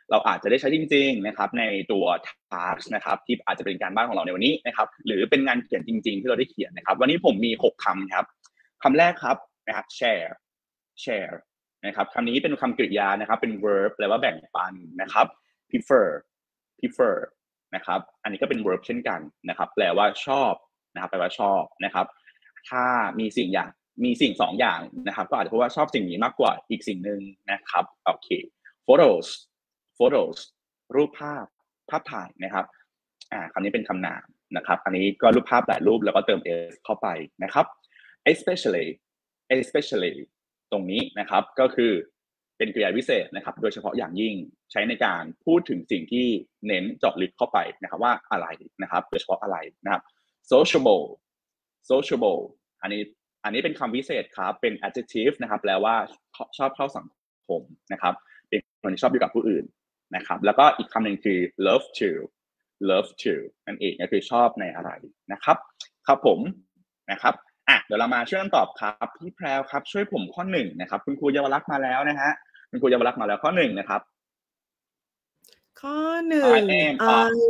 S5: เราอาจจะได้ใช้จริงๆนะครับในตัว task นะครับที่อาจจะเป็นการบ้านของเราในวันนี้นะครับหรือเป็นงานเขียนจริงๆที่เราได้เขียนนะครับวันนี้ผมมีหกคำครับคำแรกครับนะครับ share share นะครับคำนี้เป็นคำกริยานะครับเป็น verb แปลว่าแบ่งปันนะครับ prefer prefer นะครับอันนี้ก็เป็น verb เช่นกันนะครับแปลว่าชอบนะครับแปลว่าชอบนะครับถ้ามีสิ่งอย่างมีสิ่งสองอย่างนะครับก็อาจจะพูดว่าชอบสิ่งนี้มากกว่าอีกสิ่งหนึ่งนะครับโอเค photos photos รูปภาพภาพถ่ายนะครับอ่าคำนี้เป็นคำนามนะครับอันนี้ก็รูปภาพหลายรูปแล้วก็เติม s เข้าไปนะครับ especially especially ตรงนี้นะครับก็คือเป็นกริยาวิเศษนะครับโดยเฉพาะอย่างยิ่งใช้ในการพูดถึงสิ่งที่เน้นเจาะลึกเข้าไปนะครับว่าอะไรนะครับโดยเฉพาะอะไรนะครับ sociable sociable อันนี้อันนี้เป็นคำวิเศษครับเป็น adjective นะครับแปลว่าชอบเข้าสังคมนะครับเป็นคนที่ชอบอยู่กับผู้อื่นนะครับแล้วก็อีกคำหนึ่งคือ love to love to นั่นเองก็คือชอบในอะไรนะครับครับผมนะครับอ่ะเดี๋ยวเรามาช่วยกันตอบครับพี่แพรวครับช่วยผมข้อหนึ่งนะครับคุณครูเยาวลักษณ์มาแล้วนะฮะคุณครูเยาวลักษณ์มาแล้วข้อหนึ่งนะครับ
S6: ข้อหนึ่ง
S5: I am
S6: I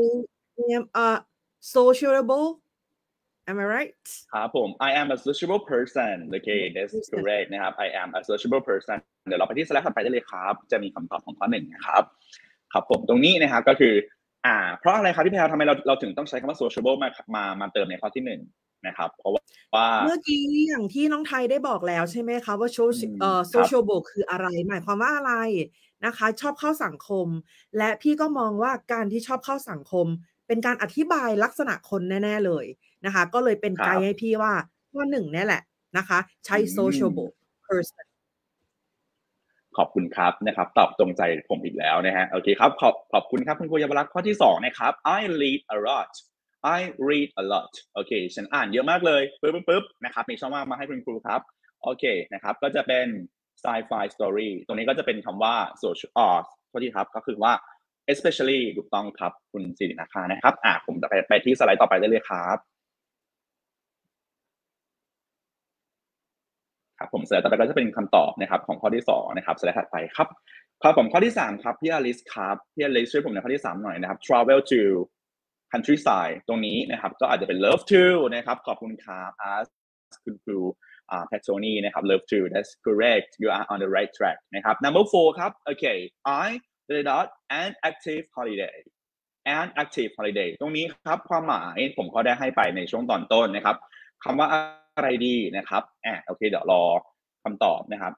S6: am a sociable am I right
S5: ครับผม I am a sociable person okay that's correct นะครับ I am a sociable person เดี๋ยวเราไปที่สไลด์ถัดไปได้เลยครับจะมีคำตอบของข้อหนึ่งนะครับครับผมตรงนี้นะครับก็คืออ่าเพราะอะไรครับพี่แพรวทำไมเราเราถึงต้องใช้คำว่า sociable มามามาเติมในข้อที่หนึ่งนะครับเพราะว่า
S6: เมื่อกี้อย่างที่น้องไทยได้บอกแล้วใช่ไหมคะว่า social เอ่อ sociable คืออะไรหมายความว่าอะไรนะคะชอบเข้าสังคมและพี่ก็มองว่าการที่ชอบเข้าสังคมเป็นการอธิบายลักษณะคนแน่ๆเลยนะคะก็เลยเป็นไกด์ให้พี่ว่าข้อหนึ่งเนี่ยแหละนะคะใช้ sociable person
S5: ขอบคุณครับนะครับตอบตรงใจผมอีกแล้วนะฮะโอเคครับขอบขอบคุณครับคุณครูเยาวลักษณ์ข้อที่สองนะครับ I read a lot I read a lot โอเคฉันอ่านเยอะมากเลยปึ๊บปึ๊บปึ๊บนะครับมีช่องว่างมาให้คุณครูครับโอเคนะครับก็จะเป็น sci-fi story ตรงนี้ก็จะเป็นคำว่า social อ่าโทษทีครับก็คือว่า especially ถูกต้องครับคุณสิรินาคานะครับอ่าผมจะไปไปที่สไลด์ต่อไปได้เลยครับครับผมสไลด์ต่อไปก็จะเป็นคำตอบนะครับของข้อที่สองนะครับสไลด์ถัดไปครับข้อผมข้อที่สามครับพี่อลิสครับพี่อลิสช่วยผมในข้อที่สามหน่อยนะครับ travel to countryside ตรงนี้นะครับก็อาจจะเป็น love to นะครับขอบคุณครับคุณครูอ่าแพทโซนี่นะครับ love to that's correct you are on the right track นะครับ number four ครับ okay I did not an active holiday an active holiday ตรงนี้ครับความหมายผมก็ได้ให้ไปในช่วงตอนต้นนะครับคำว่าอะไรดีนะครับอ่าโอเคเดี๋ยวรอคำตอบนะครับ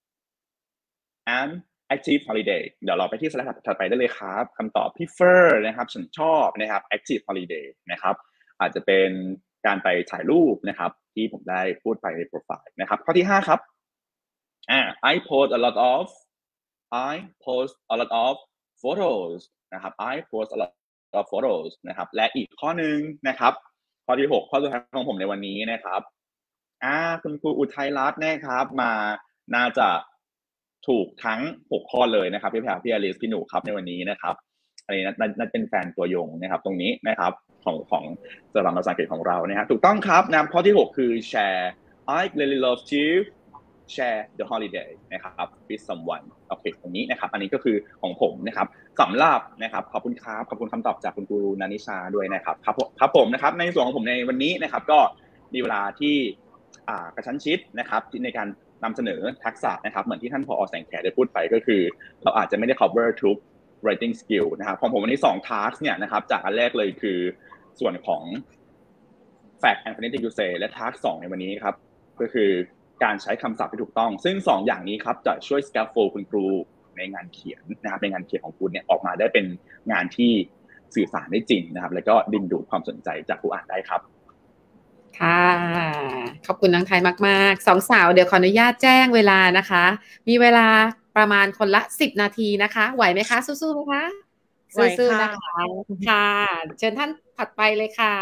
S5: an active holiday เดี๋ยวเราไปที่สไลด์ถัดไปได้เลยครับคำตอบ prefer นะครับฉันชอบนะครับ active holiday นะครับอาจจะเป็นการไปถ่ายรูปนะครับที่ผมได้พูดไปในโปรไฟล์นะครับข้อที่ห้าครับอ่า I post a lot of I post a lot of photos นะครับ I post a lot of photos นะครับและอีกข้อหนึ่งนะครับข้อที่หกข้อสุดท้ายของผมในวันนี้นะครับอ่าคุณครูอุทัยรัตน์นะครับมาน่าจะถูกทั้งหกข้อเลยนะครับพี่แพรพี่อลิสพี่หนูครับในวันนี้นะครับอันนี้น่าเป็นแฟนตัวยงนะครับตรงนี้นะครับของของสำหรับภาษาอังกฤษของเรานะครับถูกต้องครับนะข้อที่หกคือ share I really love to share the holiday นะครับ with someone โอเคตรงนี้นะครับอันนี้ก็คือของผมนะครับสำหรับนะครับขอบคุณครับขอบคุณคำตอบจากคุณครูนานิชาด้วยนะครับครับครับผมนะครับในส่วนของผมในวันนี้นะครับก็มีเวลาที่อ่ากระชั้นชิดนะครับในการนำเสนอทักษะนะครับเหมือนที่ท่านผอ.แสงแขได้พูดไปก็คือเราอาจจะไม่ได้ cover ทุก writing skill นะครับของผมวันนี้สอง task เนี่ยนะครับจากอันแรกเลยคือส่วนของ fact and phonetic usage และ task สองในวันนี้ครับก็คือการใช้คำศัพท์ที่ถูกต้องซึ่งสองอย่างนี้ครับจะช่วย scaffold คุณครูในงานเขียนนะครับในงานเขียนของคุณเนี่ยออกมาได้เป็นงานที่สื่อสารได้จริงนะครับแล้วก็ดึงดูดความสนใจจากผู้อ่านได้ครับ
S4: ค่ะขอบคุณน้องไทยมากๆสองสาวเดี๋ยวขออนุญาตแจ้งเวลานะคะมีเวลาประมาณคนละสิบนาทีนะคะไหวไหมคะสู้ๆไหมคะสู้ๆนะคะค่ะเชิญท่านถัดไปเลยค่ะ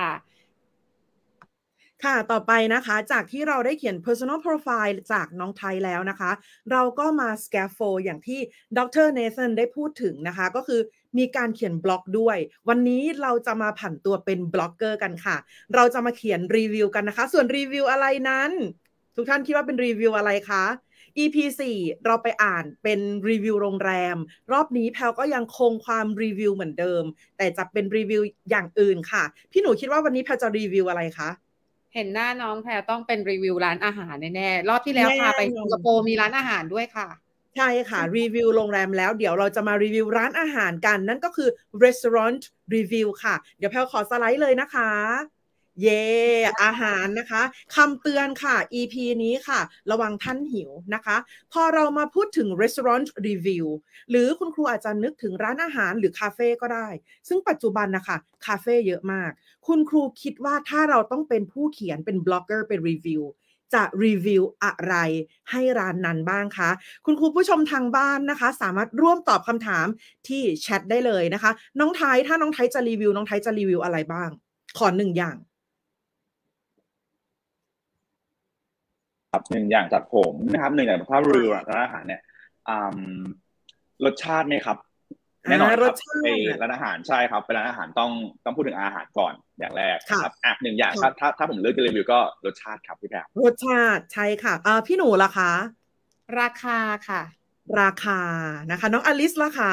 S6: ค่ะต่อไปนะคะจากที่เราได้เขียน personal profile จากน้องไทยแล้วนะคะเราก็มา scaffold อย่างที่ดร. Nathan ได้พูดถึงนะคะก็คือมีการเขียนบล็อกด้วยวันนี้เราจะมาผันตัวเป็นบล็อกเกอร์กันค่ะเราจะมาเขียนรีวิวกันนะคะส่วนรีวิวอะไรนั้นทุกท่านคิดว่าเป็นรีวิวอะไรคะอี พี สี่เราไปอ่านเป็นรีวิวโรงแรมรอบนี้แพลก็ยังคงความรีวิวเหมือนเดิมแต่จะเป็นรีวิวอย่างอื่นค่ะพี่หนูคิดว่าวันนี้แพลจะรีวิวอะไรคะ
S4: เห็นหน้าน้องแพลต้องเป็นรีวิวร้านอาหารแน่ๆรอบที่แล้วพาไปสิงคโปร์มีร้านอาหารด้วยค่ะ
S6: ใช่ค่ะรีวิวโรงแรมแล้วเดี๋ยวเราจะมารีวิวร้านอาหารกันนั่นก็คือ restaurant review ค่ะเดี๋ยวแพลขอสไลด์เลยนะคะเย่อาหารนะคะคำเตือนค่ะ อี พี นี้ค่ะระวังท่านหิวนะคะพอเรามาพูดถึง restaurant review หรือคุณครูอาจจะนึกถึงร้านอาหารหรือคาเฟ่ก็ได้ซึ่งปัจจุบันนะคะคาเฟ่เยอะมากคุณครูคิดว่าถ้าเราต้องเป็นผู้เขียนเป็นบล็อกเกอร์เป็นรีวิวจะรีวิวอะไรให้ร้านนั้นบ้างคะคุณครูผู้ชมทางบ้านนะคะสามารถร่วมตอบคำถามที่แชทได้เลยนะคะน้องไทยถ้าน้องไทยจะรีวิวน้องไทยจะรีวิวอะไรบ้างขอหนึ่งอย่าง
S5: ครับหนึ่งอย่างจากผมนะครับหนึ่งอย่างภาพรีวิวร้านอาหารเนี่ยรสชาติไหมครับแน่นอนครับไปร้านอาหารใช่ครับไปร้านอาหารต้องต้องพูดถึงอาหารก่อนอย่างแรกครับอ่ะหนึ่งอย่างถ้าถ้าถ้าผมเลือกจะรีวิวก็รสชาติครับพี่แพร
S6: รสชาติใช่ค่ะอ่าพี่หนูล่ะคะ
S4: ราคาค่ะ
S6: ราคานะคะน้องอลิสล่ะคะ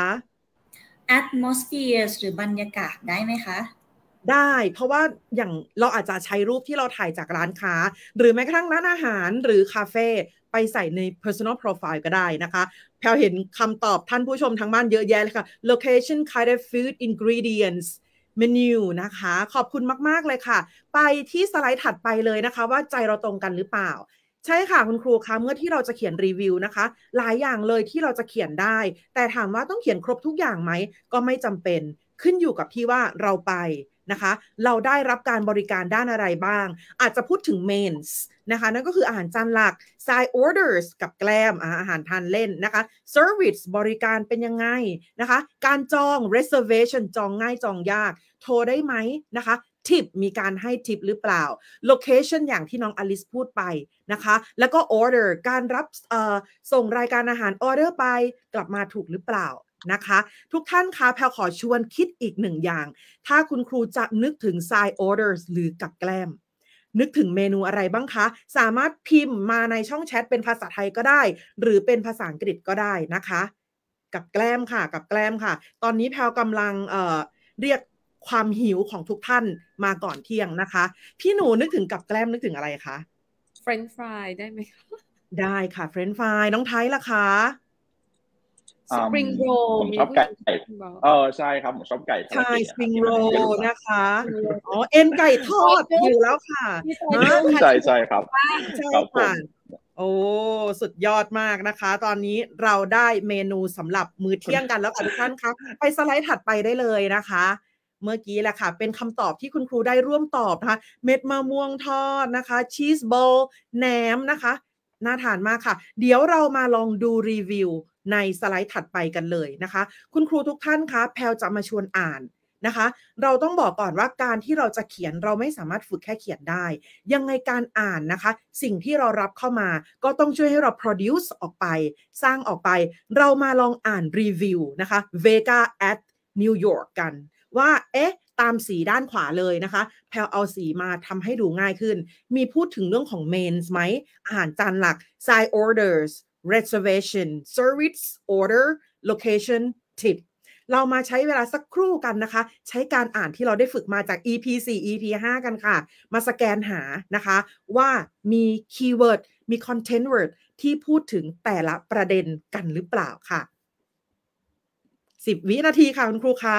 S7: atmosphere หรือบรรยากาศได้ไหมคะ
S6: ได้เพราะว่าอย่างเราอาจจะใช้รูปที่เราถ่ายจากร้านค้าหรือแม้กระทั่งร้านอาหารหรือคาเฟ่ไปใส่ใน personal profile ก็ได้นะคะแพลเห็นคำตอบท่านผู้ชมทางบ้านเยอะแยะเลยค่ะ location kind of food ingredients menu นะคะขอบคุณมากๆเลยค่ะไปที่สไลด์ถัดไปเลยนะคะว่าใจเราตรงกันหรือเปล่าใช่ค่ะคุณครูคะเมื่อที่เราจะเขียนรีวิวนะคะหลายอย่างเลยที่เราจะเขียนได้แต่ถามว่าต้องเขียนครบทุกอย่างไหมก็ไม่จำเป็นขึ้นอยู่กับที่ว่าเราไปนะคะเราได้รับการบริการด้านอะไรบ้างอาจจะพูดถึง mains นะคะนั่นก็คืออาหารจานหลัก side orders กับแกล้มอาหารทานเล่นนะคะ service บริการเป็นยังไงนะคะการจอง reservation จองง่ายจองยากโทรได้ไหมนะคะทิปมีการให้ทิปหรือเปล่า location อย่างที่น้องอลิสพูดไปนะคะแล้วก็ order การรับส่งรายการอาหาร order ไปกลับมาถูกหรือเปล่านะคะทุกท่านคะแพลขอชวนคิดอีกหนึ่งอย่างถ้าคุณครูจะนึกถึง side orders หรือกับแกล้มนึกถึงเมนูอะไรบ้างคะสามารถพิมพ์มาในช่องแชทเป็นภาษาไทยก็ได้หรือเป็นภาษาอังกฤษก็ได้นะคะกับแกล้มค่ะกับแกล้มค่ะตอนนี้แพลกำลังเอ่อเรียกความหิวของทุกท่านมาก่อนเที่ยงนะคะพี่หนูนึกถึงกับแกล้มนึกถึงอะไรคะ
S4: French fry ได้ไหมคะ
S6: ได้ค่ะ French fry น้องไทยล่ะคะ
S4: สปริงโรล
S5: ผมชอบไก่เออใช่ครับผมชอบไก่
S6: ใช่สปริงโรลนะคะอ๋อเอ็นไก่ทอดอยู่แล้วค่ะ
S5: ใช่ใช่ครับ
S6: ใช่ค่ะโอ้สุดยอดมากนะคะตอนนี้เราได้เมนูสำหรับมื้อเที่ยงกันแล้วค่ะทุกท่านคะไปสไลด์ถัดไปได้เลยนะคะเมื่อกี้แหละค่ะเป็นคำตอบที่คุณครูได้ร่วมตอบนะคะเม็ดมะม่วงทอดนะคะชีสบอลแหนมนะคะน่าทานมากค่ะเดี๋ยวเรามาลองดูรีวิวในสไลด์ถัดไปกันเลยนะคะคุณครูทุกท่านคะแพลจะมาชวนอ่านนะคะเราต้องบอกก่อนว่าการที่เราจะเขียนเราไม่สามารถฝึกแค่เขียนได้ยังไงการอ่านนะคะสิ่งที่เรารับเข้ามาก็ต้องช่วยให้เรา produce ออกไปสร้างออกไปเรามาลองอ่านรีวิวนะคะ Vega at New York กันว่าเอ๊ะตามสีด้านขวาเลยนะคะแพลเอาสีมาทำให้ดูง่ายขึ้นมีพูดถึงเรื่องของ mains ไหมอาหารจานหลัก side orders reservation service order location tip เรามาใช้เวลาสักครู่กันนะคะใช้การอ่านที่เราได้ฝึกมาจาก อี พี สี่ อี พี ห้า กันค่ะมาสแกนหานะคะว่ามีคีย์เวิร์ดมี content word ที่พูดถึงแต่ละประเด็นกันหรือเปล่าค่ะสิบวินาทีค่ะคุณครูคะ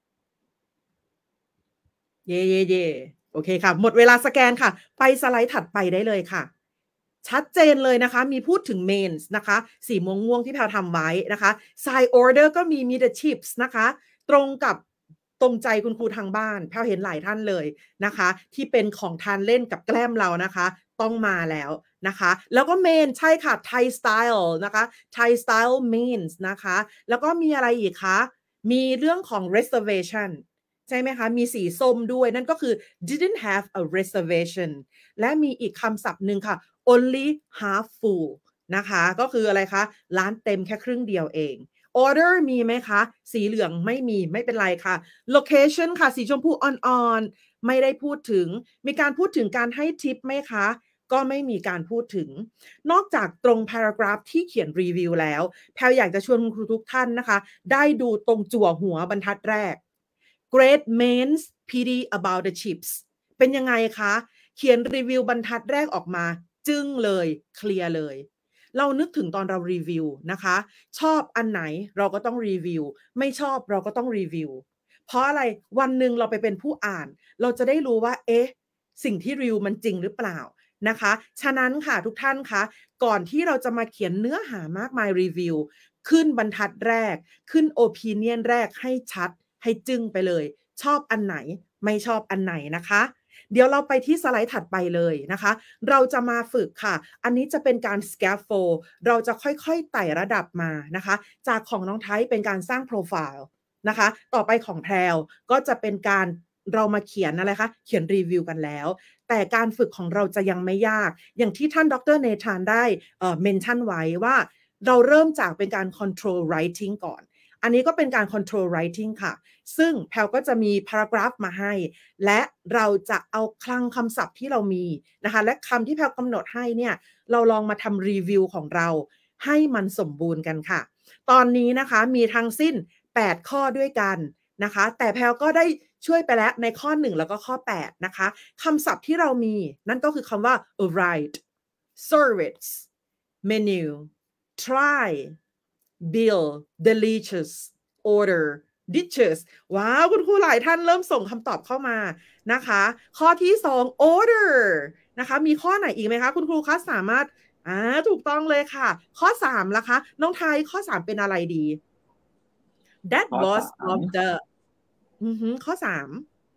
S6: เย่เย่เย่โอเคค่ะหมดเวลาสแกนค่ะไปสไลด์ถัดไปได้เลยค่ะชัดเจนเลยนะคะมีพูดถึง mains นะคะสีม่วงม่วงที่แพลทำไว้นะคะ side order ก็มีมี the chips นะคะตรงกับตรงใจคุณครูทางบ้านแพลเห็นหลายท่านเลยนะคะที่เป็นของทานเล่นกับแกล้มเรานะคะต้องมาแล้วนะคะแล้วก็ main ใช่ค่ะ Thai style นะคะ Thai style mains นะคะแล้วก็มีอะไรอีกคะมีเรื่องของ reservationใช่ไหมคะมีสีส้มด้วยนั่นก็คือ didn't have a reservation และมีอีกคำศัพท์หนึ่งค่ะ only half full นะคะก็คืออะไรคะร้านเต็มแค่ครึ่งเดียวเอง order มีไหมคะสีเหลืองไม่มีไม่เป็นไรค่ะ location ค่ะสีชมพูอ่อนๆไม่ได้พูดถึงมีการพูดถึงการให้ทิปไหมคะก็ไม่มีการพูดถึงนอกจากตรง paragraph ที่เขียนรีวิวแล้วแพลอยากจะชวนคุณครูทุกท่านนะคะได้ดูตรงจั่วหัวบรรทัดแรก Great Men's Pity about the chips เป็นยังไงคะเขียนรีวิวบรรทัดแรกออกมาจึ้งเลยเคลียร์เลยเรานึกถึงตอนเรารีวิวนะคะชอบอันไหนเราก็ต้องรีวิวไม่ชอบเราก็ต้องรีวิวเพราะอะไรวันหนึ่งเราไปเป็นผู้อ่านเราจะได้รู้ว่าเอ๊ะสิ่งที่รีวิวมันจริงหรือเปล่านะคะฉะนั้นค่ะทุกท่านคะก่อนที่เราจะมาเขียนเนื้อหามากมายรีวิวขึ้นบรรทัดแรกขึ้นโอปิเนียนแรกให้ชัดให้จึ้งไปเลยชอบอันไหนไม่ชอบอันไหนนะคะเดี๋ยวเราไปที่สไลด์ถัดไปเลยนะคะเราจะมาฝึกค่ะอันนี้จะเป็นการ scaffold เราจะค่อยๆไต่ระดับมานะคะจากของน้องไทยเป็นการสร้างโปรไฟล์นะคะต่อไปของแพรวก็จะเป็นการเรามาเขียนอะไรคะเขียนรีวิวกันแล้วแต่การฝึกของเราจะยังไม่ยากอย่างที่ท่านดร.เนธานได้เอ่อเมนชั่นไว้ว่าเราเริ่มจากเป็นการ control writing ก่อนอันนี้ก็เป็นการ control writing ค่ะซึ่งแพลก็จะมี paragraph มาให้และเราจะเอาคลังคำศัพท์ที่เรามีนะคะและคำที่แพลกำหนดให้เนี่ยเราลองมาทำรีวิวของเราให้มันสมบูรณ์กันค่ะตอนนี้นะคะมีทั้งสิ้นแปดข้อด้วยกันนะคะแต่แพลก็ได้ช่วยไปแล้วในข้อหนึ่งแล้วก็ข้อแปดนะคะคำศัพท์ที่เรามีนั่นก็คือคำว่า arrive service menu try bill delicious order dishes ว้าวคุณครูหลายท่านเริ่มส่งคำตอบเข้ามานะคะข้อที่สอง order นะคะมีข้อไหนอีกไหมคะคุณครูคะสามารถอ่าถูกต้องเลยค่ะข้อสามล่ะคะน้องไทยข้อสามเป็นอะไรดี that was of the อือฮึข้อสาม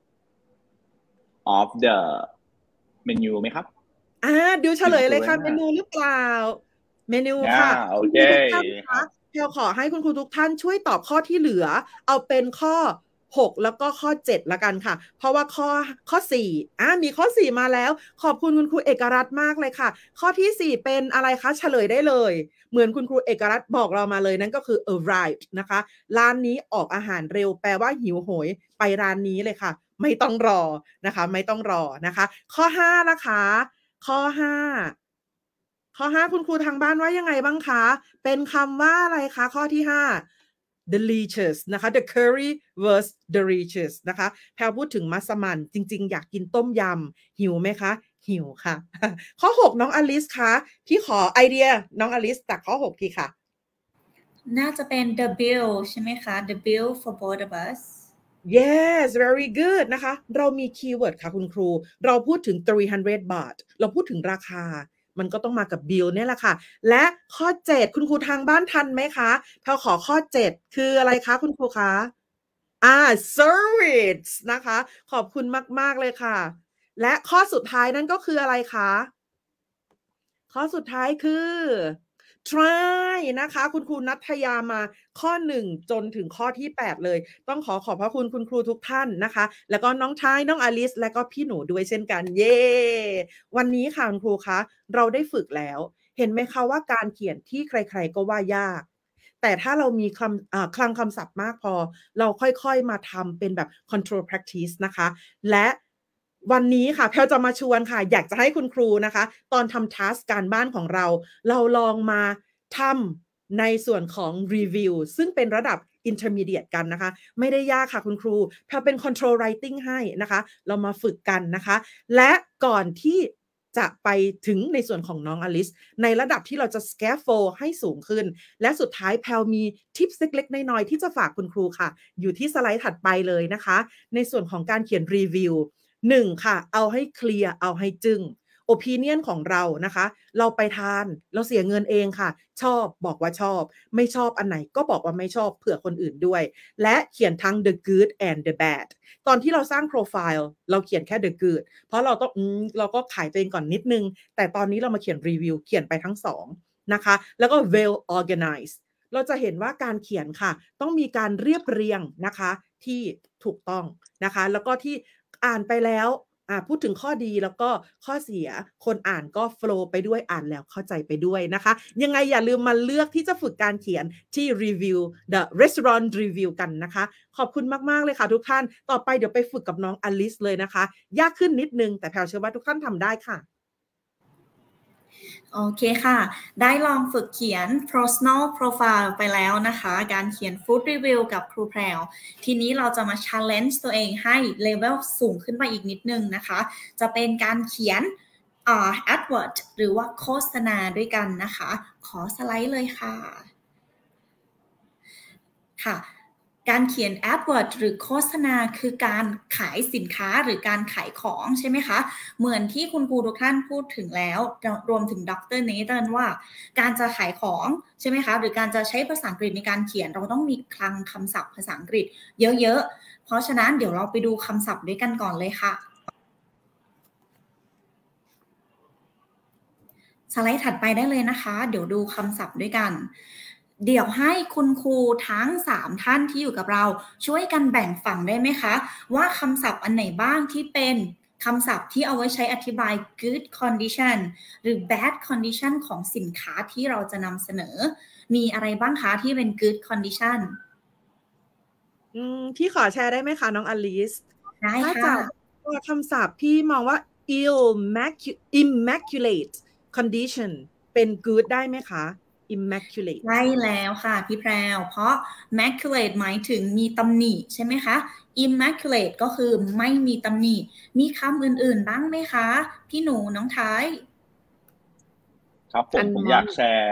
S5: of the menu ไหมครับ
S6: อ่าดูเฉลยเลยค่ะเมนูหรือเปล่าเมนูค่ะ
S5: โอเค
S6: ครับแพลขอให้คุณครูทุกท่านช่วยตอบข้อที่เหลือเอาเป็นข้อหกแล้วก็ข้อเจ็ดละกันค่ะเพราะว่าข้อข้อสี่อ่ามีข้อสี่มาแล้วขอบคุณคุณครูเอกรัตน์มากเลยค่ะข้อที่สี่เป็นอะไรคะเฉลยได้เลยเหมือนคุณครูเอกรัตน์บอกเรามาเลยนั่นก็คือ arrive นะคะร้านนี้ออกอาหารเร็วแปลว่าหิวโหยไปร้านนี้เลยค่ะไม่ต้องรอนะคะไม่ต้องรอนะคะข้อห้านะคะข้อห้าข้อห้าคุณครูทางบ้านว่ายังไงบ้างคะเป็นคำว่าอะไรคะข้อที่ห้า delicious นะคะ the curry was delicious นะคะแพลพูดถึงมัสมั่นจริงๆอยากกินต้มยำหิวไหมคะหิวค่ะข้อหกน้องอลิสคะพี่ขอไอเดียน้องอลิสจากข้อหกทีค่ะ
S7: น่าจะเป็น the bill ใช่ไหมคะ the bill for both of us
S6: yes very good นะคะเรามีคีย์เวิร์ดค่ะคุณครูเราพูดถึงสามร้อยบาทเราพูดถึงราคามันก็ต้องมากับบิลเนี่ยแหละค่ะและข้อเจ็ดคุณครูทางบ้านทันไหมคะแพลขอข้อเจ็ดคืออะไรคะคุณครูคะอ่า service นะคะขอบคุณมากๆเลยค่ะและข้อสุดท้ายนั่นก็คืออะไรคะข้อสุดท้ายคือ try นะคะคุณครูณัฐยามาข้อหนึ่งจนถึงข้อที่แปดเลยต้องขอขอบพระคุณคุณครูทุกท่านนะคะแล้วก็น้องไทยน้องอลิสและก็พี่หนูด้วยเช่นกันเย้วันนี้ค่ะคุณครูคะเราได้ฝึกแล้วเห็นไหมคะว่าการเขียนที่ใครๆก็ว่ายากแต่ถ้าเรามีคำคลังคำศัพท์มากพอเราค่อยๆมาทำเป็นแบบ control practice นะคะและวันนี้ค่ะแพลจะมาชวนค่ะอยากจะให้คุณครูนะคะตอนทำ task การบ้านของเราเราลองมาทำในส่วนของ review ซึ่งเป็นระดับ intermediate กันนะคะไม่ได้ยากค่ะคุณครูแพลเป็น control writing ให้นะคะเรามาฝึกกันนะคะและก่อนที่จะไปถึงในส่วนของน้องอลิสในระดับที่เราจะ scaffold ให้สูงขึ้นและสุดท้ายแพลมีทิปเล็กๆน้อยๆที่จะฝากคุณครูค่ะอยู่ที่สไลด์ถัดไปเลยนะคะในส่วนของการเขียน reviewหนึ่งค่ะเอาให้เคลียร์เอาให้จึ้ง opinion ของเรานะคะเราไปทานเราเสียเงินเองค่ะชอบบอกว่าชอบไม่ชอบอันไหนก็บอกว่าไม่ชอบเผื่อคนอื่นด้วยและเขียนทั้ง the good and the bad ตอนที่เราสร้างโปรไฟล์เราเขียนแค่ the good เพราะเราต้องอืมเราก็ขายตัวเองก่อนนิดนึงแต่ตอนนี้เรามาเขียนรีวิวเขียนไปทั้งสองนะคะแล้วก็ well organized เราจะเห็นว่าการเขียนค่ะต้องมีการเรียบเรียงนะคะที่ถูกต้องนะคะแล้วก็ที่อ่านไปแล้วพูดถึงข้อดีแล้วก็ข้อเสียคนอ่านก็โฟลว์ไปด้วยอ่านแล้วเข้าใจไปด้วยนะคะยังไงอย่าลืมมาเลือกที่จะฝึกการเขียนที่ Review The Restaurant Review กันนะคะขอบคุณมากๆเลยค่ะทุกท่านต่อไปเดี๋ยวไปฝึกกับน้องอลิสเลยนะคะยากขึ้นนิดนึงแต่แพลเชื่อว่าทุกท่านทำได้ค่ะ
S7: โอเคค่ะได้ลองฝึกเขียน personal profile ไปแล้วนะคะการเขียน food review กับครูแพรวทีนี้เราจะมา challenge ตัวเองให้ level สูงขึ้นไปอีกนิดนึงนะคะจะเป็นการเขียนอ่า advert หรือว่าโฆษณาด้วยกันนะคะขอสไลด์เลยค่ะค่ะการเขียน advert หรือโฆษณาคือการขายสินค้าหรือการขายของใช่ไหมคะเหมือนที่คุณครูทุกท่านพูดถึงแล้วรวมถึงดรเนเธอร์ว่าการจะขายของใช่ไหมคะหรือการจะใช้ภาษาอังกฤษในการเขียนเราต้องมีคลังคำศัพท์ภาษาอังกฤษเยอะๆเพราะฉะนั้นเดี๋ยวเราไปดูคำศัพท์ด้วยกันก่อนเลยค่ะสไลด์ถัดไปได้เลยนะคะเดี๋ยวดูคำศัพท์ด้วยกันเดี๋ยวให้คุณครูทั้งสามท่านที่อยู่กับเราช่วยกันแบ่งฝั่งได้ไหมคะว่าคำศัพท์อันไหนบ้างที่เป็นคำศัพท์ที่เอาไว้ใช้อธิบาย good condition หรือ bad condition ของสินค้าที่เราจะนำเสนอมีอะไรบ้างคะที่เป็น good condition
S6: อืมพี่ขอแชร์ได้ไหมคะน้องอลิส
S7: ได้ค่ะ
S6: ถ้าจากตัวคำศัพท์พี่มองว่า immaculate condition เป็น good ได้ไหมคะ immaculate
S7: ใช่แล้วค่ะพี่แพรวเพราะ maculate หมายถึงมีตำหนิใช่ไหมคะ immaculate ก็คือไม่มีตำหนิมีคำอื่นๆบ้างไหมคะพี่หนูน้องท้าย
S5: ครับผมผมอยากแชร์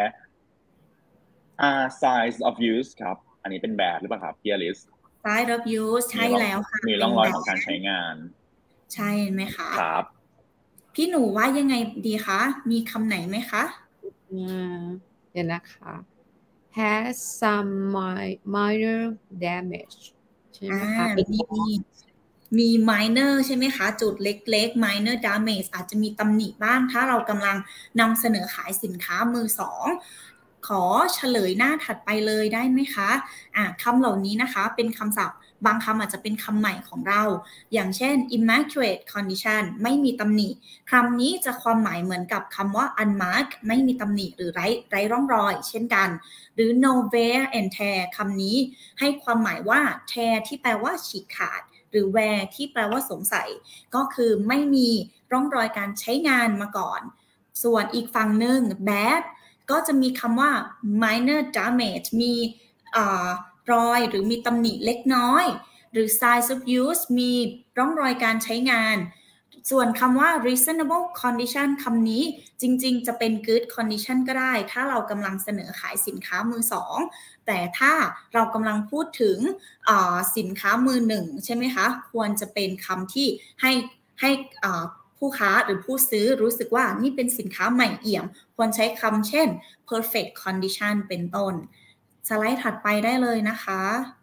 S5: are size of use ครับอันนี้เป็นแบบหรือเปล่าครับพี่อลิส
S7: size of use ใช่แล้วค่ะ
S5: มีร่องรอยของการใช้งาน
S7: ใช่ไหมคะ
S5: ครับ
S7: พี่หนูว่ายังไงดีคะมีคำไหนไหมคะ
S4: อืมเดี๋ยวนะคะ has some minor damage ใช่ไหมคะ
S7: มีมี minor ใช่ไหมคะจุดเล็กๆ minor damage อาจจะมีตำหนิบ้างถ้าเรากำลังนำเสนอขายสินค้ามือสองขอเฉลยหน้าถัดไปเลยได้ไหมคะอ่ะคำเหล่านี้นะคะเป็นคำศัพท์บางคำอาจจะเป็นคำใหม่ของเราอย่างเช่น immaculate condition ไม่มีตำหนิคำนี้จะความหมายเหมือนกับคำว่า unmarked ไม่มีตำหนิหรือไร้ไร้ร่องรอยเช่นกันหรือ no wear and tear คำนี้ให้ความหมายว่า tear ที่แปลว่าฉีกขาดหรือ wear ที่แปลว่าสวมใส่ก็คือไม่มีร่องรอยการใช้งานมาก่อนส่วนอีกฝั่งหนึ่ง bad ก็จะมีคำว่า minor damage มีรอยหรือมีตำหนิเล็กน้อยหรือ size of use มีร่องรอยการใช้งานส่วนคำว่า reasonable condition คำนี้จริงๆจะเป็น good condition ก็ได้ถ้าเรากำลังเสนอขายสินค้ามือสองแต่ถ้าเรากำลังพูดถึงสินค้ามือหนึ่งใช่ไหมคะควรจะเป็นคำที่ให้ให้ผู้ค้าหรือผู้ซื้อรู้สึกว่านี่เป็นสินค้าใหม่เอี่ยมควรใช้คำเช่น perfect condition เป็นต้นสไลด์ถัดไปได้เลยนะคะ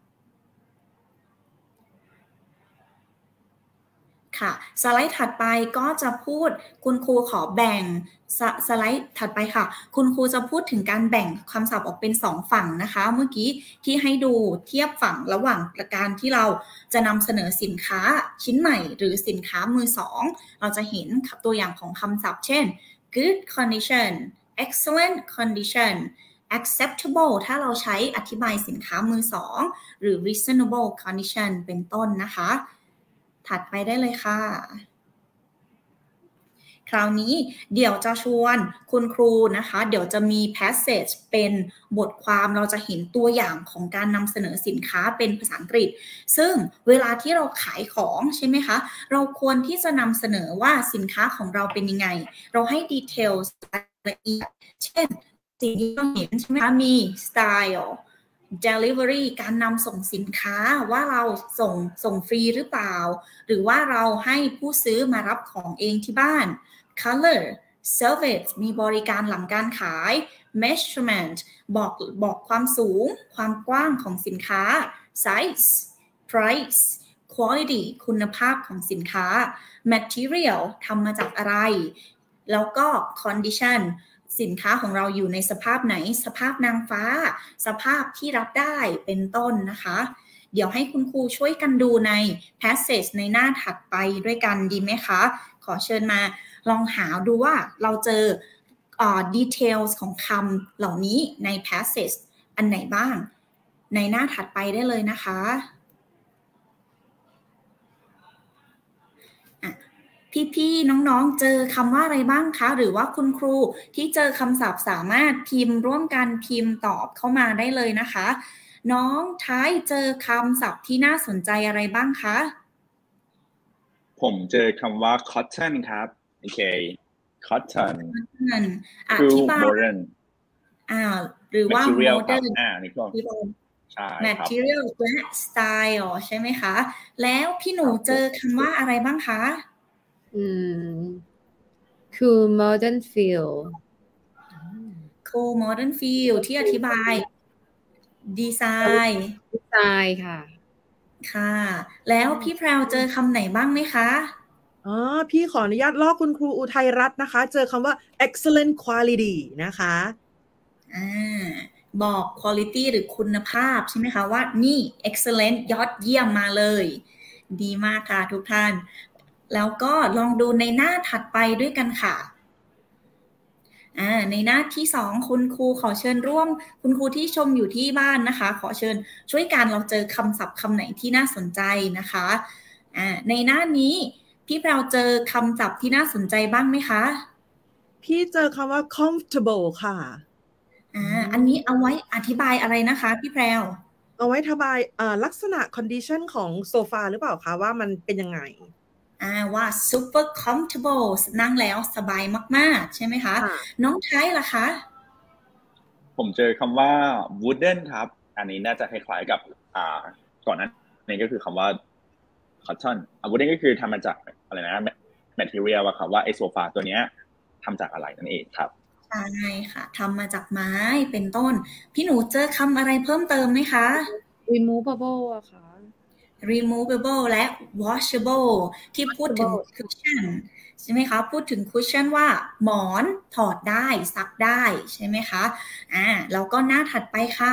S7: ค่ะสไลด์ถัดไปก็จะพูดคุณครูขอแบ่งส, สไลด์ถัดไปค่ะคุณครูจะพูดถึงการแบ่งคำศัพท์ออกเป็นสองฝั่งนะคะเมื่อกี้ที่ให้ดูเทียบฝั่งระหว่างการที่เราจะนำเสนอสินค้าชิ้นใหม่หรือสินค้ามือสองเราจะเห็นตัวอย่างของคำศัพท์เช่น good condition excellent condition acceptable ถ้าเราใช้อธิบายสินค้ามือสองหรือ reasonable condition เป็นต้นนะคะถัดไปได้เลยค่ะคราวนี้เดี๋ยวจะชวนคุณครูนะคะเดี๋ยวจะมี passage เป็นบทความเราจะเห็นตัวอย่างของการนำเสนอสินค้าเป็นภาษาอังกฤษซึ่งเวลาที่เราขายของใช่ไหมคะเราควรที่จะนำเสนอว่าสินค้าของเราเป็นยังไงเราให้ details ละเอียดเช่นสิ่งที่เราเห็นใช่ไหมคะมี style delivery การนำส่งสินค้าว่าเราส่งส่งฟรีหรือเปล่าหรือว่าเราให้ผู้ซื้อมารับของเองที่บ้าน color service มีบริการหลังการขาย measurement บอกบอกความสูงความกว้างของสินค้า size price quality คุณภาพของสินค้า material ทำมาจากอะไรแล้วก็ conditionสินค้าของเราอยู่ในสภาพไหนสภาพนางฟ้าสภาพที่รับได้เป็นต้นนะคะเดี๋ยวให้คุณครูช่วยกันดูใน passage ในหน้าถัดไปด้วยกันดีไหมคะขอเชิญมาลองหาดูว่าเราเจอ uh, details ของคำเหล่านี้ใน passage อันไหนบ้างในหน้าถัดไปได้เลยนะคะพี่ๆน้องๆเจอคำว่าอะไรบ้างคะหรือว่าคุณครูที่เจอคำศัพท์สามารถพิมพ์ร่วมกันพิมพ์ตอบเข้ามาได้เลยนะคะน้องท้ายเจอคำศัพท์ที่น่าสนใจอะไรบ้างคะ
S5: ผมเจอคำว่า cotton ครับโอเค cotton
S7: อธิบาย
S5: modern
S7: อ่าหรือว่า
S5: material ครับ
S7: modern
S5: อ่านี่ก็ใช่ครับ
S7: material และ style ใช่ไหมคะแล้วพี่หนูเจอคำว่าอะไรบ้างคะ
S4: อืม cool modern feel
S7: cool modern feel ที่อธิบายดีไซน์
S4: ดีไซน์ค่ะ
S7: ค่ะแล้วพี่แพรวเจอคำไหนบ้างไหมคะ
S6: อ๋อพี่ขออนุญาตลอกคุณครูอุทัยรัตน์นะคะเจอคำว่า excellent quality นะคะ
S7: อ่าบอก quality หรือคุณภาพใช่ไหมคะว่านี่ excellent ยอดเยี่ยมมาเลยดีมากค่ะทุกท่านแล้วก็ลองดูในหน้าถัดไปด้วยกันค่ะอ่าในหน้าที่สองคุณครูขอเชิญร่วมคุณครูที่ชมอยู่ที่บ้านนะคะขอเชิญช่วยกันเราเจอคำศัพท์คำไหนที่น่าสนใจนะคะอ่าในหน้านี้พี่เราเจอคำศัพท์ที่น่าสนใจบ้างไหมคะ
S6: พี่เจอคำว่า comfortable ค่ะ
S7: อ่าอันนี้เอาไว้อธิบายอะไรนะคะพี่แพรว
S6: เอาไว้ทบายเอ่อลักษณะ condition ของโซฟาหรือเปล่าคะว่ามันเป็นยังไง
S7: อ่าว่า super comfortable นั่งแล้วสบายมากๆใช่ไหมคะน้องไทยล่ะคะ
S5: ผมเจอคำว่า wooden ครับอันนี้น่าจะคล้ายๆกับอ่าก่อนนั้นนี่ก็คือคำว่า cotton อ่า wooden ก็คือทำมาจากอะไรนะ material อะครับว่าไอโซฟาตัวเนี้ยทำจากอะไรนั่นเองครับ
S7: ใช่ค่ะทำมาจากไม้เป็นต้นพี่หนูเจอคำอะไรเพิ่มเติมไหมคะ
S4: removable อะค่ะ
S7: removable และ washable ที่พูดถึง cushion ใช่ไหมคะพูดถึง cushion ว่าหมอนถอดได้ซักได้ใช่ไหมคะอ่าแล้วก็หน้าถัดไปค่ะ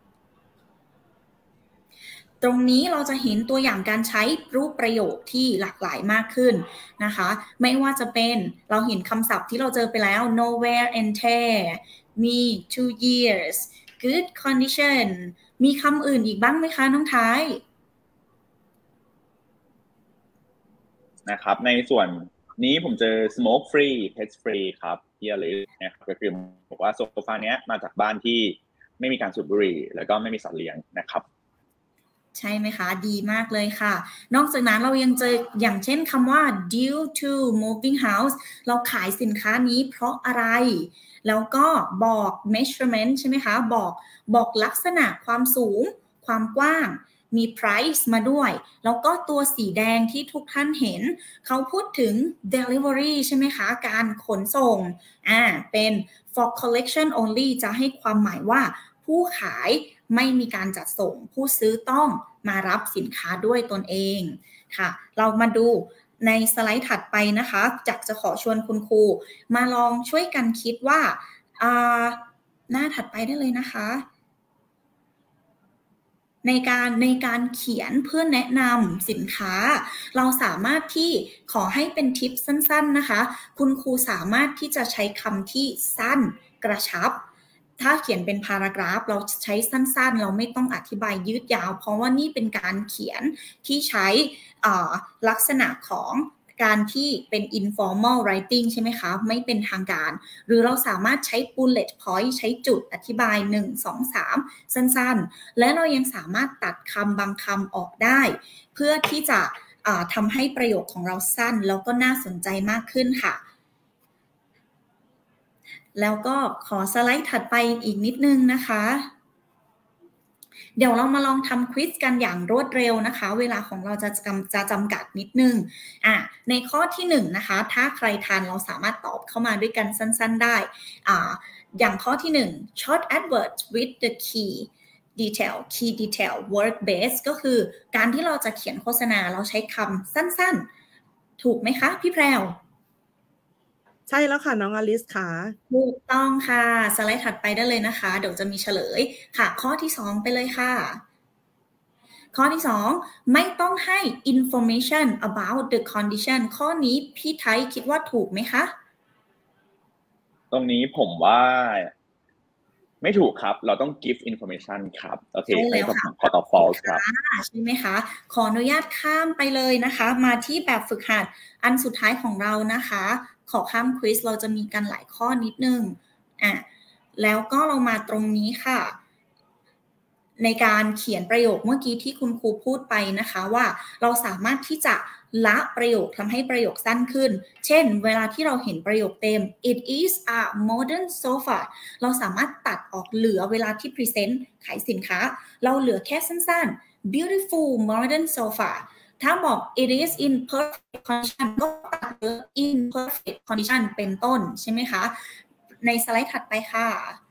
S7: ตรงนี้เราจะเห็นตัวอย่างการใช้รูปประโยคที่หลากหลายมากขึ้นนะคะไม่ว่าจะเป็นเราเห็นคำศัพท์ที่เราเจอไปแล้ว no wear and tear มี two years good condition มีคำอื่นอีกบ้างไหมคะน้องท้าย
S5: นะครับในส่วนนี้ผมเจอ smoke free pet free ครับที่อะไรนะครับก็คือบอกว่าโซฟาเนี้ยมาจากบ้านที่ไม่มีการสูบบุหรี่แล้วก็ไม่มีสัตว์เลี้ยงนะครับ
S7: ใช่ไหมคะดีมากเลยค่ะนอกจากนั้นเรายังเจออย่างเช่นคำว่า due to moving house เราขายสินค้านี้เพราะอะไรแล้วก็บอก measurement ใช่ไหมคะบอกบอกลักษณะความสูงความกว้างมี price มาด้วยแล้วก็ตัวสีแดงที่ทุกท่านเห็นเขาพูดถึง delivery ใช่ไหมคะการขนส่งอ่าเป็น for collection only จะให้ความหมายว่าผู้ขายไม่มีการจัดส่งผู้ซื้อต้องมารับสินค้าด้วยตนเองค่ะเรามาดูในสไลด์ถัดไปนะคะจากจะขอชวนคุณครูมาลองช่วยกันคิดว่าหน้าถัดไปได้เลยนะคะในการในการเขียนเพื่อแนะนำสินค้าเราสามารถที่ขอให้เป็นทิปสั้นๆนะคะคุณครูสามารถที่จะใช้คำที่สั้นกระชับถ้าเขียนเป็นพารากราฟเราใช้สั้นๆเราไม่ต้องอธิบายยืดยาวเพราะว่านี่เป็นการเขียนที่ใช้ลักษณะของการที่เป็น informal writing ใช่ไหมคะไม่เป็นทางการหรือเราสามารถใช้ bullet point ใช้จุดอธิบายหนึ่ง สอง สามสั้นๆและเรายังสามารถตัดคำบางคำออกได้เพื่อที่จะทำให้ประโยคของเราสั้นแล้วก็น่าสนใจมากขึ้นค่ะแล้วก็ขอสไลด์ถัดไปอีกนิดนึงนะคะเดี๋ยวเรามาลองทำควิซกันอย่างรวดเร็วนะคะเวลาของเราจะจำจะจำกัดนิดนึงอ่ะในข้อที่หนึ่งนะคะถ้าใครทันเราสามารถตอบเข้ามาด้วยกันสั้นๆได้อ่าอย่างข้อที่หนึ่ง short advert with the key detail key detail word base ก็คือการที่เราจะเขียนโฆษณาเราใช้คำสั้นๆถูกไหมคะพี่แพรว
S6: ใช่แล้วค่ะน้องอลิสค่ะ
S7: ถูกต้องค่ะสไลด์ถัดไปได้เลยนะคะเดี๋ยวจะมีเฉลยค่ะข้อที่สองไปเลยค่ะข้อที่สองไม่ต้องให้ information about the condition ข้อนี้พี่ไทยคิดว่าถูกไหมคะ
S5: ตรงนี้ผมว่าไไม่ถูกครับเราต้อง give information ครับโอเค
S7: ใช่แล้วค่ะ
S5: ขอตอบ false ครับ
S7: ใช่ไหมคะขออนุญาตข้ามไปเลยนะคะมาที่แบบฝึกหัดอันสุดท้ายของเรานะคะขอข้ามควิสเราจะมีกันหลายข้อนิดนึงอ่ะแล้วก็เรามาตรงนี้ค่ะในการเขียนประโยคเมื่อกี้ที่คุณครูพูดไปนะคะว่าเราสามารถที่จะละประโยคทำให้ประโยคสั้นขึ้นเช่นเวลาที่เราเห็นประโยคเต็ม it is a modern sofa เราสามารถตัดออกเหลือเวลาที่พรีเซนต์ขายสินค้าเราเหลือแค่สั้นๆ beautiful modern sofa ถ้าบอก it is in perfect condition ก็ตัดเหลือ in perfect condition เป็นต้นใช่ไหมคะในสไลด์ถัดไปค่ะ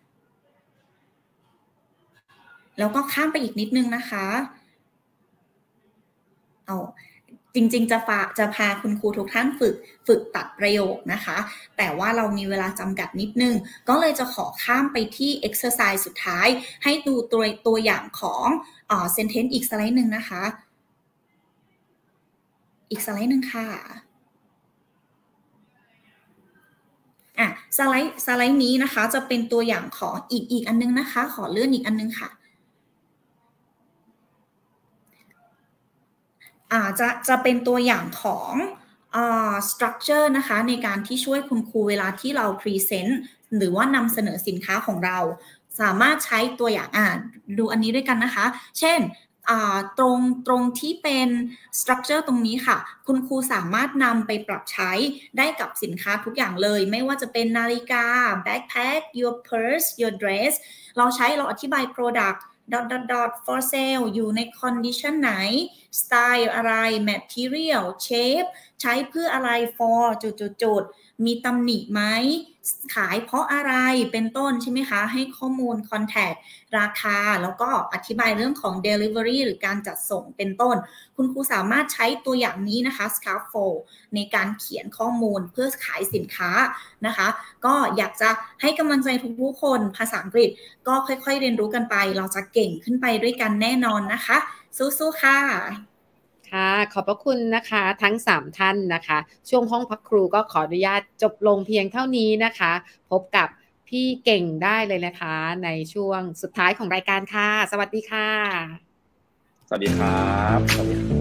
S7: แล้วก็ข้ามไปอีกนิดนึงนะคะเอาจริงๆจะพาจะพาคุณครูทุกท่านฝึกฝึกตัดประโยคนะคะแต่ว่าเรามีเวลาจำกัดนิดนึงก็เลยจะขอข้ามไปที่ exercise สุดท้ายให้ดูตัวตัวอย่างของเอ่อ sentence อีกสไลด์หนึ่งนะคะอีกสไลด์หนึ่งค่ะอ่ะสไลด์สไลด์นี้นะคะจะเป็นตัวอย่างของอีกอีกอันนึงนะคะขอเลื่อนอีกอันนึงค่ะอ่าจะจะเป็นตัวอย่างของอ่า structure นะคะในการที่ช่วยคุณครูเวลาที่เรา present หรือว่านำเสนอสินค้าของเราสามารถใช้ตัวอย่างอ่านดูอันนี้ด้วยกันนะคะเช่นตรงตรงที่เป็น structure ตรงนี้ค่ะคุณครูสามารถนำไปปรับใช้ได้กับสินค้าทุกอย่างเลยไม่ว่าจะเป็นนาฬิกา backpack your purse your dress เราใช้เราอธิบาย product dot dot dot for sale อยู่ใน condition ไหน style อะไร material shape ใช้เพื่ออะไร for จุดๆมีตำหนิไหมขายเพราะอะไรเป็นต้นใช่ไหมคะให้ข้อมูล contact ราคาแล้วก็อธิบายเรื่องของ delivery หรือการจัดส่งเป็นต้นคุณครูสามารถใช้ตัวอย่างนี้นะคะ scaffold ในการเขียนข้อมูลเพื่อขายสินค้านะคะก็อยากจะให้กำลังใจทุกๆคนภาษาอังกฤษก็ค่อยๆเรียนรู้กันไปเราจะเก่งขึ้นไปด้วยกันแน่นอนนะคะสู้ๆค่ะ
S4: ค่ะขอบพระคุณนะคะทั้งสามท่านนะคะช่วงห้องพักครูก็ขออนุญาตจบลงเพียงเท่านี้นะคะพบกับพี่เก่งได้เลยนะคะในช่วงสุดท้ายของรายการค่ะสวัสดีค่ะ
S5: สวัสดีครับสวัสดีครับ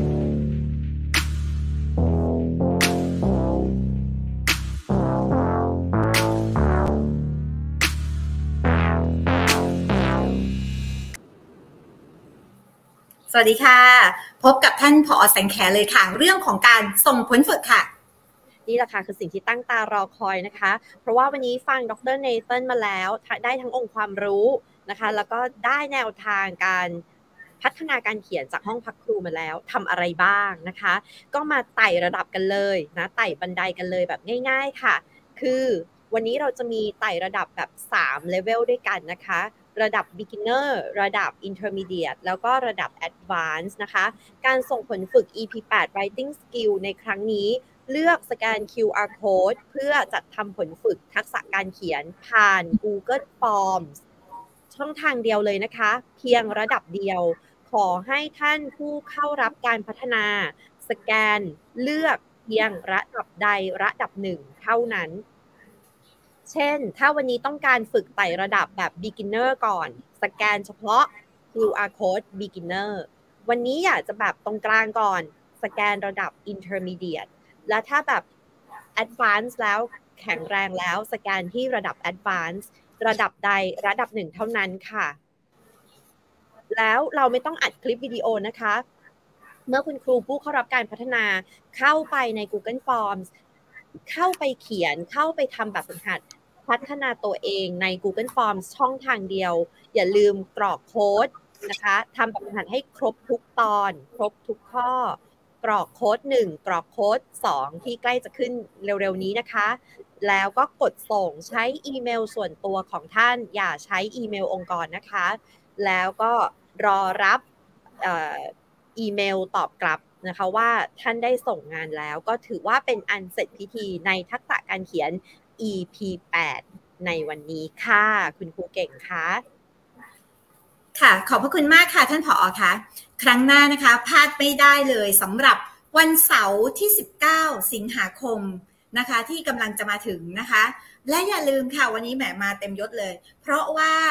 S1: สวัสดีค่ะพบกับท่านผอ.แสงแขเลยค่ะเรื่องของการส่งผลฝึกค่ะ
S2: นี่แหละค่ะคือสิ่งที่ตั้งตารอคอยนะคะเพราะว่าวันนี้ฟังดร. เนเธอร์มาแล้วได้ทั้งองค์ความรู้นะคะแล้วก็ได้แนวทางการพัฒนาการเขียนจากห้องพักครูมาแล้วทำอะไรบ้างนะคะก็มาไต่ระดับกันเลยนะไต่บันไดกันเลยแบบง่ายๆค่ะคือวันนี้เราจะมีไต่ระดับแบบสามเลเวลด้วยกันนะคะระดับ beginner ระดับ intermediate แล้วก็ระดับ advanced นะคะการส่งผลฝึก อี พี แปด writing skill ในครั้งนี้เลือกสแกน คิว อาร์ code เพื่อจัดทำผลฝึกทักษะการเขียนผ่าน Google Forms ช่องทางเดียวเลยนะคะเพียงระดับเดียวขอให้ท่านผู้เข้ารับการพัฒนาสแกนเลือกเพียงระดับใดระดับหนึ่งเท่านั้นเช่นถ้าวันนี้ต้องการฝึกไต่ระดับแบบ beginner ก่อนสแกนเฉพาะ คิว อาร์ code beginner วันนี้อยากจะแบบตรงกลางก่อนสแกนระดับ intermediate และถ้าแบบ advanced แล้วแข็งแรงแล้วสแกนที่ระดับ advanced ระดับใดระดับหนึ่งเท่านั้นค่ะแล้วเราไม่ต้องอัดคลิปวิดีโอนะคะเมื่อคุณครูผู้เข้ารับการพัฒนาเข้าไปใน Google Forms เข้าไปเขียนเข้าไปทำแบบฝึกหัดพัฒนาตัวเองใน Google Forms ช่องทางเดียวอย่าลืมกรอกโค้ดนะคะทำแบบฝึกหัดให้ครบทุกตอนครบทุกข้อกรอกโค้ดหนึ่งกรอกโค้ดสองที่ใกล้จะขึ้นเร็วๆนี้นะคะแล้วก็กดส่งใช้อีเมลส่วนตัวของท่านอย่าใช้อีเมลองค์กรนะคะแล้วก็รอรับเอ่ออีเมลตอบกลับนะคะว่าท่านได้ส่งงานแล้วก็ถือว่าเป็นอันเสร็จพิธีในทักษะการเขียน อี พี แปด ในวันนี้ค่ะคุณครูเก่งค่ะ
S1: ค่ะขอบพระคุณมากค่ะท่านผอ.คะครั้งหน้านะคะพลาดไม่ได้เลยสำหรับวันเสาร์ที่สิบเก้าสิงหาคมนะคะที่กำลังจะมาถึงนะคะและอย่าลืมค่ะวันนี้แหมมาเต็มยศเลยเพราะว่า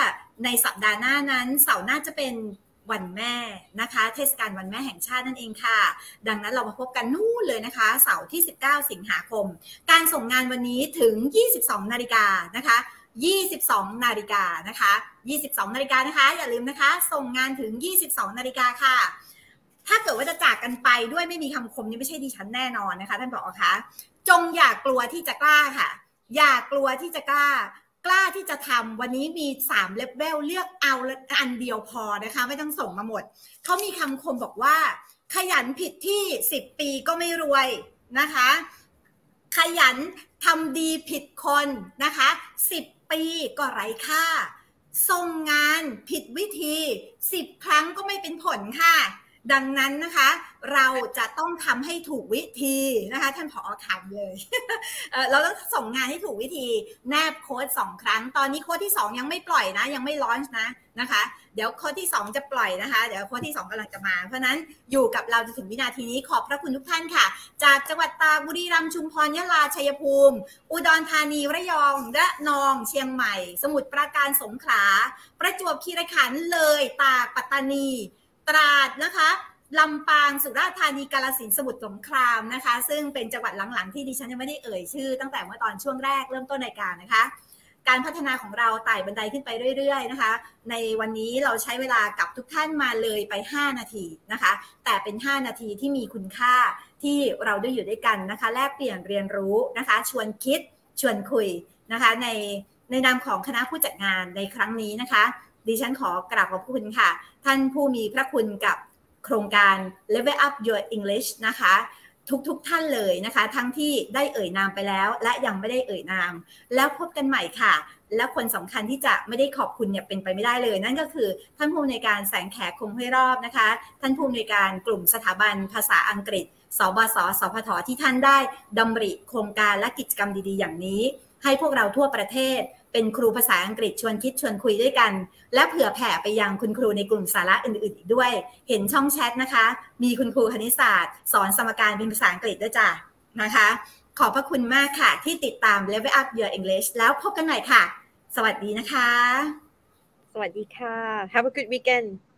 S1: ในสัปดาห์หน้านั้นเสาร์หน้าจะเป็นวันแม่นะคะเทศกาลวันแม่แห่งชาตินั่นเองค่ะดังนั้นเรามาพบกันนู่นเลยนะคะเสาร์ที่สิบเก้าสิงหาคมการส่งงานวันนี้ถึง ยี่สิบสองนาฬิกานะคะยี่สิบสองนาฬิกานะคะยี่สิบสองนาฬิกานะคะอย่าลืมนะคะส่งงานถึงยี่สิบสองนาฬิกาค่ะถ้าเกิดว่าจะจากกันไปด้วยไม่มีคำคมนี่ไม่ใช่ดิฉันแน่นอนนะคะท่านผอ.คะจงอย่ากลัวที่จะกล้าค่ะอย่ากลัวที่จะกล้ากล้าที่จะทำวันนี้มีสามเลเวลเลือกเอาอันเดียวพอนะคะไม่ต้องส่งมาหมดเขามีคำคมบอกว่าขยันผิดที่สิบปีก็ไม่รวยนะคะขยันทำดีผิดคนนะคะสิบปีก็ไร้ค่าส่งงานผิดวิธีสิบครั้งก็ไม่เป็นผลค่ะดังนั้นนะคะเราจะต้องทำให้ถูกวิธีนะคะท่านผอ.ถามเลย เ, เราต้องส่งงานให้ถูกวิธีแนบโค้ดสองครั้งตอนนี้โค้ดที่สองยังไม่ปล่อยนะยังไม่ลอนช์นะนะคะเดี๋ยวโค้ดที่สองจะปล่อยนะคะเดี๋ยวโค้ดที่สองกำลังจะมาเพราะนั้นอยู่กับเราจนถึงวินาทีนี้ขอบพระคุณทุกท่านค่ะจากจังหวัดตากบุรีรัมย์ชุมพรยะลาชัยภูมิอุดรธานีระยองระนองเชียงใหม่สมุทรปราการสงขลาประจวบคีรีขันธ์เลยตากปัตตานีตราดนะคะลำปางสุราษฎร์ธานีกาฬสินธุ์สมุทรสงครามนะคะซึ่งเป็นจังหวัดหลังๆที่ดิฉันยังไม่ได้เอ่ยชื่อตั้งแต่เมื่อตอนช่วงแรกเริ่มต้นรายการนะคะการพัฒนาของเราไต่บันไดขึ้นไปเรื่อยๆนะคะในวันนี้เราใช้เวลากับทุกท่านมาเลยไปห้านาทีนะคะแต่เป็นห้านาทีที่มีคุณค่าที่เราได้อยู่ด้วยกันนะคะแลกเปลี่ยนเรียนรู้นะคะชวนคิดชวนคุยนะคะในในนามของคณะผู้จัดงานในครั้งนี้นะคะดิฉันขอกราบขอบคุณค่ะท่านผู้มีพระคุณกับโครงการ Level Up Your English นะคะทุกๆ ท่านเลยนะคะทั้งที่ได้เอ่ยนามไปแล้วและยังไม่ได้เอ่ยนามแล้วพบกันใหม่ค่ะและคนสำคัญที่จะไม่ได้ขอบคุณเนี่ยเป็นไปไม่ได้เลยนั่นก็คือท่านผู้อำนวยการแสงแขกคงห้วยรอบนะคะท่านผู้อำนวยการกลุ่มสถาบันภาษาอังกฤษสบสสพทที่ท่านได้ดำริโครงการและกิจกรรมดีๆอย่างนี้ให้พวกเราทั่วประเทศเป็นครูภาษาอังกฤษชวนคิดชวนคุยด้วยกันและเผื่อแผ่ไปยังคุณครูในกลุ่มสาระอื่นๆอีกด้วยเห็นช่องแชทนะคะมีคุณครูคณิตศาสตร์สอนสมการเป็นภาษาอังกฤษด้วยจ้ะนะคะขอบพระคุณมากค่ะที่ติดตาม Level Up Your English แล้วพบกันใหม่ค่ะสวัสดีนะคะ
S2: สวัสดีค่ะ Have a good weekend